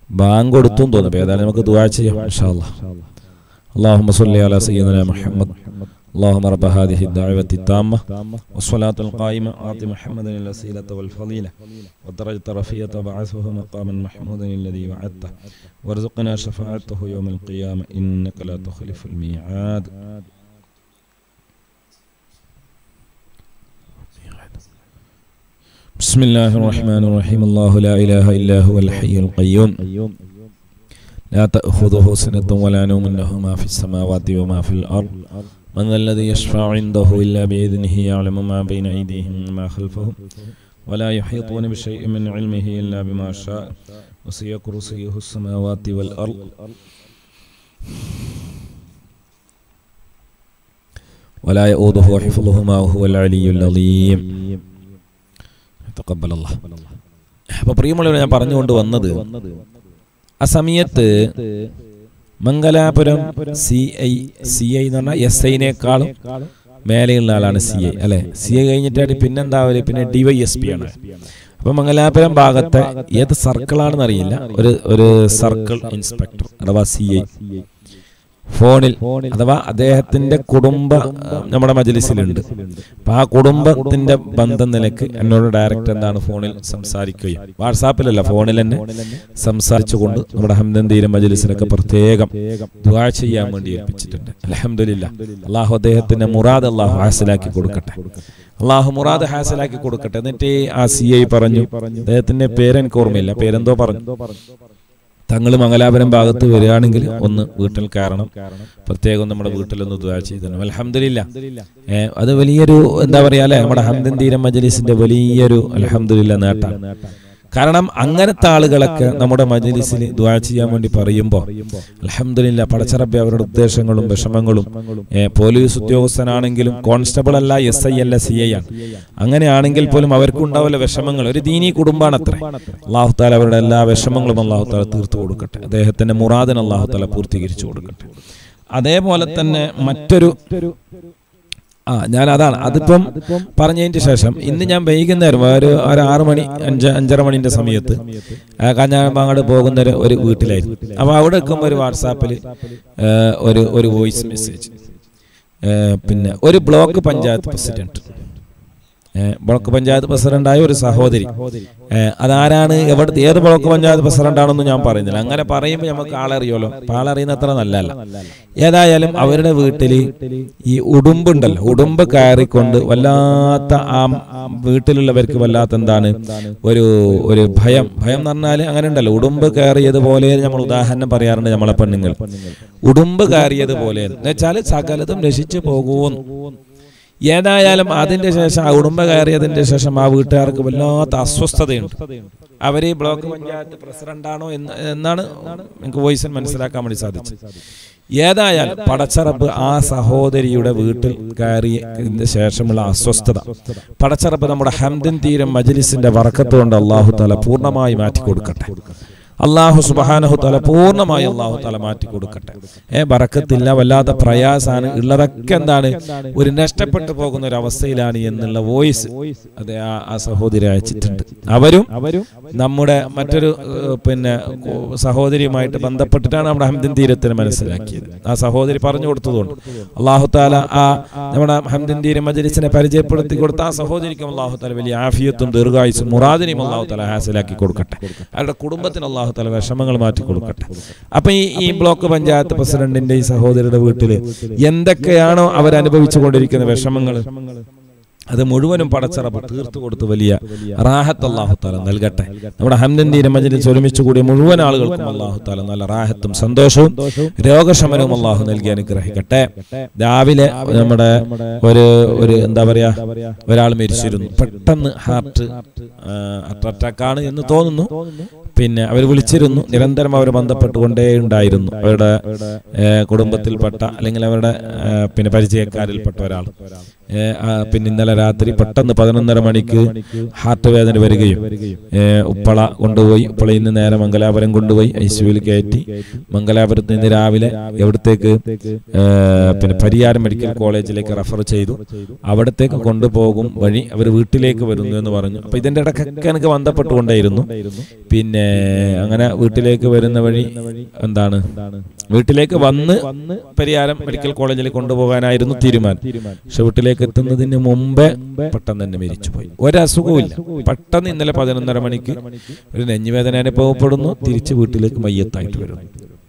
ബാങ്ക് കൊടുത്തും തോന്നുന്നു. ഏതായാലും നമുക്ക് ദുആ ചെയ്യാം ഇൻഷാ അല്ലാഹ്. اللهم صل على سيدنا محمد اللهم رب هذه الدعوة التامة والصلاة القائمة آت محمدا الوسيلة والفضيلة والدرجة الرفيعة وبعثه مقاما محمودا الذي وعدته وارزقنا شفاعته يوم القيامة إنك لا تخلف الميعاد. بسم الله الرحمن الرحيم الله لا إله إلا هو الحي القيوم لا تأخذه سنة ولا نوم له ما في السماوات وما في الأرض من ذا الذي يشفع عنده إلا بإذنه يعلم ما بين أيديهم وما خلفهم ولا يحيطون بشيء من علمه إلا بما شاء وسع كرسيه السماوات والأرض ولا يؤوده حفظهما وهو العلي العظيم. تقبل الله. അപ്പോൾ പ്രിയമുള്ളവരെ, ഞാൻ പറഞ്ഞുകൊണ്ട് വന്നത് ആ സമയത്ത് Mangalapuram C I C I എന്ന് പറഞ്ഞാൽ എസ് ഐനേക്കാളും മേലെയുള്ള ആളാണ് സി ഐ അല്ലെ. സി ഐ കഴിഞ്ഞിട്ടാണ് പിന്നെന്താ പിന്നെ ഡി വൈ എസ് പി ആണ്. അപ്പൊ മംഗലാപുരം ഭാഗത്തെ ഏത് സർക്കിളാണെന്ന് അറിയില്ല, ഒരു ഒരു സർക്കിൾ ഇൻസ്പെക്ടർ അഥവാ സി ഐ ഫോണിൽ, അഥവാ അദ്ദേഹത്തിന്റെ കുടുംബ നമ്മുടെ മജ്‌ലിസിലുണ്ട്. അപ്പൊ ആ കുടുംബത്തിന്റെ ബന്ധം നിലക്ക് എന്നോട് ഡയറക്റ്റ് എന്താണ് ഫോണിൽ സംസാരിക്കുകയും വാട്സാപ്പിലല്ല ഫോണിൽ തന്നെ സംസാരിച്ചുകൊണ്ട് നമ്മുടെ ഹംദൻ തീരം മജ്‌ലിസിനൊക്കെ പ്രത്യേകം ദുആ ചെയ്യാൻ വേണ്ടി ഏൽപ്പിച്ചിട്ടുണ്ട്. അൽഹംദുലില്ലാഹ്. അള്ളാഹു അദ്ദേഹത്തിന്റെ മുറാദ് അള്ളാഹു ഹാസിലാക്കി കൊടുക്കട്ടെ. അള്ളാഹു മുറാദ് ഹാസിലാക്കി കൊടുക്കട്ടെ. എന്നിട്ട് ആ സി ഐ പറഞ്ഞു, അദ്ദേഹത്തിന്റെ പേരെനിക്ക് ഓർമ്മയില്ല, പേരെന്തോ പറഞ്ഞു, തങ്ങൾ മംഗലാപുരം ഭാഗത്ത് വരികയാണെങ്കിൽ ഒന്ന് വീട്ടിൽ കയറണം, പ്രത്യേകം നമ്മുടെ വീട്ടിലൊന്ന് ദുആ ചെയ്തണം. അൽഹംദുലില്ലാഹ്. ഏഹ് അത് വലിയൊരു എന്താ പറയാ അല്ലെ, നമ്മുടെ ഹംദൻ തീരം മജ്‌ലിസിന്റെ വലിയൊരു അൽഹംദുലില്ലാഹ് നേട്ടമാണ്. കാരണം അങ്ങനത്തെ ആളുകളൊക്കെ നമ്മുടെ മജ്‌ലിസിൽ ദുആ ചെയ്യാൻ വേണ്ടി പറയുമ്പോൾ അൽഹംദുലില്ലാഹ് പടച്ച റബ്ബേ അവരുടെ ഉദ്ദേശങ്ങളും വിഷമങ്ങളും, പോലീസ് ഉദ്യോഗസ്ഥനാണെങ്കിലും കോൺസ്റ്റബിൾ അല്ല, എസ് ഐ അല്ല, സി ഐ ആണ്, അങ്ങനെയാണെങ്കിൽ പോലും അവർക്കുണ്ടാവില്ല വിഷമങ്ങൾ. ഒരു ദീനീ കുടുംബമാണ് അത്ര. അല്ലാഹു തആല അവരുടെ എല്ലാ വിഷമങ്ങളും അല്ലാഹു തആല തീർത്തു കൊടുക്കട്ടെ. അദ്ദേഹത്തിന്റെ മുറാദിനെ അല്ലാഹു തആല പൂർത്തീകരിച്ചു കൊടുക്കട്ടെ. അതേപോലെ തന്നെ മറ്റൊരു ആ ഞാൻ അതാണ് അതിപ്പം പറഞ്ഞതിന് ശേഷം ഇന്ന് ഞാൻ വൈകുന്നേരം ഒരു ഒരു ആറ് മണി അഞ്ച് അഞ്ചര മണിന്റെ സമയത്ത് കാഞ്ഞാമ്പാങ്ങാട് പോകുന്ന ഒരു വീട്ടിലായിരുന്നു. അപ്പൊ അവിടെ നിൽക്കുമ്പോൾ ഒരു വാട്സാപ്പിൽ ഒരു ഒരു വോയിസ് മെസ്സേജ്, പിന്നെ ഒരു block panchayat president block panchayat പ്രസിഡന്റായ ഒരു സഹോദരി, അതാരാണ്, എവിടുത്തെ ഏത് ബ്ലോക്ക് പഞ്ചായത്ത് പ്രസിഡന്റ് ആണെന്ന് ഞാൻ പറയുന്നില്ല. അങ്ങനെ പറയുമ്പോൾ നമുക്ക് ആളറിയോലോ, ആളറിയുന്ന അത്ര നല്ലതല്ല. ഏതായാലും അവരുടെ വീട്ടിൽ ഈ ഉടുമ്പുണ്ടല്ലോ, ഉടുമ്പ് കയറിക്കൊണ്ട് വല്ലാത്ത ആ വീട്ടിലുള്ളവർക്ക് വല്ലാത്ത എന്താണ് ഒരു ഒരു ഭയം. ഭയം എന്ന് പറഞ്ഞാൽ അങ്ങനെ ഉണ്ടല്ലോ, ഉടുമ്പ് കയറിയതുപോലെ നമ്മൾ ഉദാഹരണം പറയാറുണ്ട് നമ്മളെ പെണ്ണുങ്ങൾ, ഉടുമ്പ് കയറിയതുപോലെ എന്ന് വെച്ചാൽ സകലതും നശിച്ചു പോകുന്നു. ഏതായാലും അതിന്റെ ശേഷം ആ കുടുംബ കയറിയതിന്റെ ശേഷം ആ വീട്ടുകാർക്ക് വല്ലാത്ത അസ്വസ്ഥതയുണ്ട്. അവര് ബ്ലോക്ക് പഞ്ചായത്ത് പ്രസിഡന്റാണോ എന്ന് എന്നാണ് എനിക്ക് വോയിസിൽ മനസ്സിലാക്കാൻ വേണ്ടി സാധിച്ചത്. ഏതായാലും പടച്ചറബ് ആ സഹോദരിയുടെ വീട്ടിൽ കയറിയതിന് ശേഷമുള്ള അസ്വസ്ഥത പടച്ചറബ് നമ്മുടെ ഹംദൻ തീരം മജ്‌ലിസിന്റെ ബറക്കത്ത് കൊണ്ട് അല്ലാഹു തആല പൂർണ്ണമായി മാറ്റി കൊടുക്കട്ടെ. അല്ലാഹു സുബ്ഹാനഹു തആല പൂർണ്ണമായി അല്ലാഹു തആല മാറ്റി കൊടുക്കട്ടെ. ഏ ബറക്കത്തില്ല, വല്ലാത്ത പ്രയാസാണ് ഉള്ളതൊക്കെ എന്താണ് ഒരു നഷ്ടപ്പെട്ടു പോകുന്ന ഒരു അവസ്ഥയിലാണ് എന്നുള്ള വോയിസ് അതെ ആ സഹോദരി അയച്ചിട്ടുണ്ട്. അവരും നമ്മുടെ മറ്റൊരു പിന്നെ സഹോദരിയുമായിട്ട് ബന്ധപ്പെട്ടിട്ടാണ് നമ്മുടെ ഹംദൻ തീരത്തിന് മനസ്സിലാക്കിയത്. ആ സഹോദരി പറഞ്ഞു കൊടുത്തതുകൊണ്ട് അല്ലാഹു തആല ആ നമ്മുടെ ഹംദൻ തീരം മജ്‌ലിസിനെ പരിചയപ്പെടുത്തി കൊടുത്ത ആ സഹോദരിക്കും അല്ലാഹു തആല വലിയ ആഫിയത്തും ദീർഘായുസ്സും മുറാദിനെയും അല്ലാഹു തആല ഹാസിലാക്കി കൊടുക്കട്ടെ. അവരുടെ കുടുംബത്തിന് അല്ലാഹു തആല വിഷമങ്ങൾ മാറ്റി കൊടുക്കട്ടെ. അപ്പൊ ഈ ഈ ബ്ലോക്ക് പഞ്ചായത്ത് പ്രസിഡന്റിന്റെ ഈ സഹോദരിയുടെ വീട്ടില് എന്തൊക്കെയാണോ അവരനുഭവിച്ചു കൊണ്ടിരിക്കുന്ന വിഷമങ്ങൾ അത് മുഴുവനും പടച്ചറബ് തീർത്തു കൊടുത്ത് വലിയ റാഹത്ത് അല്ലാഹു തആല നൽകട്ടെ. നമ്മുടെ ഹംദൻ തീരം മജ്‌ലിസ് ഒരുമിച്ച് കൂടിയ മുഴുവൻ ആളുകൾക്കും അല്ലാഹു തആല നല്ല റാഹത്തും സന്തോഷവും രോഗശമനവും അല്ലാഹു നൽകി അനുഗ്രഹിക്കട്ടെ. രാവിലെ നമ്മുടെ ഒരു ഒരു എന്താ പറയാ ഒരാൾ മരിച്ചിരുന്നു, പെട്ടെന്ന് ഹാർട്ട് ഹാർട്ട് അറ്റാക്ക് ആണ് എന്ന് തോന്നുന്നു. പിന്നെ അവർ വിളിച്ചിരുന്നു, നിരന്തരം അവർ ബന്ധപ്പെട്ടുകൊണ്ടേ ഉണ്ടായിരുന്നു. അവരുടെ കുടുംബത്തിൽപ്പെട്ട അല്ലെങ്കിൽ അവരുടെ പിന്നെ പരിചയക്കാരിൽപ്പെട്ട ഒരാൾ പിന്നെ ഇന്നലെ രാത്രി പെട്ടെന്ന് പതിനൊന്നര മണിക്ക് ഹാർട്ട് വേദന വരികയും ഉപ്പള കൊണ്ടുപോയി, ഉപ്പളയിൽ നിന്ന് നേരെ മംഗലാപുരം കൊണ്ടുപോയി ഐ സിയുവിൽ കയറ്റി. മംഗലാപുരത്ത് നിന്ന് രാവിലെ എവിടത്തേക്ക് പിന്നെ പരിയാരം മെഡിക്കൽ കോളേജിലേക്ക് റെഫർ ചെയ്തു. അവിടത്തേക്ക് കൊണ്ടുപോകും വഴി അവർ വീട്ടിലേക്ക് വരുന്നു എന്ന് പറഞ്ഞു. അപ്പൊ ഇതിന്റെ ഇടയ്ക്കൊക്കെ എനിക്ക് ബന്ധപ്പെട്ടുകൊണ്ടേയിരുന്നു. പിന്നെ അങ്ങനെ വീട്ടിലേക്ക് വരുന്ന വഴി എന്താണ് വീട്ടിലേക്ക് വന്ന് പരിയാരം മെഡിക്കൽ കോളേജിൽ കൊണ്ടുപോകാനായിരുന്നു തീരുമാനം. പക്ഷെ വീട്ടിലേക്ക് എത്തുന്നതിന് മുമ്പേ പെട്ടെന്ന് തന്നെ മരിച്ചുപോയി. ഒരസുഖവുമില്ല. പെട്ടെന്ന് ഇന്നലെ പതിനൊന്നര മണിക്ക് ഒരു നെഞ്ഞുവേദന അനുഭവപ്പെടുന്നു. തിരിച്ച് വീട്ടിലേക്ക് മയ്യത്തായിട്ട് വരുന്നു.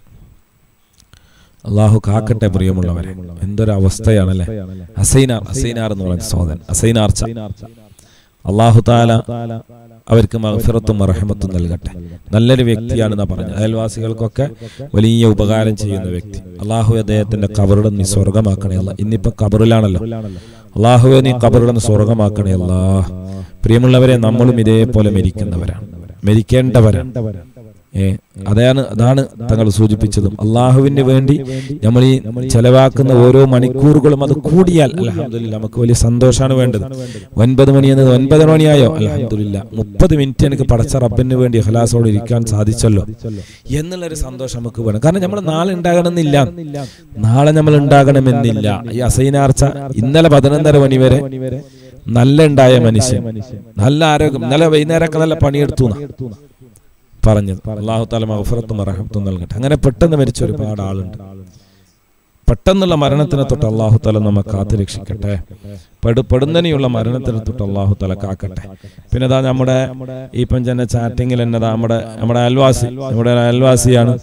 അള്ളാഹു കാക്കട്ടെ പ്രിയമുള്ളവരെ. എന്തൊരവസ്ഥയാണല്ലേ. അസൈനാർ അസൈനാർ എന്ന് പറയുന്ന സഹോദരൻ അസൈനാർച്ച, അള്ളാഹു താല അവർക്ക് മഗ്ഫിറത്തും റഹ്മത്തും നൽകട്ടെ. നല്ലൊരു വ്യക്തിയാണെന്നാ പറഞ്ഞത്. അയൽവാസികൾക്കൊക്കെ വലിയ ഉപകാരം ചെയ്യുന്ന വ്യക്തി. അള്ളാഹു അദ്ദേഹത്തിന്റെ ഖബറിടം നീ സ്വർഗമാക്കണേ അല്ലാ. ഇന്നിപ്പോ ഖബറിലാണല്ലോ. അള്ളാഹുവെ നീ ഖബറിടം സ്വർഗമാക്കണേ അല്ലാ. പ്രിയമുള്ളവരെ, നമ്മളും ഇതേപോലെ മരിക്കുന്നവരാണ്, മരിക്കേണ്ടവരാണ്. ഏ അതാണ് അതാണ് തങ്ങൾ സൂചിപ്പിച്ചതും. അള്ളാഹുവിന് വേണ്ടി നമ്മൾ ഈ ചെലവാക്കുന്ന ഓരോ മണിക്കൂറുകളും അത് കൂടിയാൽ അൽഹംദുലില്ലാ നമുക്ക് വലിയ സന്തോഷമാണ് വേണ്ടത്. ഒൻപത് മണി എന്നത് ഒൻപത് മണിയായോ അൽഹംദുലില്ലാ, മുപ്പത് മിനിറ്റ് എനിക്ക് പടച്ച റബ്ബിന് വേണ്ടി ഇഖ്ലാസോടെ ഇരിക്കാൻ സാധിച്ചല്ലോ എന്നുള്ളൊരു സന്തോഷം നമുക്ക് വേണം. കാരണം നമ്മൾ നാളെ ഉണ്ടാകണമെന്നില്ല, നാളെ നമ്മൾ ഉണ്ടാകണമെന്നില്ല. ഈ അസൈനാർച്ച ഇന്നലെ പതിനൊന്നര മണി വരെ നല്ല ഉണ്ടായ മനുഷ്യൻ, നല്ല ആരോഗ്യം, നല്ല വൈകുന്നേരമൊക്കെ നല്ല പണിയെടുത്തു പറഞ്ഞത്. അല്ലാഹു തആല മഗ്ഫിറത്തും റഹ്മത്തും നൽകട്ടെ. അങ്ങനെ പെട്ടെന്ന് മരിച്ച ഒരുപാട് ആളുണ്ട്. പെട്ടെന്നുള്ള മരണത്തിനെ തൊട്ട് അല്ലാഹു തആല നമ്മെ കാത്തു രക്ഷിക്കട്ടെ. പെടു പെടുന്നതിനുള്ള മരണത്തിനെ തൊട്ട് അല്ലാഹു തആല കാക്കട്ടെ. പിന്നെ അതാ നമ്മുടെ ഈ പഞ്ചന ചാറ്റിങ്ങിൽ എന്നതാ നമ്മുടെ നമ്മുടെ അയൽവാസി നമ്മുടെ അയൽവാസിയാണ്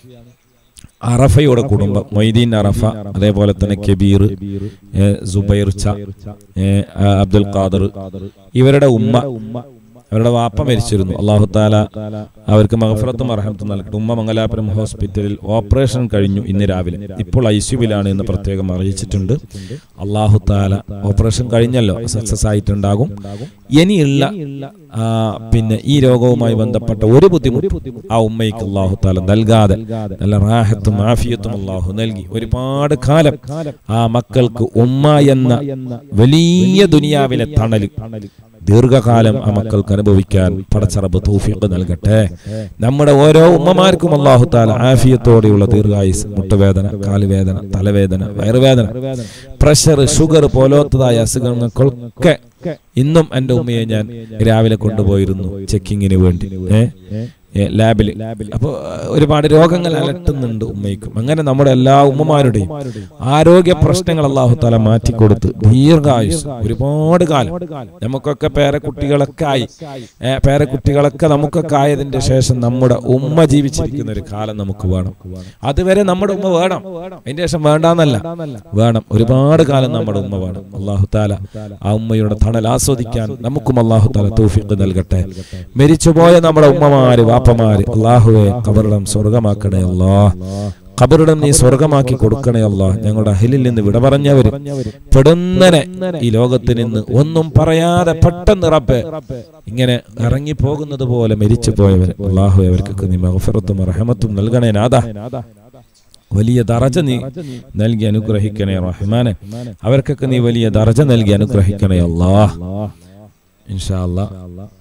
അറഫയുടെ കുടുംബം, മൊയ്തീൻ അറഫ, അതേപോലെ തന്നെ കബീർ, സുബൈർ ച, അബ്ദുൽ ഖാദർ, ഇവരുടെ ഉമ്മ, അവരുടെ വാപ്പ മരിച്ചിരുന്നു. അല്ലാഹു തആല അവർക്ക് മഗ്ഫിറത്തും റഹ്മത്തും നൽകട്ടെ. ഉമ്മ മംഗലാപുരം ഹോസ്പിറ്റലിൽ ഓപ്പറേഷൻ കഴിഞ്ഞു ഇന്ന് രാവിലെ. ഇപ്പോൾ ഐ സിയുവിലാണ് എന്ന് പ്രത്യേകം അറിയിച്ചിട്ടുണ്ട്. അല്ലാഹു തആല ഓപ്പറേഷൻ കഴിഞ്ഞല്ലോ, സക്സസ് ആയിട്ടുണ്ടാകും. ഇനിയുള്ള പിന്നെ ഈ രോഗവുമായി ബന്ധപ്പെട്ട ഒരു ബുദ്ധിമുട്ടും ആ ഉമ്മയ്ക്ക് അല്ലാഹു തആല നൽകാതെ നല്ല റാഹത്തും ആഫിയത്തും അല്ലാഹു നൽകി ഒരുപാട് കാലം ആ മക്കൾക്ക് ഉമ്മ എന്ന വലിയ ദുനിയാവിലെ തണല് ദീർഘകാലം ആ മക്കൾക്ക് അനുഭവിക്കാൻ പടച്ച റബ്ബ് തൗഫീഖ് നൽകട്ടെ. നമ്മുടെ ഓരോ ഉമ്മമാർക്കും അല്ലാഹു തആല ആഫിയത്തോടെയുള്ള ദീർഘായുസ്. മുട്ടുവേദന, കാലുവേദന, തലവേദന, വയറുവേദന, പ്രഷർ, ഷുഗർ പോലത്തതായ അസുഖങ്ങൾക്കൊക്കെ ഇന്നും എൻ്റെ ഉമ്മയെ ഞാൻ രാവിലെ കൊണ്ടുപോയിരുന്നു ചെക്കിങ്ങിന് വേണ്ടി ഏഹ് ലാബിൽ. അപ്പോൾ ഒരുപാട് രോഗങ്ങൾ അലട്ടുന്നുണ്ട് ഉമ്മയ്ക്കും. അങ്ങനെ നമ്മുടെ എല്ലാ ഉമ്മമാരുടെയും ആരോഗ്യ പ്രശ്നങ്ങൾ അല്ലാഹു തആല മാറ്റിക്കൊടുത്ത് ദീർഘായുസ് ഒരുപാട് കാലം നമുക്കൊക്കെ പേരക്കുട്ടികളൊക്കെ ആയി പേരക്കുട്ടികളൊക്കെ നമുക്കൊക്കെ ആയതിന്റെ ശേഷം നമ്മുടെ ഉമ്മ ജീവിച്ചിരിക്കുന്ന ഒരു കാലം നമുക്ക് വേണം. അതുവരെ നമ്മുടെ ഉമ്മ വേണം, അതിന്റെ ശേഷം വേണ്ടാന്നല്ല, വേണം. ഒരുപാട് കാലം നമ്മുടെ ഉമ്മ വേണം. അല്ലാഹു തആല ആ ഉമ്മയുടെ തണൽ ആസ്വദിക്കാൻ നമുക്കും അല്ലാഹു തആല തൗഫീഖ് നൽകട്ടെ. മരിച്ചുപോയ നമ്മുടെ ഉമ്മമാര്, വാപ്പമാര്, അല്ലാഹുവേ ഖബറിടം സ്വർഗമാക്കണേ അല്ലാഹ്. ഖബറിടം നീ സ്വർഗമാക്കി കൊടുക്കണേ അല്ലാഹ്. ഞങ്ങളുടെ അഹ്ലിൽ നിന്ന് വിട പറഞ്ഞവര് പെടുന്നനെ ഈ ലോകത്ത് നിന്ന് ഒന്നും പറയാതെ പെട്ടെന്ന് റബ്ബേ ഇങ്ങനെ ഇറങ്ങി പോകുന്നത് പോലെ മരിച്ചു പോയവർ അല്ലാഹു അവർക്കൊക്കെ നീ മഗ്ഫിറത്തും റഹ്മത്തും നൽകണേ നാഥാ. വലിയ ദറജ നീ നൽകി അനുഗ്രഹിക്കണേ റഹ്മാനെ. അവർക്കൊക്കെ നീ വലിയ ദറജ നൽകി അനുഗ്രഹിക്കണേ അല്ലാഹ്. ഇൻഷാ അല്ലാഹ്.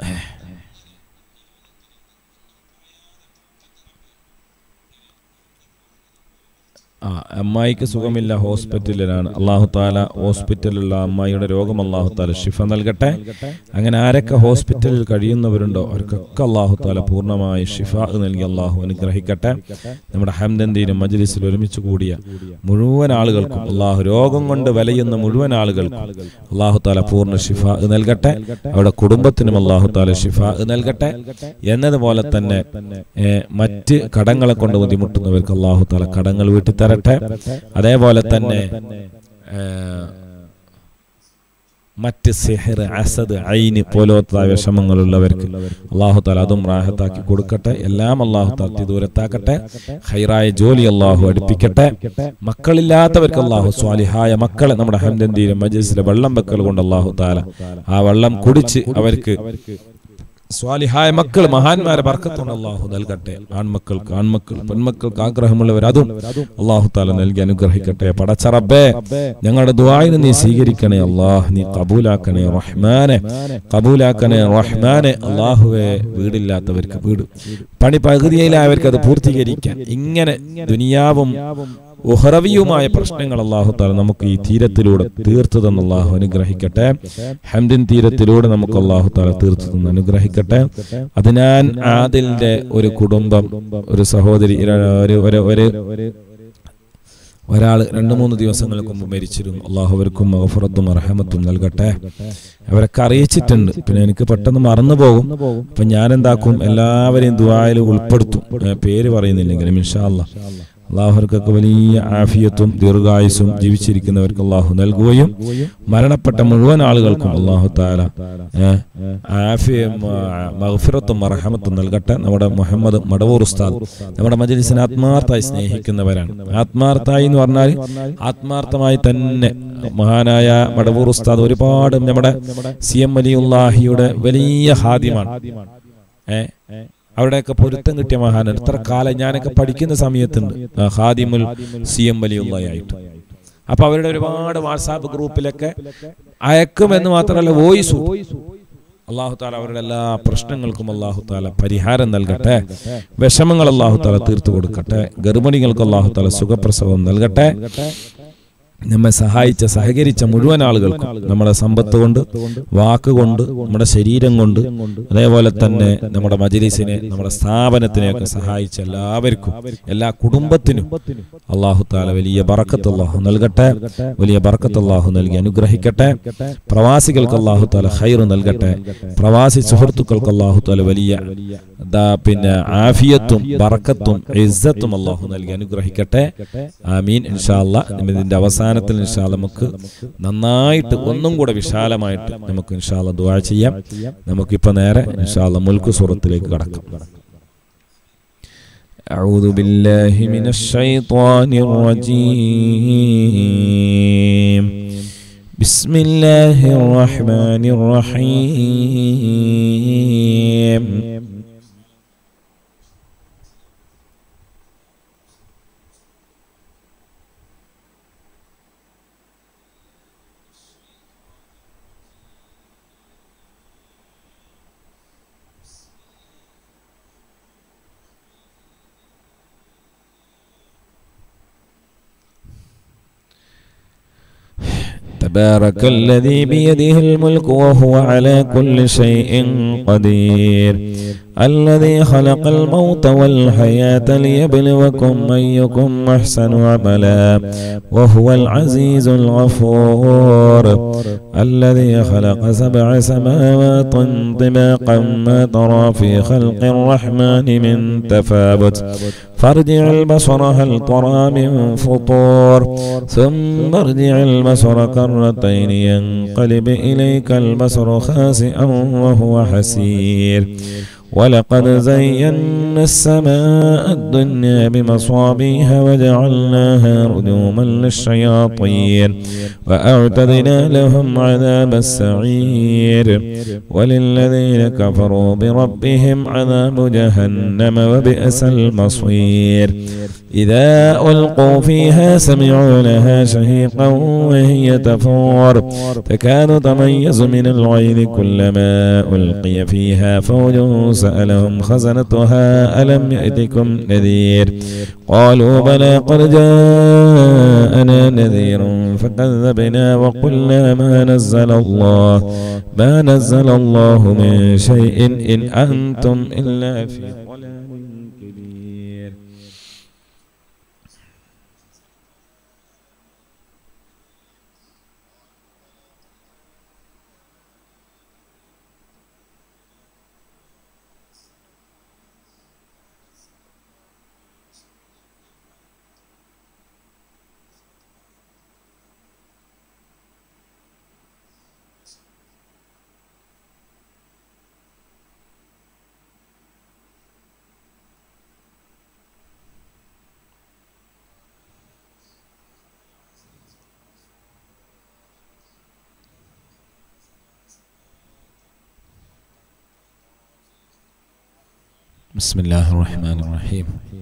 ആ അമ്മായിക്ക് സുഖമില്ല, ഹോസ്പിറ്റലിലാണ്. അല്ലാഹു തആല ഹോസ്പിറ്റലിലുള്ള അമ്മായിയുടെ രോഗം അല്ലാഹു തആല ശിഫ നൽകട്ടെ. അങ്ങനെ ആരൊക്കെ ഹോസ്പിറ്റലിൽ കഴിയുന്നവരുണ്ടോ അവർക്കൊക്കെ അല്ലാഹു തആല പൂർണ്ണമായി ശിഫ നൽകി അല്ലാഹു അനുഗ്രഹിക്കട്ടെ. നമ്മുടെ ഹംദന്ദീനും മജ്ലിസിൽ ഒരുമിച്ച് കൂടിയ മുഴുവൻ ആളുകൾക്കും അല്ലാഹു രോഗം കൊണ്ട് വലയുന്ന മുഴുവൻ ആളുകൾക്കും അല്ലാഹു തആല പൂർണ്ണ ശിഫ നൽകട്ടെ. അവരുടെ കുടുംബത്തിനും അല്ലാഹു തആല ശിഫ നൽകട്ടെ. എന്നതുപോലെ തന്നെ മറ്റ് കടങ്ങളെ കൊണ്ട് ബുദ്ധിമുട്ടുന്നവർക്ക് അല്ലാഹു തആല കടങ്ങൾ വീട്ടി തരട്ടെ. അതേപോലെ തന്നെ മറ്റ് സിഹർ, അസദ്, ഐന് പോലത്തെ വിഷമങ്ങളുള്ളവർക്ക് അല്ലാഹു തആല അതും റാഹത്താക്കി കൊടുക്കട്ടെ. എല്ലാം അല്ലാഹു തആല ദൂരത്താക്കട്ടെ. ഖൈറായ ജോലി അല്ലാഹു അടുപ്പിക്കട്ടെ. മക്കളില്ലാത്തവർക്ക് അല്ലാഹു സ്വാലിഹായ മക്കളെ നമ്മുടെ ഹംദന്ദീനും മജ്ലിസിലെ വെള്ളം വെക്കൽ കൊണ്ട് അല്ലാഹു തആല ആ വെള്ളം കുടിച്ച് അവർക്ക് സ്വാലിഹായ മക്കൾ മഹാന്മാരെ ബർക്കത്തുണ്ട് അല്ലാഹു നൽകട്ടെ. ആൺമക്കൾക്ക് ആൺമക്കൾ പെൺമക്കൾക്ക് ആഗ്രഹമുള്ളവർ അതും അല്ലാഹു തആല നൽകി അനുഗ്രഹിക്കട്ടെ. പടച്ച റബ്ബേ, ഞങ്ങളുടെ ദുആഇനെ നീ സ്വീകരിക്കണേ അല്ലാഹ്, നീ ഖബൂലാക്കണേ റഹ്മാനെ, ഖബൂലാക്കണേ റഹ്മാനെ. അല്ലാഹുവേ, വീടില്ലാത്തവർക്ക് വീട്, പണി പകുതിയിലായവർക്ക് അത് പൂർത്തീകരിക്കാൻ, ഇങ്ങനെ ദുനിയാവും ഉഹറവിയുമായ പ്രശ്നങ്ങൾ അല്ലാഹു തആല നമുക്ക് ഈ തീരത്തിലൂടെ തീർത്തു തന്ന അല്ലാഹു അനുഗ്രഹിക്കട്ടെ. ഹംദിൻ തീരത്തിലൂടെ നമുക്ക് അല്ലാഹു തആല തീർത്തു തന്ന അനുഗ്രഹിക്കട്ടെ. അദ്നാൻ ആദിലിന്റെ ഒരു കുടുംബം, ഒരു സഹോദരി, ഒരു ഒരു ഒരാൾ രണ്ടു മൂന്ന് ദിവസങ്ങൾക്ക് മുമ്പ് മരിച്ചിരുന്നു. അല്ലാഹു അവർക്കും മഗ്ഫിറത്തും റഹ്മത്തും നൽകട്ടെ. അവരൊക്കെ അറിയിച്ചിട്ടുണ്ട്, പിന്നെ എനിക്ക് പെട്ടെന്ന് മറന്നു പോകും. അപ്പൊ ഞാൻ എന്താക്കും, എല്ലാവരെയും ദുആയിൽ ഉൾപ്പെടുത്തും, പേര് പറയുന്നില്ലെങ്കിലും ഇൻഷാ അല്ലാഹ്. അള്ളാഹുവർക്കൊക്കെ വലിയ ആഫിയത്തും ദീർഘായുസും ജീവിച്ചിരിക്കുന്നവർക്ക് അള്ളാഹു നൽകുകയും മരണപ്പെട്ട മുഴുവൻ ആളുകൾക്കും അള്ളാഹു തആല ആഫിയ മഗ്ഫിറത്തും റഹ്മത്തും നൽകട്ടെ. നമ്മുടെ മുഹമ്മദ് മടവൂർ ഉസ്താദ് നമ്മുടെ മജ്ലിസിനെ ആത്മാർത്ഥമായി സ്നേഹിക്കുന്നവരാണ്. ആത്മാർത്ഥമായി എന്ന് പറഞ്ഞാൽ ആത്മാർത്ഥമായി തന്നെ മഹാനായ മടവൂർ ഉസ്താദ് ഒരുപാട് നമ്മുടെ സി എം വലിയുല്ലാഹിയുടെ വലിയ ഹാദിമാണ്. ഏഹ് അവിടെയൊക്കെ പൊരുത്തം കിട്ടിയ മഹാനാണ്. ഇത്ര കാലം ഞാനൊക്കെ പഠിക്കുന്ന സമയത്തുണ്ട് ഖാദിമുൽ സി എം വലിയുള്ളയായിട്ട്. അപ്പൊ അവരുടെ ഒരുപാട് വാട്സാപ്പ് ഗ്രൂപ്പിലൊക്കെ അയക്കുമെന്ന് മാത്രമല്ല വോയിസ്. അല്ലാഹു തആല അവരുടെ എല്ലാ പ്രശ്നങ്ങൾക്കും അല്ലാഹു തആല പരിഹാരം നൽകട്ടെ. വിഷമങ്ങൾ അല്ലാഹു തആല തീർത്തു കൊടുക്കട്ടെ. ഗർഭിണികൾക്ക് അല്ലാഹു തആല സുഖപ്രസവം നൽകട്ടെ. നമ്മെ സഹായിച്ച സഹകരിച്ച മുഴുവൻ ആളുകൾക്കും നമ്മുടെ സമ്പത്ത് കൊണ്ട്, വാക്കുകൊണ്ട്, നമ്മുടെ ശരീരം കൊണ്ട്, അതേപോലെ തന്നെ നമ്മുടെ മജ്ലിസിനെ, നമ്മുടെ സ്ഥാപനത്തിനെയൊക്കെ സഹായിച്ച എല്ലാവർക്കും, എല്ലാ കുടുംബത്തിനും അല്ലാഹു തആല വലിയ ബറക്കത്ത് അല്ലാഹു നൽകട്ടെ. വലിയ ബറക്കത്ത് അല്ലാഹു നൽകി അനുഗ്രഹിക്കട്ടെ. പ്രവാസികൾക്ക് അല്ലാഹു തആല ഖൈർ നൽകട്ടെ. പ്രവാസി സുഹൃത്തുക്കൾക്ക് അല്ലാഹു തആല വലിയ പിന്നെ ആഫിയത്തും ബറക്കത്തും ഇസ്സത്തും അല്ലാഹു നൽകി അനുഗ്രഹിക്കട്ടെ. ആമീൻ. ഇൻഷാ അല്ലാഹ് ഇതിന്റെ അവസാനത്തിൽ ഇൻഷാ അല്ലാഹ് നമുക്ക് നന്നായിട്ട് ഒന്നും കൂടെ വിശാലമായിട്ട് നമുക്ക് ഇൻഷാ അല്ലാഹ് ദുആ ചെയ്യാം. നമുക്കിപ്പോൾ നേരെ ഇൻഷാ അല്ലാഹ് മുൽക്ക് സൂറത്തിലേക്ക് കടക്കാം. അഊദു ബില്ലാഹി മിനശ് ശൈത്വാനിർ റജീം. ബിസ്മില്ലാഹിർ റഹ്മാനിർ റഹീം. تبارك الذي بيده الملك وهو على كل شيء قدير الذي خلق الموت والحياة ليبلوكم أيكم أحسن عملا وهو العزيز الغفور الذي خلق سبع سماوات طباقا ما ترى في خلق الرحمن من تفاوت فارجع البصر هل ترى من فطور ثم ارجع البصر كرتين ينقلب إليك البصر خاسئا وهو حسير ولقد زينا السماء الدنيا بمصابيح وجعلناها رجوما للشياطين وأعتدنا لهم عذاب السعير وللذين كفروا بربهم عذاب جهنم وبئس المصير إذا ألقوا فيها سمعوا لها شهيقا وهي تفور تكاد تميز من الغيظ كلما ألقي فيها فوج سألهم خزنتها ألم يأتكم نذير قالوا بلى قد جاءنا نذير فكذبنا وقلنا ما نزل الله ما نزل الله من شيء إن أنتم إلا في ضلال كبير. بسم الله الرحمن الرحيم.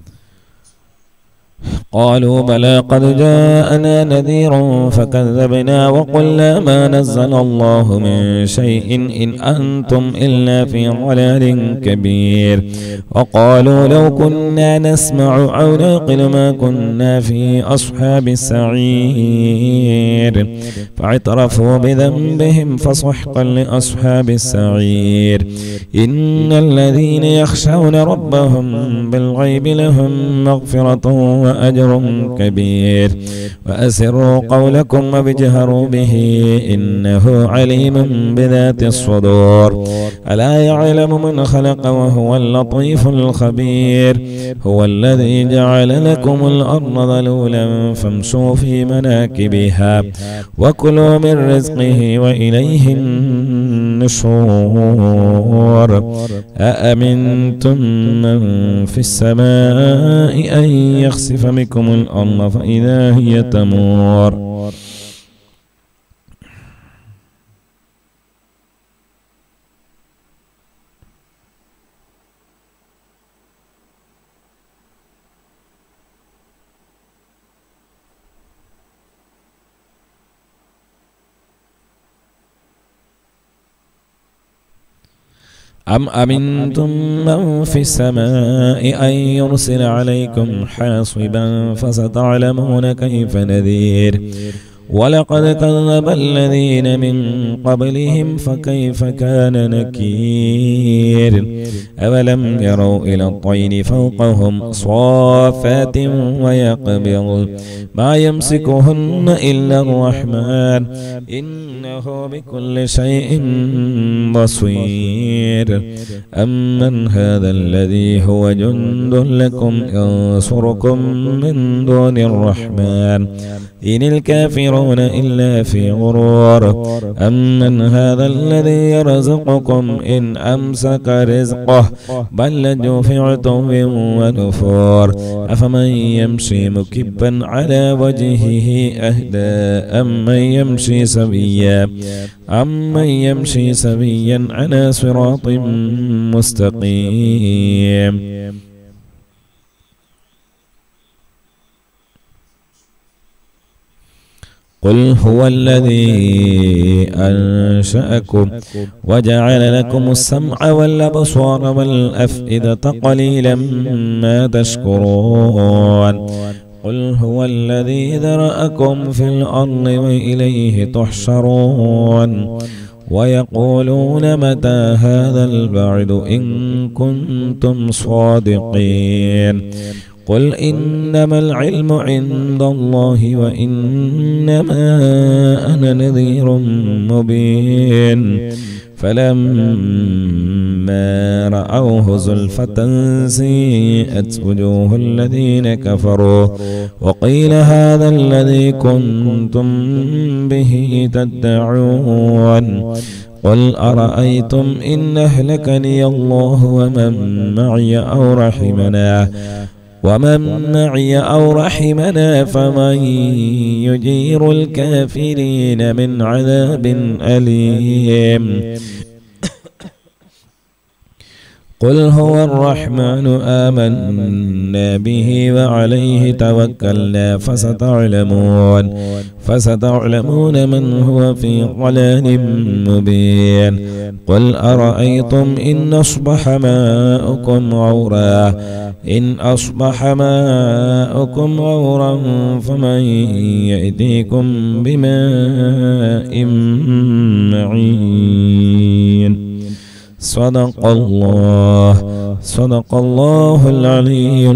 قالوا بلى قد جاءنا نذير فكذبنا وقلنا ما نزل الله من شيء إن أنتم إلا في ضلال كبير. وقالوا لو كنا نسمع أو نعقل ما كنا في أصحاب السعير فاعترفوا بذنبهم فسحقا لأصحاب السعير. إن الذين يخشون ربهم بالغيب لهم مغفرة وأجر كبير. وأسروا قولكم وبجهروا به إنه عليم بذات الصدور. ألا يعلم من خلق وهو اللطيف الخبير. هو الذي جعل لكم الأرض ذلولا فامشوا في مناكبها وكلوا من رزقه وإليه النشور. أأمنتم من في السماء أن يخسف بكم الأرض فإذا هي تمور. أم أمنتم من في السماء أن يرسل عليكم حاصبا فستعلمون كيف نذير. ولقد كذب الذين من قبلهم فكيف كان نكير. أولم يروا إلى الطير فوقهم صافات ويقبض ما يمسكهن إلا الرحمن إنه بكل شيء بصير. أمن هذا الذي هو جند لكم ينصركم من دون الرحمن إن الكافرون إلا في غرور. أمن هذا الذي يرزقكم إن أمسك رزقه بل لجوا في عتو ونفور. أفمن يمشي مكبا على وجهه أهدى أمن يمشي سويا أمن يمشي سويا على صراط مستقيم. قل هو الذي أنشأكم وجعل لكم السمع والأبصار والأفئدة قليلا ما تشكرون. قل هو الذي ذرأكم في الأرض وإليه تحشرون. ويقولون متى هذا البعد إن كنتم صادقين. قل إنما العلم عند الله وإنما أنا نذير مبين. فلما رأوه زلفة سيئت وجوه الذين كفروا وقيل هذا الذي كنتم به تدعون. قل أرأيتم إن أهلكني الله ومن معي أو رحمنا ومن معي أو رحمنا فمن يجير الكافرين من عذاب أليم. قل هو الرحمن آمنا به وعليه توكلنا فستعلمون فستعلمون من هو في ضلال مبين. قل أرأيتم إن أصبح ماؤكم غورا إن أصبح ماؤكم غورا فمن يأتيكم بماء معين. صدق الله صدق الله العلي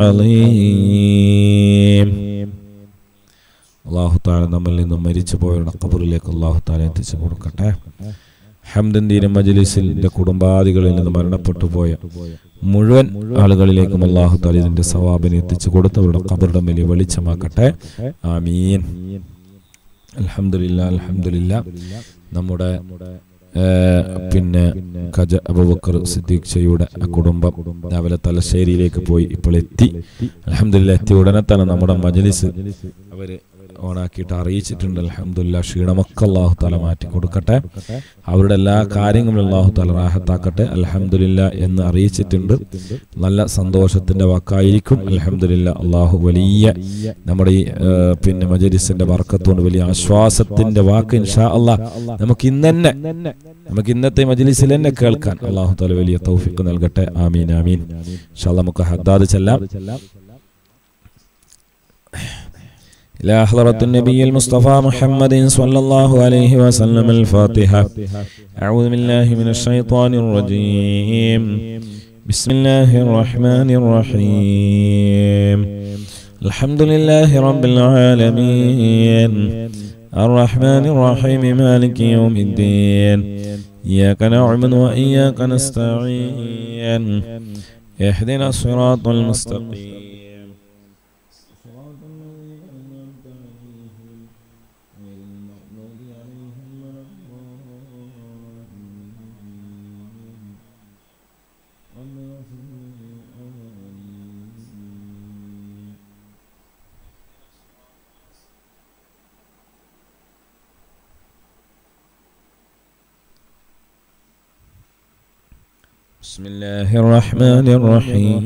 العظيم. അള്ളാഹു താല നമ്മളിൽ നിന്നും മരിച്ചുപോയവരുടെ ഖബറിലേക്ക് അള്ളാഹു താല എത്തിച്ചു കൊടുക്കട്ടെ. ഹംദന്ദീന മജ്ലിസിന്റെ കുടുംബാദികളിൽ നിന്ന് മരണപ്പെട്ടു പോയ മുഴുവൻ ആളുകളിലേക്കും അള്ളാഹു താല ഇതിന്റെ സവാബിനെ എത്തിച്ചു കൊടുത്തവരുടെ ഖബറുടെ മേലെ വെളിച്ചമാക്കട്ടെ. ആമീൻ. അൽഹംദുലില്ലാ അൽഹംദുലില്ലാ. നമ്മുടെ പിന്നെ ഖജ അബൂബക്കർ സിദ്ദീഖ് ഷയുടെ കുടുംബം രാവിലെ തലശ്ശേരിയിലേക്ക് പോയി ഇപ്പോൾ എത്തി. അൽഹംദുലില്ലാ. എത്തി ഉടനെ തന്നെ നമ്മുടെ മജ്ലിസ് അവര് ഓണാക്കിയിട്ട് അറിയിച്ചിട്ടുണ്ട്. അൽഹംദുലില്ലാ. ക്ഷീണമൊക്കെ അല്ലാഹു തആല മാറ്റി കൊടുക്കട്ടെ. അവരുടെ എല്ലാ കാര്യങ്ങളും അല്ലാഹു തആല റാഹത്താക്കട്ടെ. അൽഹംദുലില്ലാ എന്ന് അറിയിച്ചിട്ടുണ്ട്. നല്ല സന്തോഷത്തിന്റെ വാക്കായിരിക്കും. അൽഹംദുലില്ലാ. അല്ലാഹു വലിയ നമ്മുടെ ഈ പിന്നെ മജ്‌ലിസിന്റെ ബർക്കത്തുകൊണ്ട് വലിയ ആശ്വാസത്തിന്റെ വാക്ക് ഇൻഷാ അല്ലാഹ് നമുക്ക് ഇന്ന് തന്നെ നമുക്ക് ഇന്നത്തെ മജ്‌ലിസിൽ തന്നെ കേൾക്കാൻ അല്ലാഹു തആല വലിയ തൗഫീഖ് നൽകട്ടെ. ആമീൻ ആമീൻ. ഇൻഷാ അല്ലാഹ് നമുക്ക് ഹദ്ദാദ് ചൊല്ലാം. إلى حضرة النبي المصطفى محمد صلى الله عليه وسلم الفاتحة. أعوذ بالله من الشيطان الرجيم. بسم الله الرحمن الرحيم. الحمد لله رب العالمين الرحمن الرحيم مالك يوم الدين إياك نعبد وإياك نستعين اهدنا الصراط المستقيم بسم الله الرحمن الرحيم.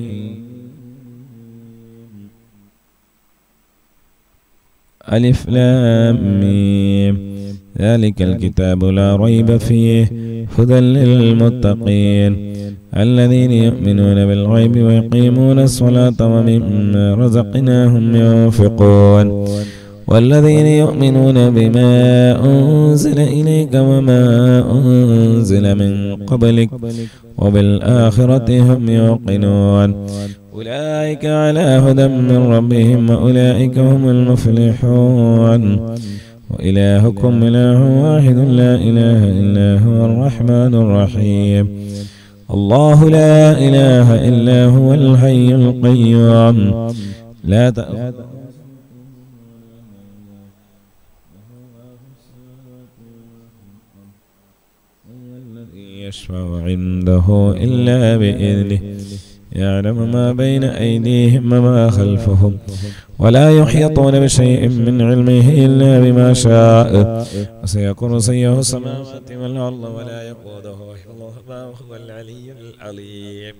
ألف لام ميم ذلك الكتاب لا ريب فيه هدى للمتقين الذين يؤمنون بالغيب ويقيمون الصلاة ومما رزقناهم ينفقون والذين يؤمنون بما أنزل إليك وما أنزل من قبلك وبالآخرة هم يوقنون أولئك على هدى من ربهم وأولئك هم المفلحون وإلهكم إله واحد لا إله إلا هو الرحمن الرحيم الله لا إله إلا هو الحي القيوم لا تأخذه يشفع عنده إلا بإذنه يعلم ما بين أيديهم وما خلفهم ولا يحيطون بشيء من علمه إلا بما شاء وسع كرسيه السماوات والأرض ولا يؤوده حفظهما وهو العلي العظيم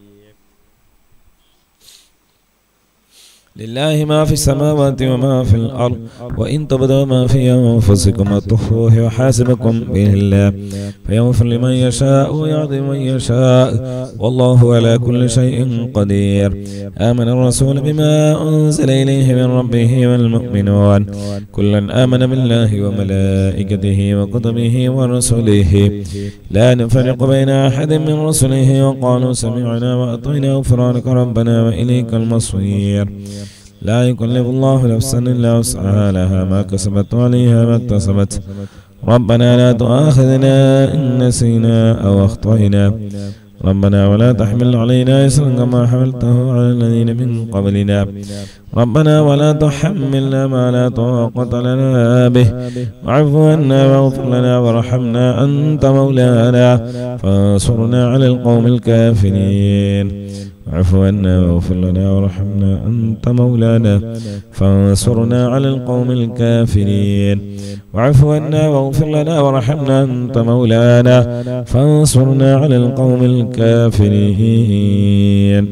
لله ما في السماوات وما في الأرض وإن تبدوا ما في أنفسكم وتخفوه يحاسبكم به الله فيغفر لمن يشاء ويعظم من يشاء والله على كل شيء قدير آمن الرسول بما أنزل إليه من ربه والمؤمنون كلا آمن بالله وملائكته وكتبه ورسله لا نفرق بين أحد من رسله وقالوا سمعنا وأطعنا غفرانك ربنا وإليك المصير لا يكلف الله نفسا إلا وسعها لها ما كسبت وعليها ما اكتسبت ربنا لا تؤاخذنا إن نسينا أو أخطأنا ربنا ولا تحمل علينا إصرا كما حملته على الذين من قبلنا ربنا ولا تحملنا ما لا طاقة لنا به واعف عنا واغفر لنا وارحمنا أنت مولانا فانصرنا على القوم الكافرين واعف عنا واغفر لنا وارحمنا أنت مولانا فانصرنا على القوم الكافرين واعف عنا واغفر لنا وارحمنا أنت مولانا فانصرنا على القوم الكافرين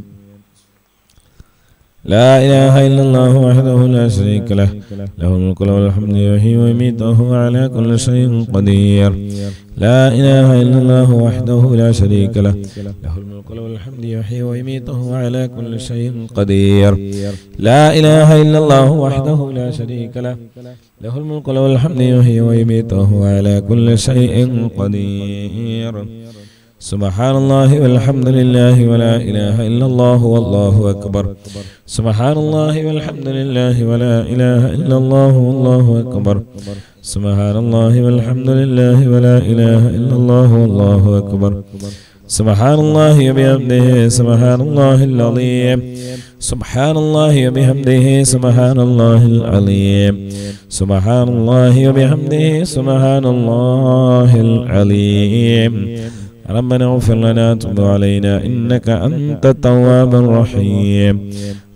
لا إله إلا الله وحده لا شريك له له الملك وله الحمد يحيي ويميت وهو على كل شيء قدير لا إله إلا الله وحده لا شريك له له الملك وله الحمد يحيي ويميت وهو على كل شيء قدير لا إله إلا الله وحده لا شريك له له الملك وله الحمد يحيي ويميت وهو على كل شيء قدير سبحان الله والحمد لله ولا إله إلا الله والله أكبر سبحان الله والحمد لله ولا إله إلا الله والله أكبر سبحان الله والحمد لله ولا إله إلا الله والله أكبر سبحان الله وبحمده سبحان الله العظيم سبحان الله وبحمده سبحان الله العظيم سبحان الله وبحمده سبحان الله العظيم ربنا اغفر لنا تب علينا إنك أنت التواب الرحيم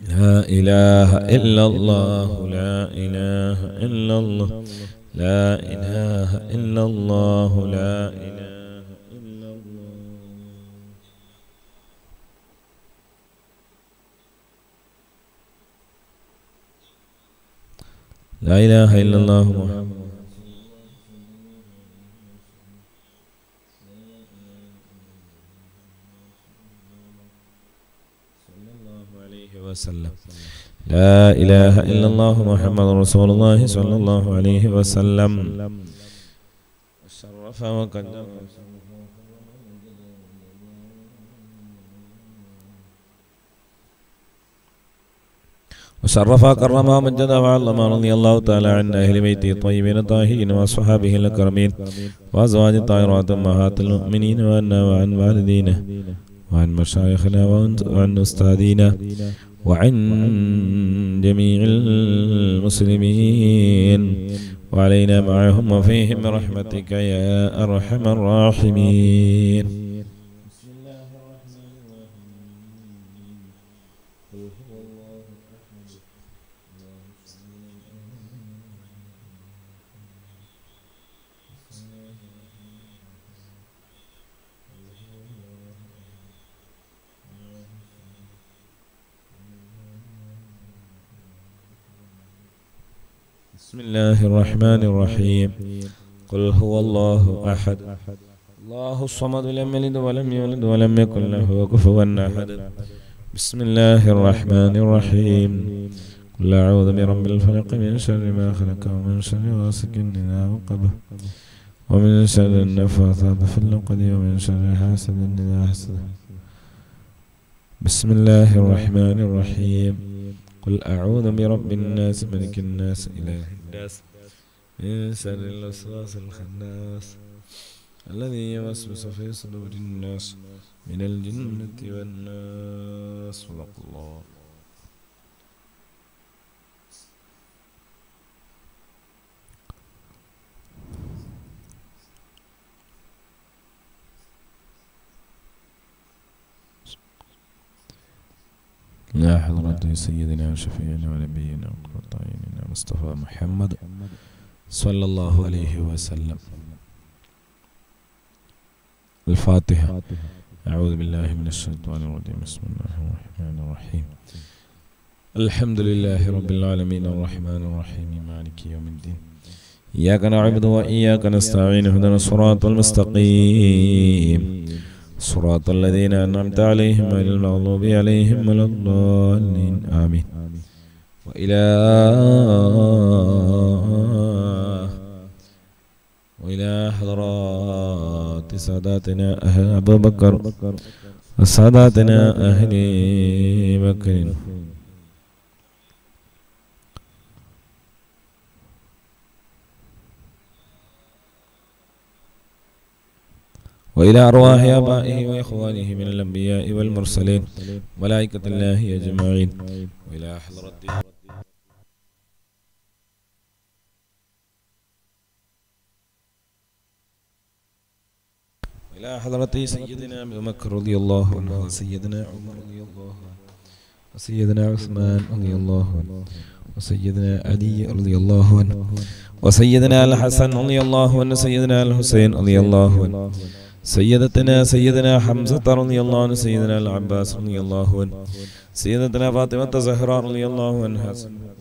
لا إله إلا الله لا إله إلا الله لا إله إلا الله لا إله إلا الله لا إله إلا الله محمد وسلم لا إله إلا الله محمد رسول الله صلى الله عليه وسلم شرف وقدم وشرف كرم ومجد وعظم رضي الله تعالى عن أهل بيته الطيبين الطاهرين وأصحابه الأكرمين وأزواج الطاهرات أمهات المؤمنين وعنا وعن والدينا وعن مشايخنا وعن أستاذنا وعن جميع المسلمين وعلينا معهم وفيهم برحمتك يا أرحم الراحمين. بسم الله الرحمن الرحيم. قل هو الله أحد الله الصمد لم يلد ولم يولد ولم يكن له كفوا أحد. بسم الله الرحمن الرحيم. قل أعوذ برب الفلق من شر ما خلق ومن شر غاسق إذا وقب ومن شر النفاثات في العقد ومن شر حاسد إذا حسد. بسم الله الرحمن الرحيم. قل أعوذ برب الناس ملك الناس إله الناس من شر الوسواس الخناس الذي يوسوس في صدور الناس من الجنة والناس. صدق الله. لا حضرة سيدنا وشفيعنا ونبينا وقرة أعيننا مصطفى محمد صلى الله عليه وسلم. الفاتحة. أعوذ بالله من الشيطان الرجيم. بسم الله الرحمن الرحيم. الحمد لله رب العالمين الرحمن الرحيم مالك يوم الدين إياك نعبد وإياك نستعين اهدنا الصراط المستقيم صراط الذين أنعمت عليهم غير المغضوب عليهم ولا الضالين آمين. وإلى وإلى حضرات ساداتنا أهل أبو بكر وساداتنا أهل بكر وإلى أرواح آبائه وإخوانه من الأنبياء والمرسلين ملائكة الله أجمعين وإلى حضرة وإلى حضرة سيدنا أبي بكر رضي الله عنه وسيدنا عمر رضي الله عنه وسيدنا عثمان رضي الله عنه وسيدنا علي رضي الله عنه وسيدنا الحسن رضي الله عنه سيدنا الحسين رضي الله عنه سيدتنا سيدنا حمزة رضي الله عنه سيدنا العباس رضي الله عنه سيدتنا فاطمة الزهراء رضي الله عنها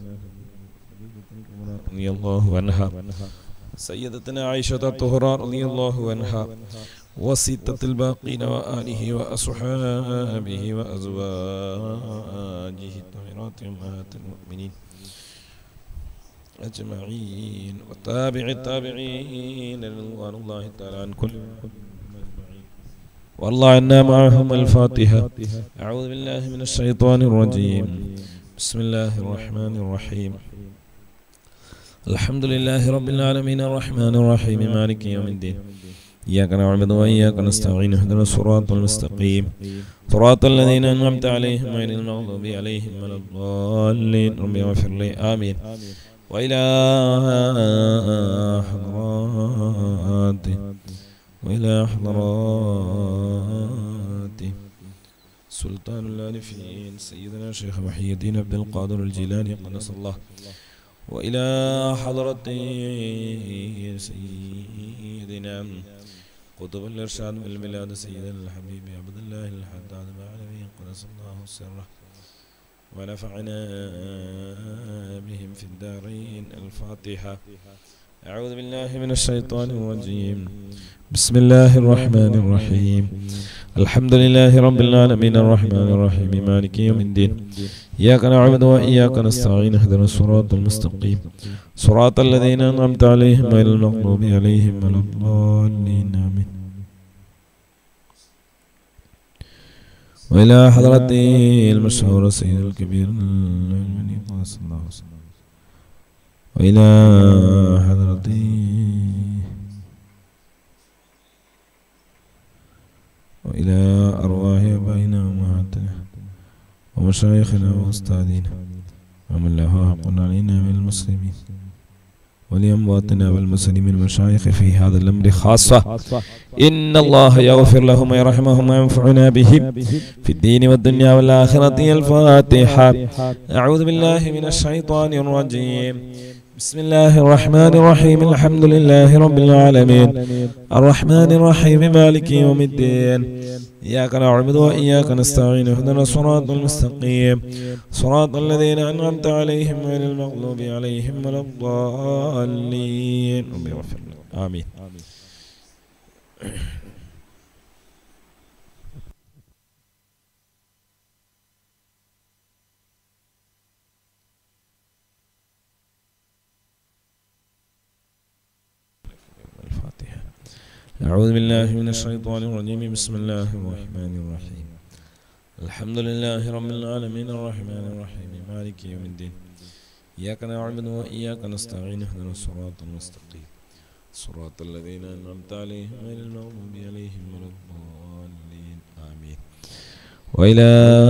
رضي الله عنها سيدتنا عائشة الطهراء رضي الله عنها وستة الباقين وآله وأصحابه وأزواجه الطاهرات أمهات المؤمنين أجمعين وتابع التابعين رضوان الله تعالى عن كل والله عنا معهم. الفاتحة. أعوذ بالله من الشيطان الرجيم. بسم الله الرحمن الرحيم. الحمد لله رب العالمين الرحمن الرحيم مالك يوم الدين إياك نعبد وإياك نستعين اهدنا الصراط المستقيم صراط الذين أنعمت عليهم غير المغضوب عليهم ولا الضالين. رب اغفر لي آمين. وإلى حضرات وإلى حضرات سلطان العارفين سيدنا شيخ محي الدين عبد القادر الجيلاني قدس الله، وإلى حضرة سيدنا قطب الإرشاد والبلاد سيدنا الحبيب عبد الله الحداد العالمين قدس الله سره، ونفعنا بهم في الدارين. الفاتحة. أعوذ بالله من الشيطان الرجيم. بسم الله الرحمن الرحيم. الحمد لله رب العالمين الرحمن الرحيم مالك يوم الدين. إياك نعبد وإياك نستعين اهدنا الصراط المستقيم صراط الذين أنعمت عليهم غير المغضوب عليهم ولا الضالين آمين. وإلى حضرة المشهور سيد الكبير صلى الله عليه وسلم، وإلى حضرة وإلى أرواح آبائنا وأمهاتنا ومشايخنا وأستاذنا ومن له حق علينا من المسلمين، ولأمواتنا والمسلمين المشايخ في هذا الأمر خاصة. إن الله يغفر لهم ويرحمهم وينفعنا بهم في الدين والدنيا والآخرة. الفاتحة. أعوذ بالله من الشيطان الرجيم. بسم الله الرحمن الرحيم. الحمد لله رب العالمين الرحمن الرحيم مالك يوم الدين. إياك نعبد وإياك نستعين اهدنا الصراط المستقيم صراط الذين أنعمت عليهم غير المغضوب عليهم ولا الضالين. آمين. أعوذ بالله من الشيطان الرجيم. بسم الله الرحمن الرحيم. الحمد لله رب العالمين الرحمن الرحيم مالك يوم الدين. إياك نعبد وإياك نستعين اهدنا الصراط المستقيم صراط الذين أنعمت عليهم غير المغضوب عليهم ولا الضالين. آمين. وإلى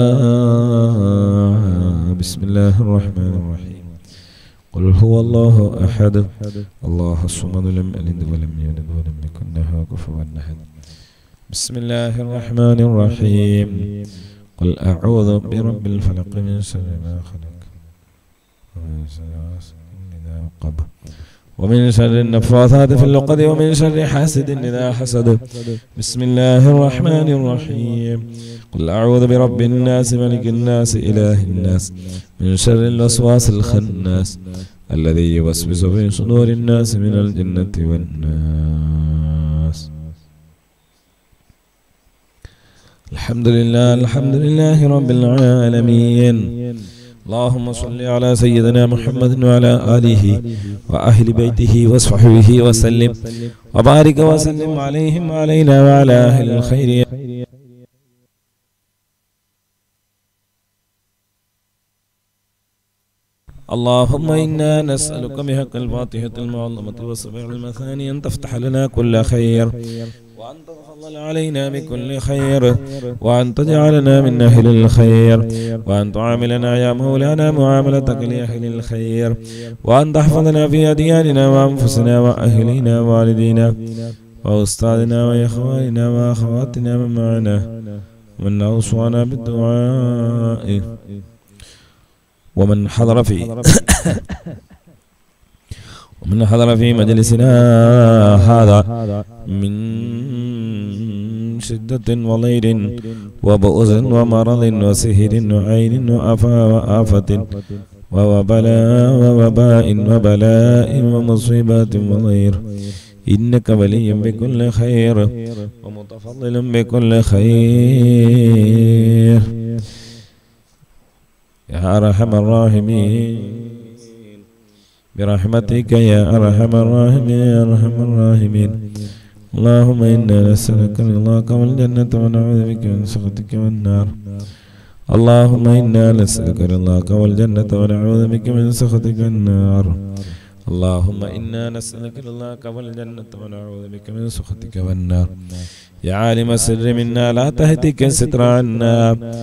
بسم الله الرحمن الرحيم. قل هو الله أحد الله الصمد لم يلد ولم يولد ولم يكن له كفوا أحد. بسم الله الرحمن الرحيم. قل أعوذ برب الفلق من شر ما خلق ومن شر غاسق إذا وقب ومن شر النفاثات في العقد ومن شر حاسد إذا حسد. بسم الله الرحمن الرحيم. قل أعوذ برب الناس ملك الناس إله الناس من شر الوسواس الخناس الذي يوسوس في صدور الناس من الجنة والناس. الحمد لله الحمد لله رب العالمين. اللهم صل على سيدنا محمد وعلى آله وأهل بيته وصحبه وسلم وبارك وسلم عليهم وعلينا وعلى أهل الخير. اللهم إنا نسألك بحق الفاتحة المعظمة وسبع المثاني أن تفتح لنا كل خير، وأن تتفضل علينا بكل خير، وأن تجعلنا من أهل الخير، وأن تعاملنا يا مولانا معاملتك لأهل الخير، وأن تحفظنا في أدياننا وأنفسنا وأهلنا ووالدينا وأستاذنا وإخواننا وأخواتنا من معنا ومن أوصانا بالدعاء ومن حضر في ومن حضر في مجلسنا هذا من شدة وضير وبؤس ومرض وسهر وعين وأفا وآفة ووبلاء ووباء وبلاء ومصيبات وضير، إنك ولي بكل خير ومتفضل بكل خير يا أرحم الراحمين برحمتك يا أرحم الراحمين يا أرحم الراحمين. اللهم إنا نسألك رضاك والجنة ونعوذ بك من سخطك والنار. اللهم إنا نسألك رضاك والجنة ونعوذ بك من سخطك والنار. اللهم إنا نسألك رضاك والجنة ونعوذ بك من سخطك والنار. يا عالم السر منا لا تهتك الستر عنا.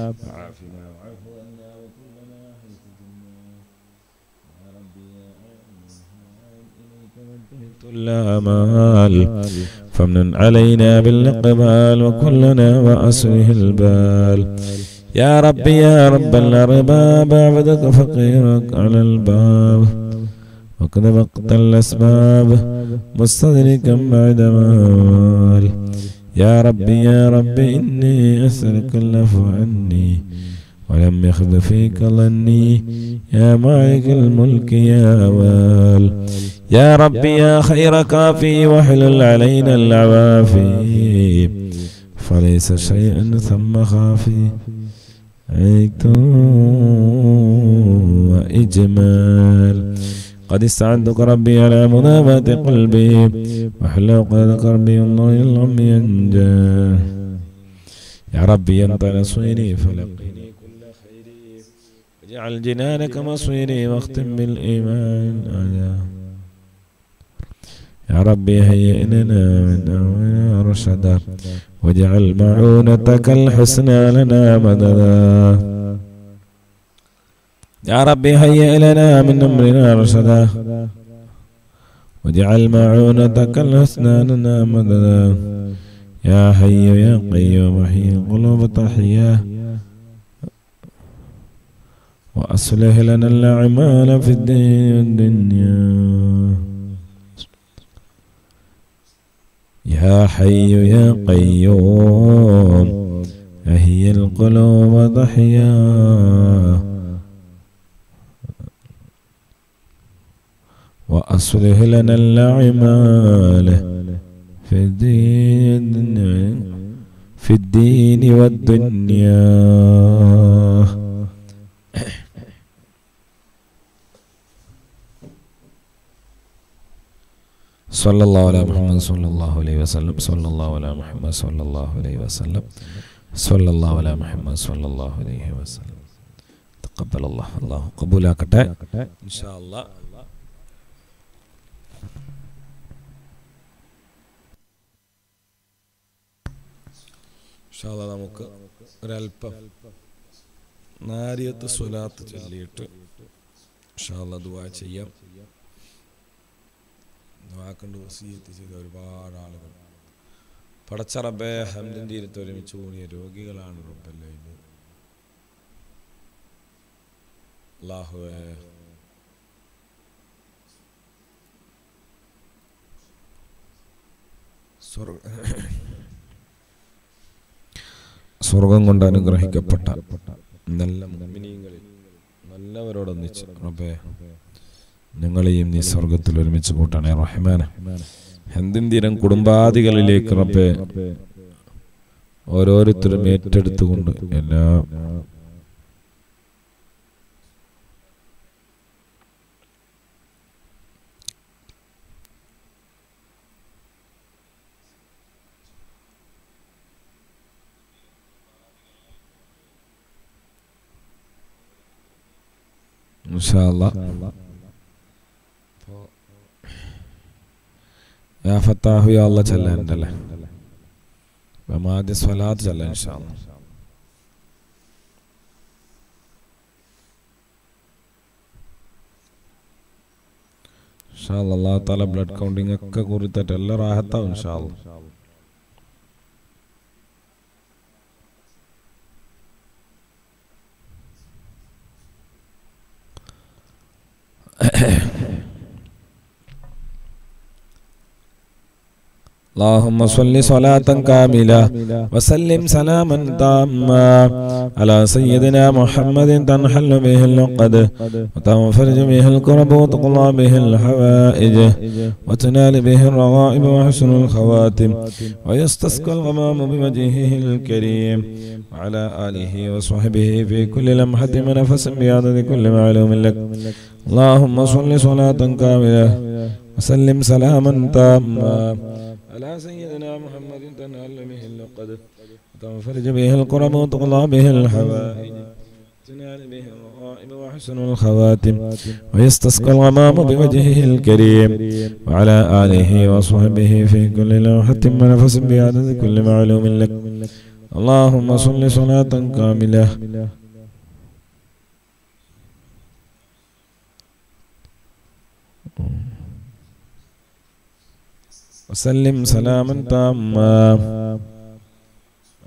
الآمال فمن علينا بالإقبال وكلنا وأصله البال. يا ربي يا رب الأرباب عبدك فقيرك على الباب وقد وقت الأسباب مستدركا بعد مال. يا ربي يا ربي إني أسألك العفو عني ولم يخب فيك ظني يا مالك الملك يا وال. يا ربي يا خير كافي واحلل علينا العوافي فليس شيئا ثم خافي عيت وإجمال. قد استعدك ربي على منامة قلبي وحل عقد قلبي والله العم ينجاه. يا ربي أنت نصيري فلقني كل خيري واجعل جنانك مصيري واختم بالإيمان آية. يا ربي هيئ لنا من أمرنا رشدا واجعل معونتك الحسنى لنا مددا. يا ربي هيئ لنا من أمرنا رشدا واجعل معونتك الحسنى لنا مددا. يا حي يا قيوم احيي القلوب تحيا وأصلح لنا الأعمال في الدين والدنيا. يا حي يا قيوم احيي القلوب تحيا وأصلح لنا الأعمال في الدين في الدين والدنيا. صلى الله على محمد صلى الله عليه وسلم صلى الله على محمد صلى الله عليه وسلم صلى الله على محمد صلى الله عليه وسلم. تقبل الله. الله قبولاക്കട്ടെ ഇൻഷാ അല്ലാഹ്. ഇൻഷാ അല്ലാഹ് നമുക്ക് ഒരൽപ്പം നാരിയത്ത് സ്വലാത്ത് ചൊല്ലിയിട്ട് ഇൻഷാ അല്ലാഹ് ദുആ ചെയ്യാം. ദുആക്കണ്ട് വസിയത്ത് ചെയ്ത ഒരുപാട് ആളുകൾ പടച്ച റബ്ബേ ഹംദിന്റെ ഇരുത്ത് ഒരുമിച്ച് കൂടിയ രോഗികളാണ് റബ്ബല്ലേ ഇത്. അല്ലാഹുവേ സ്വർഗം കൊണ്ട് അനുഗ്രഹിക്കപ്പെട്ട നല്ല മുഅ്മിനീങ്ങളിൽ നല്ലവരോടൊന്നിച്ച് റബ്ബേ ഞങ്ങളെയും നീ സ്വർഗത്തിൽ ഒരുമിച്ച് കൂട്ടണേ റഹ്മാനെ. ഹന്ദിന്തിരം കുടുംബാദികളിലേക്ക് റബ്ബേ ഓരോരുത്തരും ഏറ്റെടുത്തുകൊണ്ട് എല്ലാ ഇൻഷാ അല്ലാഹ് യാ ഫത്താഹു യാ അല്ലാഹ് ചൊല്ലാനുണ്ടല്ലേ. അപ്പം ആദ്യം സ്വലാത്ത് ചൊല്ലാം ഇൻഷാ അല്ലാഹ്. ഇൻഷാ അല്ലാഹ് അല്ലാഹു തആല ബ്ലഡ് കൗണ്ടിങ് ഒക്കെ കുറിച്ചിട്ട് എല്ലാം റാഹത്താവും ഇൻഷാ അല്ലാഹ്. اللهم صل صلاة كاملة وسلم سلاما تاما على سيدنا محمد تنحل به العقد وتنفرج به الكرب وتقضى به الحوائج وتنال به الرغائب وحسن الخواتم ويستسقى الغمام بوجهه الكريم وعلى آله وصحبه في كل لمحة ونفس بعدد كل معلوم لك. اللهم صل صلاة كاملة وسلم سلاما تاما على سيدنا محمد تنال به اللقد وتنفرج به الكرب وتقضى به الحوائج تنال به الرغائب وحسن الخواتم ويستسقى الغمام بوجهه الكريم وعلى آله وصحبه في كل لوحة ونفس بعدد كل معلوم لك. اللهم صل صلاة كاملة وسلم سلاما تاما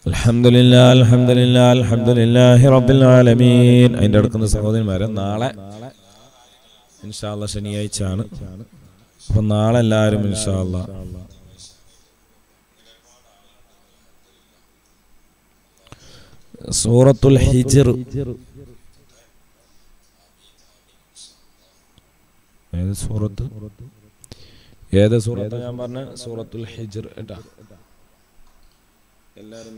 അൽഹംദുലില്ലാ അൽഹംദുലില്ലാ അൽഹംദുലില്ലാഹി റബ്ബിൽ ആലമീൻ. അതിൻ്റെ അടുക്കുന്ന സഹോദരന്മാരെ നാളെ ഇൻഷാ അല്ലാഹ് ശനിയാഴ്ച ആണ്. അപ്പം നാളെ എല്ലാവരും ഇൻഷാ അല്ലാഹ് സൂറത്തുൽ ഹിജ്ർ ഏത് സൂറത്ത് ഏത് സൂറത്ത് ഞാൻ പറഞ്ഞ സൂറത്തുൽ ഹിജ്ർ കേട്ടാ. എല്ലാവരും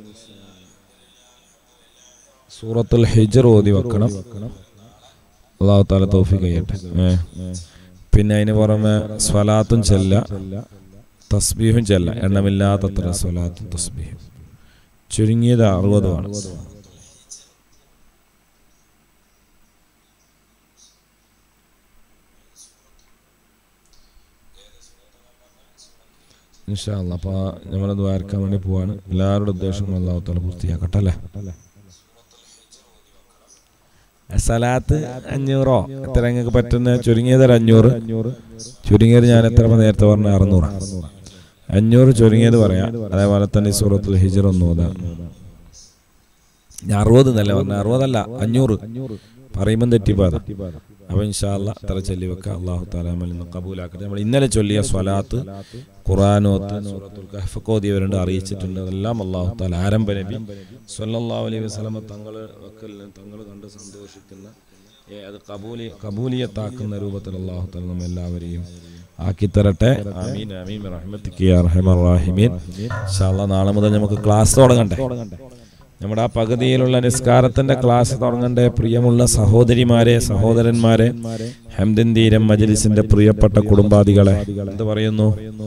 സൂറത്തുൽ ഹിജ്ർ ഓതി വെക്കണം. അല്ലാഹു തആല തൗഫീഖ് ചെയ്യട്ടെ. പിന്നെ അതിന് പുറമെ സ്വലാത്തും ചെല്ല, തസ്ബീഹും ചെല്ല, എണ്ണമില്ലാത്തത്ര സ്വലാത്തും തസ്ബീഹും. ചുരുങ്ങിയത് അറുപതുമാണ്. ഇൻഷാ അല്ലാഹ്. അപ്പോൾ നമ്മൾ ദ്വാരക്കാൻ വേണ്ടി പോവാണ്. എല്ലാവരുടെ ഉദ്ദേശവും അല്ലാഹു തആല പൂർത്തിയാക്കട്ടെ അല്ലേ. സലാത്ത് അഞ്ഞൂറോ എത്ര നിങ്ങൾക്ക് പറ്റുന്ന ചുരുങ്ങിയത് ഒരു അഞ്ഞൂറ്. ചുരുങ്ങിയത് ഞാൻ എത്ര നേരത്തെ പറഞ്ഞ അറുന്നൂറ്. അഞ്ഞൂറ് ചുരുങ്ങിയത് പറയാം. അതേപോലെ തന്നെ സൂറത്തുൽ ഹിജ്ർ ഒന്ന് ഓതാം. ഞാൻ അറുപത് എന്നല്ല പറഞ്ഞ, അറുപതല്ല അഞ്ഞൂറ് പറയുമ്പം തെറ്റിപ്പാത. അപ്പോൾ ഇൻഷാ അല്ലാഹ് അത്ര ചൊല്ലി വെക്കുക. അല്ലാഹു തആല അമൽ നിന്ന് കബൂലാക്കട്ടെ. നമ്മൾ ഇന്നലെ ചൊല്ലിയ സ്വലാത്ത്, ഖുർആനോത്ത്, സൂറത്തുൽ കഹ്ഫ് ഓതിയവരുണ്ട്, അറിയിച്ചിട്ടുണ്ട്. അതെല്ലാം അല്ലാഹു തആല ആരംഭ നബി സ്വല്ലല്ലാഹു അലൈഹി വസല്ലം തങ്ങൾ തങ്ങൾ കണ്ട് സന്തോഷിക്കുന്ന അത് കബൂലി കബൂലിയത്താക്കുന്ന രൂപത്തിൽ അല്ലാഹു തആല നമ്മ എല്ലാവരെയും ആക്കി തരട്ടെ. ആമീൻ ആമീൻ റഹ്മത്തിക യാ അർഹമർ റഹീമീൻ. ഇൻഷാ അല്ലാഹ് നാളെ മുതൽ നമുക്ക് ക്ലാസ് തുടങ്ങണ്ടേ. നമ്മുടെ ആ പകുതിയിലുള്ള നിസ്കാരത്തിന്റെ ക്ലാസ് തുടങ്ങണ്ടേ. പ്രിയമുള്ള സഹോദരിമാരെ, സഹോദരന്മാരെ, ഹംദൻ തീരം മജ്ലിസിന്റെ പ്രിയപ്പെട്ട കുടുംബാദികളെ, എന്ത് പറയുന്നു?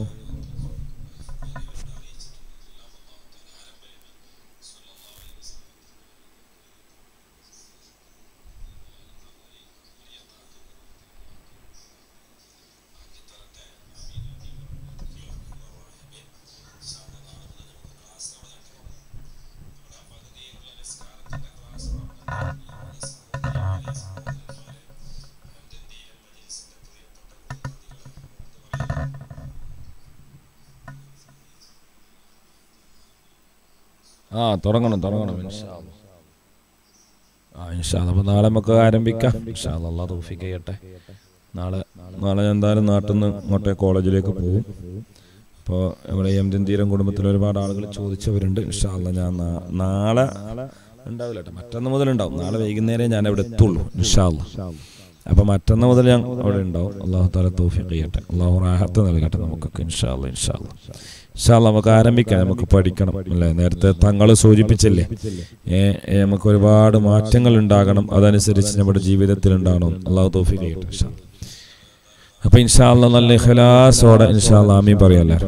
ആ തുടങ്ങണം തുടങ്ങണം ഇൻഷാ അല്ലാഹ്. ആ ഇൻഷാ അല്ലാഹ്. അപ്പോൾ നാളെ നമുക്ക് ആരംഭിക്കാം. ഇൻഷാ അല്ലാഹ്. അല്ലാഹു തൗഫീഖ് ചെയ്യട്ടെ. നാളെ നാളെ ഞാൻ എന്തായാലും നാട്ടിൽ നിന്ന് ഇങ്ങോട്ടേ കോളേജിലേക്ക് പോകും. അപ്പോൾ നമ്മുടെ എംദിൻ തീരം കുടുംബത്തിൽ ഒരുപാട് ആളുകൾ ചോദിച്ചവരുണ്ട്. ഇൻഷാ അല്ലാഹ് ഞാൻ നാളെ ഉണ്ടാവില്ല കേട്ടോ, മറ്റന്ന് മുതൽ ഉണ്ടാവും. നാളെ വൈകുന്നേരം ഞാൻ അവിടെ എത്തുള്ളൂ ഇൻഷാ അല്ലാഹ്. അപ്പോൾ മറ്റന്ന് മുതൽ ഞാൻ അവിടെ ഉണ്ടാവും. അല്ലാഹു തആല തൗഫീഖ് ചെയ്യട്ടെ. അല്ലാഹു റാഹത്ത് നൽകട്ടെ നമുക്കൊക്കെ ഇൻഷാ അല്ലാഹ്. ഇൻഷാ അല്ലാഹ് ഇൻഷാ അല്ലാഹ് നമുക്ക് ആരംഭിക്കാം. നമുക്ക് പഠിക്കണം അല്ലേ. നേരത്തെ തങ്ങൾ സൂചിപ്പിച്ചില്ലേ, നമുക്ക് ഒരുപാട് മാറ്റങ്ങൾ ഉണ്ടാകണം. അതനുസരിച്ച് നമ്മുടെ ജീവിതത്തിൽ ഉണ്ടാകണം. അല്ലാഹു തൗഫീഖ് ചെയ്യട്ടെ ഇൻഷാ അല്ലാഹ്. അപ്പോൾ ഇൻഷാ അല്ലാഹ് നല്ല ഇഖ്ലാസോടെ ഇൻഷാ അല്ലാഹ് ആമീൻ പറയാല്ലേ.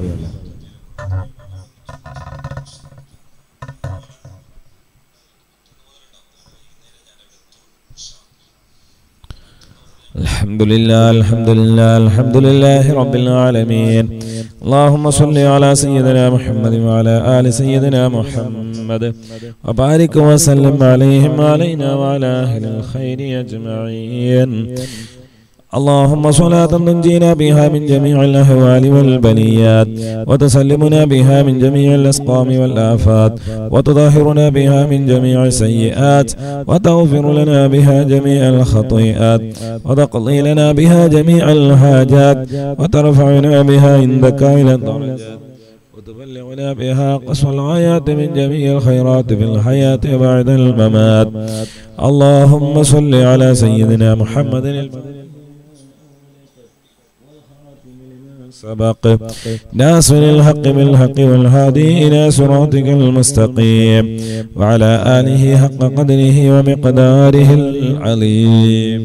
الحمد لله الحمد لله الحمد لله رب العالمين. اللهم صل على سيدنا محمد وعلى آل سيدنا محمد وبارك وسلم عليهم وعلينا وعلى أهل الخير أجمعين. اللهم صلاة تنجينا بها من جميع الأهوال والبليات، وتسلمنا بها من جميع الأسقام والآفات، وتطهرنا بها من جميع السيئات، وتغفر لنا بها جميع الخطيئات، وتقضي لنا بها جميع الحاجات، وترفعنا بها عندك إلى الدرجات، وتبلغنا بها قصوى الغايات من جميع الخيرات في الحياة بعد الممات. اللهم صل على سيدنا محمد سبق ناصر الحق بالحق والهادي إلى صراطك المستقيم وعلى آله حق قدره ومقداره العظيم.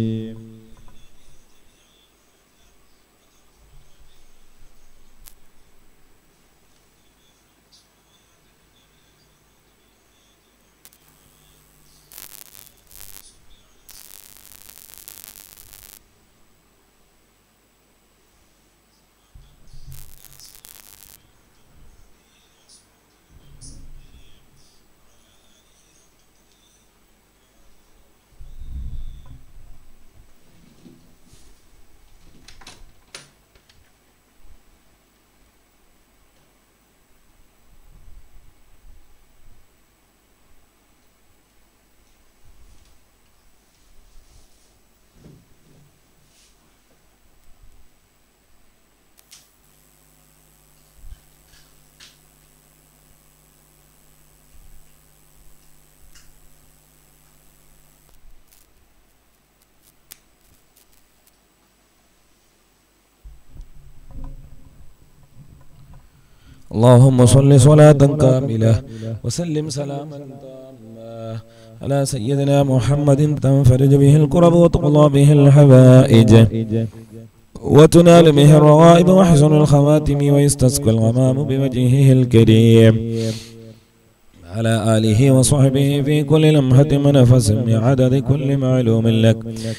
اللهم صل صلاة كاملة وسلم سلاما تاما على سيدنا محمد تنفرج به الكرب وتقضى به الحوائج وتنال به الروائب وحسن الخواتم ويستسقى الغمام بوجهه الكريم على آله وصحبه في كل لمحة ونفس بعدد كل معلوم لك.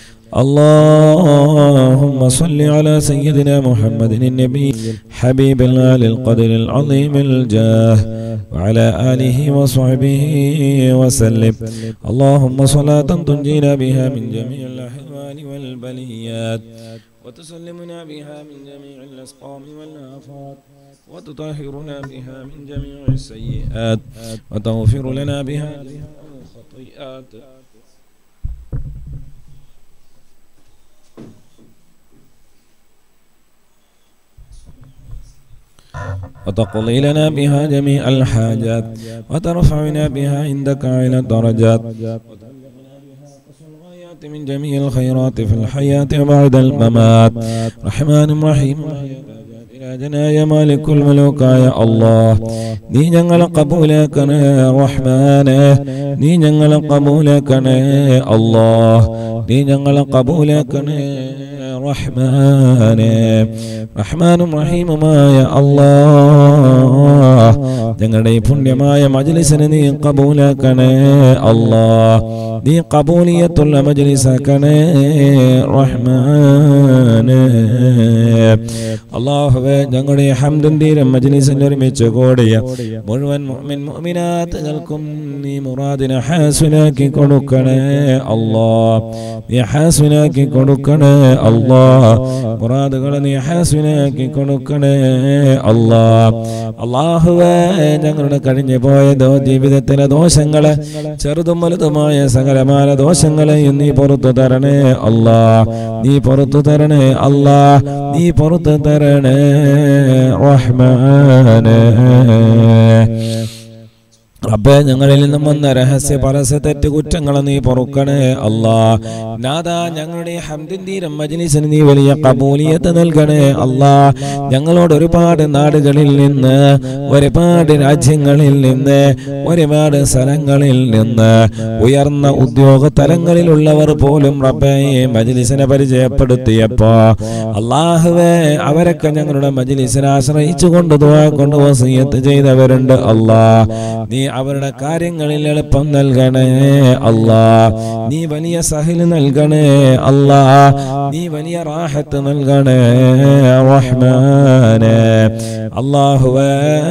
اللهم صل على سيدنا محمد النبي حبيب الله للقدر العظيم الجاه وعلى آله وصحبه وسلم. اللهم صلاة تنجينا بها من جميع الأحوال والبليات وتسلمنا بها من جميع الأسقام والآفات وتطهرنا بها من جميع السيئات وتغفر لنا بها جميع الخطيئات وتقضي لنا بها جميع الحاجات وترفعنا بها عندك أعلى الدرجات وتبلغنا بها أقصى الغايات من جميع الخيرات في الحياة وبعد الممات. رحمن رحيم جنا يا مالك الملوك يا الله നീ ഞങ്ങളെ ഖബൂലാക്കണേ റഹ്മാനേ നീ ഞങ്ങളെ ഖബൂലാക്കണേ അല്ലാഹ് നീ ഞങ്ങളെ ഖബൂലാക്കണേ റഹ്മാനേ റഹ്മാനും റഹീമുമായ അല്ലാഹ് ഞങ്ങളുടെ ഈ പുണ്യമായ മജ്ലിസിനെ നീ ഖബൂലാക്കണേ അല്ലാഹ് നീ ഖബൂലിയത്തുള്ള മജ്ലിസാക്കണേ റഹ്മാനേ അല്ലാഹുവേ ഞങ്ങളുടെ ഹംദും ദീനും മജ്ലിസിൽ ഒരുമിച്ച് കൂടിയ മുഴുവൻ മുഅ്മിൻ മുഅ്മിനാത്തുകൾക്കും നീ മുറാദിനെ ഹാസിലാക്കി കൊടുക്കണേ അല്ലാഹ് നീ ഹാസിലാക്കി കൊടുക്കണേ അല്ലാഹ് മുറാദുകളെ നീ ഹാസിലാക്കി കൊടുക്കണേ അല്ലാഹ് അല്ലാഹുവേ ഞങ്ങളുടെ കഴിഞ്ഞു പോയ ജീവിതത്തിലെ ദോഷങ്ങളെ ചെറുതും വലുതുമായ സകലമായ ദോഷങ്ങളെയും നീ പുറത്തു തരണേ അല്ലാഹ് നീ പുറത്തു തരണേ അല്ലാഹ് നീ പുറത്തു തരണേ റഹ്മാനേ റബ്ബേ ഞങ്ങളിൽ നിന്നും വന്ന രഹസ്യ പരസ്യ തെറ്റ് കുറ്റങ്ങളെ നീ പൊറുക്കണേ അല്ലാഹ് നാദാ ഞങ്ങളുടെ ഹംദിൻ ദീനം മജ്ലിസിന് നീ വലിയ ഖബൂലിയത്ത് നൽകണേ അല്ലാഹ് ഞങ്ങളോട് ഒരുപാട് നാടുകളിൽ നിന്ന് ഒരുപാട് രാജ്യങ്ങളിൽ നിന്ന് ഒരുപാട് സ്ഥലങ്ങളിൽ നിന്ന് ഉയർന്ന ഉദ്യോഗ തലങ്ങളിലുള്ളവർ പോലും റബ്ബേ മജ്ലിസിനെ പരിചയപ്പെടുത്തിയപ്പോ അല്ലാഹുവേ അവരൊക്കെ ഞങ്ങളുടെ മജ്ലിസിനെ ആശ്രയിച്ചുകൊണ്ട് ദുആ കൊണ്ട് വസിയത്ത് ചെയ്തവരുണ്ട് അല്ലാഹ് നീ അവരുടെ കാര്യങ്ങളിൽ എളുപ്പം നൽകണേ അല്ലാഹ് നീ വലിയ സഹല് നൽകണേ അല്ലാഹ് നീ വലിയ റാഹത്ത് നൽകണേ റഹ്മാനേ അല്ലാഹുവേ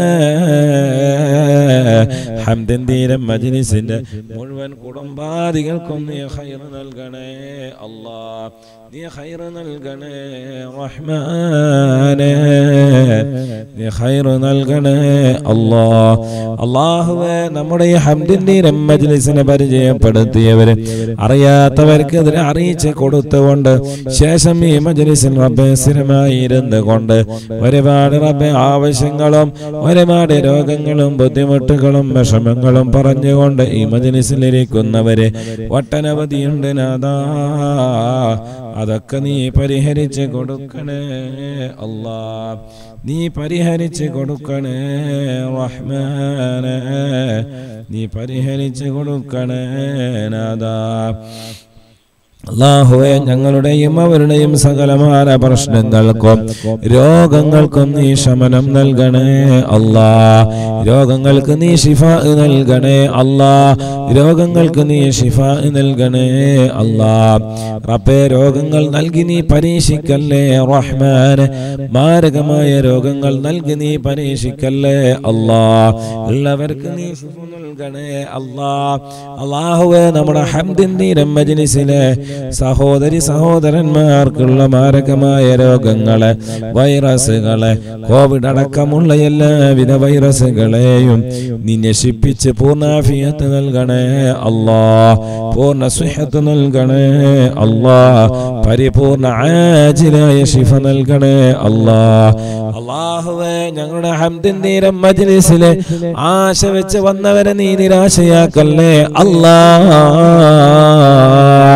ഹംദൻ ദീനം മജ്ലിസിന്റെ മുഴുവൻ കുടുംബാദികൾക്കും നീ ഖൈർ നൽകണേ അല്ലാഹ് നീ ഖൈർ നൽകണേ റഹ്മാനേ നീ ഖൈർ നൽകണേ അല്ലാഹ് അല്ലാഹുവേ നമ്മുടെ ഈ ഹംദൻ ദീനം മജ്ലിസിനെ പരിചയപ്പെടുത്തിയവര് അറിയാത്തവർക്ക് ഇതിനെ അറിയിച്ച് കൊടുത്തുകൊണ്ട് ശേഷം ഈ മജ്ലിസിൽ റബ്ബേ സ്ഥിരമായി ഇരുന്ന് കൊണ്ട് ഒരുപാട് റബ്ബേ ആവശ്യങ്ങളും ഒരുപാട് രോഗങ്ങളും ബുദ്ധിമുട്ടുകളും വിഷമങ്ങളും പറഞ്ഞുകൊണ്ട് ഈ മജ്ലിസിലിരിക്കുന്നവര് ഒട്ടനവധിയുണ്ട് നാദാ അതൊക്കെ നീ പരിഹരിച്ച് കൊടുക്കണേ അല്ലാഹ് നീ പരിഹരിച്ച് കൊടുക്കണേ റഹ്മാനേ നീ പരിഹരിച്ച് കൊടുക്കണേ നാദാ അല്ലാഹുവേ ഞങ്ങളുടെയും അവരുടെയും സകലമായ പ്രശ്നങ്ങൾക്കും രോഗങ്ങൾക്കും നീ ശമനം നൽകണേ അല്ലാഹ് രോഗങ്ങൾക്ക് നീ ശിഫാ നൽകണേ അല്ലാഹ് രോഗങ്ങൾക്ക് നീ ശിഫാ നൽകണേ അല്ലാഹ് റബ്ബേ രോഗങ്ങൾ നൽകി നീ പരീക്ഷിക്കല്ലേ റഹ്മാൻ മാരകമായ രോഗങ്ങൾ നൽകി നീ പരീക്ഷിക്കല്ലേ അല്ലാഹ് ഉള്ളവർക്ക് നീ ശിഫ നൽകണേ അല്ലാഹ് അല്ലാഹുവേ നമ്മുടെ ഹംദിൻ ദീനം മജ്ലിസിലെ സഹോദരി സഹോദരന്മാർക്കുള്ള മാരകമായ രോഗങ്ങളെ വൈറസുകളെ കോവിഡ് അടക്കമുള്ള എല്ലാവിധ വൈറസുകളെയും നീ നശിപ്പിച്ച് പൂർണ്ണാഫിയത്ത് നൽകണേ അല്ലാഹ് പൂർണ്ണ സുഹത്ത് നൽകണേ അല്ലാഹ് പരിപൂർണ്ണ ആജിലായ ശിഫ നൽകണേ അല്ലാഹ് അല്ലാഹുവേ ഞങ്ങളുടെ ഹംദിൻ ദീനം മജ്ലിസിലെ ആശ വെച്ച് വന്നവരെ നീ നിരാശയാക്കല്ലേ അല്ലാഹ്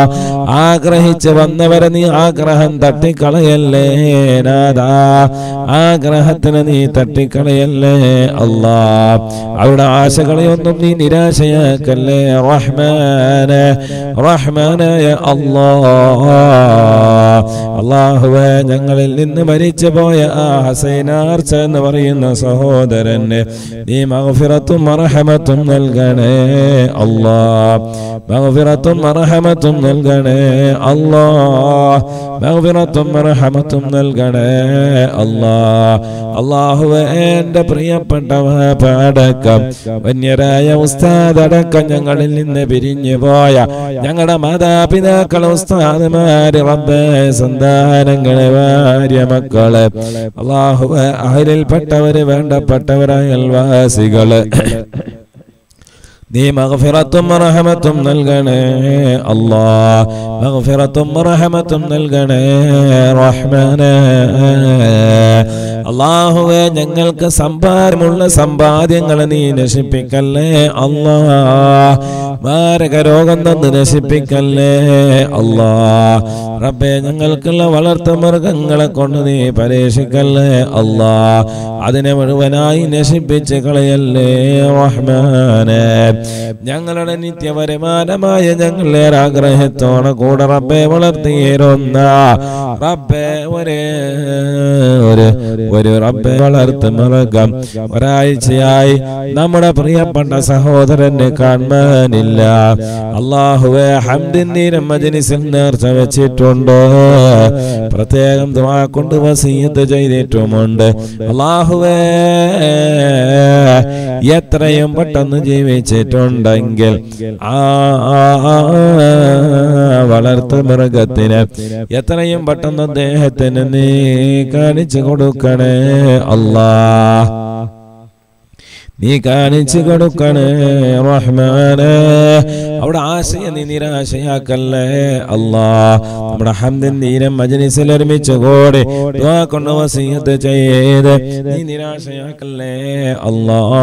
ആഗ്രഹിച്ച് വന്നവരെ നീ ആഗ്രഹം തട്ടിക്കളയല്ലേ നാഥാ, ആഗ്രഹത്തിന് നീ തട്ടിക്കളയല്ലേ അല്ലാ. അവരുടെ ആശകളെ ഒന്നും നീ നിരാശയാക്കല്ലേ റഹ്മാനെ, റഹ്മാനായ അല്ലാഹ്. അല്ലാഹുവേ, ഞങ്ങളിൽ നിന്ന് മരിച്ചു പോയ ആ ഹസൈനാർച്ച എന്ന് പറയുന്ന സഹോദരന് നീ മഗ്ഫിറത്തും മർഹമത്തും നൽകണേ അല്ലാഹ്, മഗ്ഫിറത്തും മർഹമത്തും നൽകണേ അല്ലാഹ്, മഗ്ഫിറത്തും മർഹമത്തും നൽകണേ അല്ലാഹ്. അല്ലാഹുവേ, എൻ്റെ പ്രിയപ്പെട്ട പാടക്കം വന്യരായ ഉസ്താദടക്കം ഞങ്ങളിൽ നിന്ന് പിരിഞ്ഞു പോയ ഞങ്ങളുടെ മാതാപിതാക്കൾ, ഉസ്താദുമാര്, റബ്ബേ, സന്താനങ്ങളെ, ഭാര്യ, മക്കള്, അല്ലാഹുവേ, അഹ്ലിൽപ്പെട്ടവര്, വേണ്ടപ്പെട്ടവരായ അയൽവാസികള് നീ മഗ്ഫിറത്തും റഹമത്തും നൽകണേ അല്ലാഹ്, മഗ്ഫിറത്തും റഹമത്തും നൽകണേ റഹ്മാനേ. അല്ലാഹുവേ, ഞങ്ങൾക്ക് സമ്പാദ്യമുള്ള സമ്പാദ്യങ്ങൾ നീ നശിപ്പിക്കല്ലേ അല്ലാഹ്, മാരക രോഗം തന്ന് നശിപ്പിക്കല്ലേ അല്ലാഹ്. റബ്ബേ, ഞങ്ങൾക്കുള്ള വളർത്തു മൃഗങ്ങളെ കൊണ്ട് നീ പരീക്ഷിക്കല്ലേ അല്ലാഹ്, അതിനെ മുഴുവനായി നശിപ്പിച്ച് കളയല്ലേ റഹ്മാനേ. ഞങ്ങളുടെ നിത്യവരുമാനമായ ഞങ്ങളെ ആഗ്രഹത്തോടെ കൂടെ റബ്ബേ വളർത്തിയിരുന്ന റബ്ബേ ഒരേ ഒരു ഒരു റബ്ബേ വളർത്തു മൃഗം ഒരാഴ്ചയായി നമ്മുടെ പ്രിയപ്പെട്ട സഹോദരനെ കാണാനില്ല. അല്ലാഹുവേ, ഹംദിൻ മജ്‌ലിസിൽ നേർച്ച വെച്ചിട്ടുണ്ട്, പ്രത്യേകം ദുആ കൊണ്ട് വസിയത്ത് ചെയ്തിട്ടുമുണ്ട്. അല്ലാഹുവേ, എത്രയും പെട്ടെന്ന് ജീവിച്ചിട്ടുണ്ടെങ്കിൽ ആ വളർത്തു മൃഗത്തിന് എത്രയും പെട്ടെന്ന് അദ്ദേഹത്തിന് നീ കാണിച്ചു കൊടുക്കണേ അല്ലാഹ്, നീ കാണിച്ചു കൊടുക്കണേ റഹ്മാനേ. അവിടെ ആശയ നീ നിരാശയാക്കല്ലേ അല്ലാഹ്. നമ്മുടെ ഹംദിൻ ദീനം മജ്‌ലിസിൽ ഒരുമിച്ച് കൂടി ദുആ കൊണ്ട് വസിയത്ത് ചെയ്ത് നീ നിരാശയാക്കല്ലേ അല്ലാഹ്.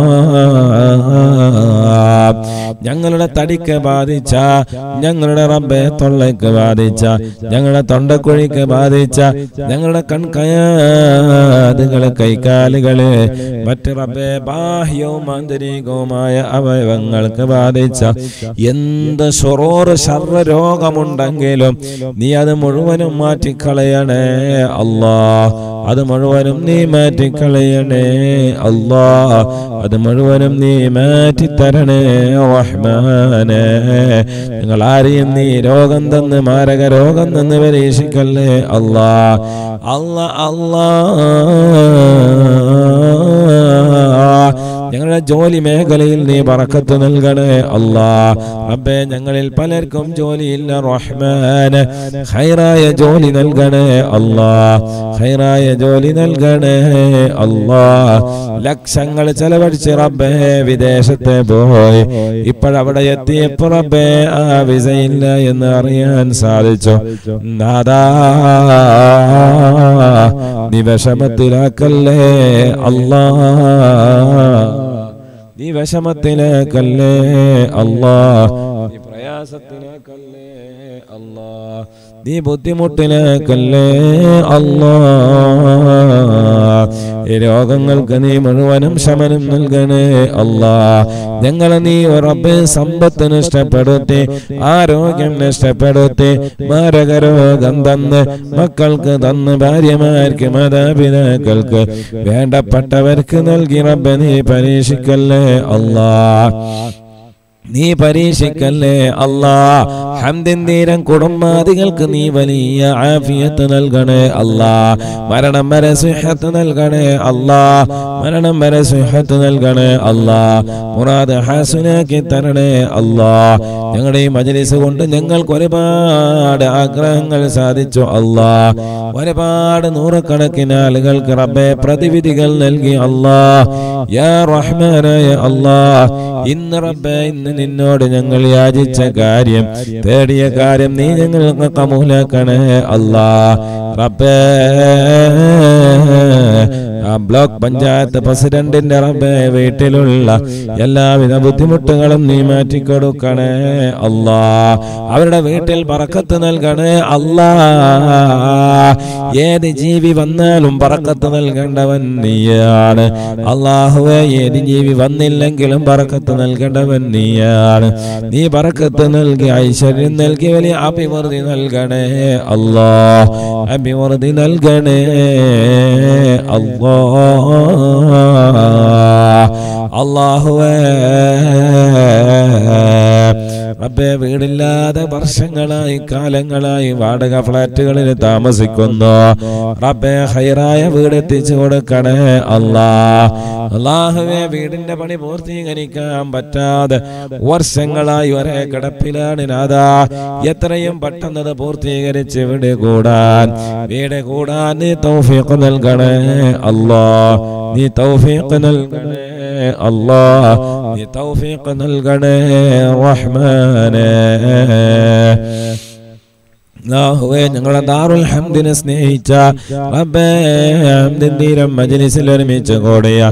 ഞങ്ങളുടെ തടിക്ക് ബാധിച്ച, ഞങ്ങളുടെ റബ്ബേ തൊള്ളയ്ക്ക് ബാധിച്ച, ഞങ്ങളുടെ തൊണ്ടക്കുഴിക്ക് ബാധിച്ച, ഞങ്ങളുടെ കൺകയാതുകള്, കൈകാലുകള്, മറ്റ് റബ്ബേ ബാഹ്യവും ആന്തരികവുമായ അവയവങ്ങൾക്ക് ബാധിച്ച എന്ത് ശുറൂറ് ശർറ രോഗമുണ്ടെങ്കിലും നീ അത് മുഴുവനും മാറ്റിക്കളയണേ അല്ലാഹ്, അത് മുഴുവനും നീ മാറ്റിക്കളയണേ അല്ലാഹ്, അത് മുഴുവനും നീ മാറ്റിത്തരണേ റഹ്മാനേ. നിങ്ങൾ ആരെയും നീ രോഗം തന്ന്, മാരക രോഗം തന്ന് പരീക്ഷിക്കല്ലേ അല്ലാഹ്. അല്ലാഹ് അല്ലാഹ് ഞങ്ങളുടെ ജോലി മേഖലയിൽ നീ ബറക്കത്ത് നൽകണേ അല്ലാഹ്. റബ്ബേ, ഞങ്ങളിൽ പലർക്കും ജോലിയില്ല റഹ്മാനേ, ഖൈറായ ജോലി നൽകണേ അല്ലാഹ്, ഖൈറായ ജോലി നൽകണേ അല്ലാഹ്. ലക്ഷങ്ങൾ ചെലവഴിച്ച് റബ്ബേ വിദേശത്തെ പോയി ഇപ്പോഴവിടെ എത്തിയപ്പോ റബ്ബേ ആ വിസയില്ല എന്ന് അറിയാൻ സാധിച്ചു. നാദാ, നീ വിഷമത്തിലാക്കല്ലേ അല്ലാഹ്, നീ വിഷമത്തിലാക്കല്ലേ അല്ലാഹ്, നീ പ്രയാസത്തിലാക്കല്ലേ അല്ലാഹ്, നീ ബുദ്ധിമുട്ടിലാക്കല്ലേ അല്ലാഹ്. ഈ രോഗങ്ങൾക്ക് നീ മുഴുവനും ശമനം നൽകണേ അല്ലാഹ്. ഞങ്ങളെ നീ റബ്ബേ സമ്പത്ത് നഷ്ടപ്പെടുത്തി, ആരോഗ്യം നഷ്ടപ്പെടുത്തി, മാരക രോഗം തന്ന് മക്കൾക്ക് തന്ന്, ഭാര്യമാർക്ക്, മാതാപിതാക്കൾക്ക്, വേണ്ടപ്പെട്ടവർക്ക് നൽകി റബ്ബേ നീ പരീക്ഷിക്കല്ലേ അല്ലാഹ്, നീ പരീക്ഷിക്കല്ലേ അല്ലാഹ്. ഹംദിൻ ദീനം കുടുംബാദികൾക്ക് നീ വലിയ ആഫിയത്ത് നൽകണേ അല്ലാഹ്, മരണം വരെ സിഹത്ത് നൽകണേ അല്ലാഹ്, മരണം വരെ സിഹത്ത് നൽകണേ അല്ലാഹ്, മുറാദ് ഹാസനാക്കി തരണേ അല്ലാഹ്. ഞങ്ങളുടെ ഈ മജ്‌ലിസ് കൊണ്ട് ഞങ്ങൾക്ക് ഒരുപാട് ആഗ്രഹങ്ങൾ സാധിച്ചു അല്ലാഹ്, ഒരുപാട് നൂറുകണക്കിന് ആളുകൾക്ക് റബ്ബേ പ്രതിവിധികൾ നൽകി അല്ലാഹ്. യാ റഹ്മാനായ അല്ലാഹ്, ഇന്ന് റബ്ബേ ഇന്ന് നിന്നോട് ഞങ്ങൾ യാചിച്ച കാര്യം, തേടിയ കാര്യം നീ ഞങ്ങൾക്ക് കബൂലാക്കണേ അല്ലാഹ്. റബ്ബേ, ആ ബ്ലോക്ക് പഞ്ചായത്ത് പ്രസിഡന്റിന്റെ റബ്ബേ വീട്ടിലുള്ള എല്ലാവിധ ബുദ്ധിമുട്ടുകളും നീ മാറ്റിക്കൊടുക്കണേ അല്ലാ. അവരുടെ വീട്ടിൽ ബറക്കത്ത് നൽകണേ അല്ലാ. ഏത് ജീവി വന്നാലും ബറക്കത്ത് നൽകേണ്ടവൻ നീയാണ് അല്ലാഹുവേ. ഏത് ജീവി വന്നില്ലെങ്കിലും ബറക്കത്ത് നൽകേണ്ടവൻ നീയാണ്. നീ ബറക്കത്ത് നൽകി ഐശ്വര്യം നൽകി വലിയ അഭിവൃദ്ധി നൽകണേ അല്ലാ. അഭിവൃദ്ധി നൽകണേ അല്ലാ. അല്ലാഹുവേ റബ്ബേ, വീടില്ലാതെ വർഷങ്ങളായി കാലങ്ങളായി വാടക ഫ്ലാറ്റുകളിൽ താമസിക്കുന്നു റബ്ബേ, ഹൈറായ വീട് എത്തിച്ചു കൊടുക്കണേ അല്ലാ. അല്ലാഹുവേ, വീടിന്റെ പണി പൂർത്തീകരിക്കാൻ പറ്റാതെ വർഷങ്ങളായി ഒരേ കിടപ്പിലാണ് നാഥാ. എത്രയും പെട്ടെന്നത് പൂർത്തീകരിച്ച് വീട് കൂടാൻ വീട് കൂടാൻ നീ തൗഫീഖ് നൽകണേ അല്ലാ. നീ തൗഫീഖ് നൽകണേ അല്ലാ. നീ തൗഫീഖ് നൽകണേ റഹ്മാനേ. അല്ലാഹുവേ, ഞങ്ങളുടെ ദാറുൽ ഹംദിനെ സ്നേഹിച്ച റബ്ബേ, ഹംദിൻ തീരം മജ്ലിസിൽ ഒരുമിച്ച് കൂടിയ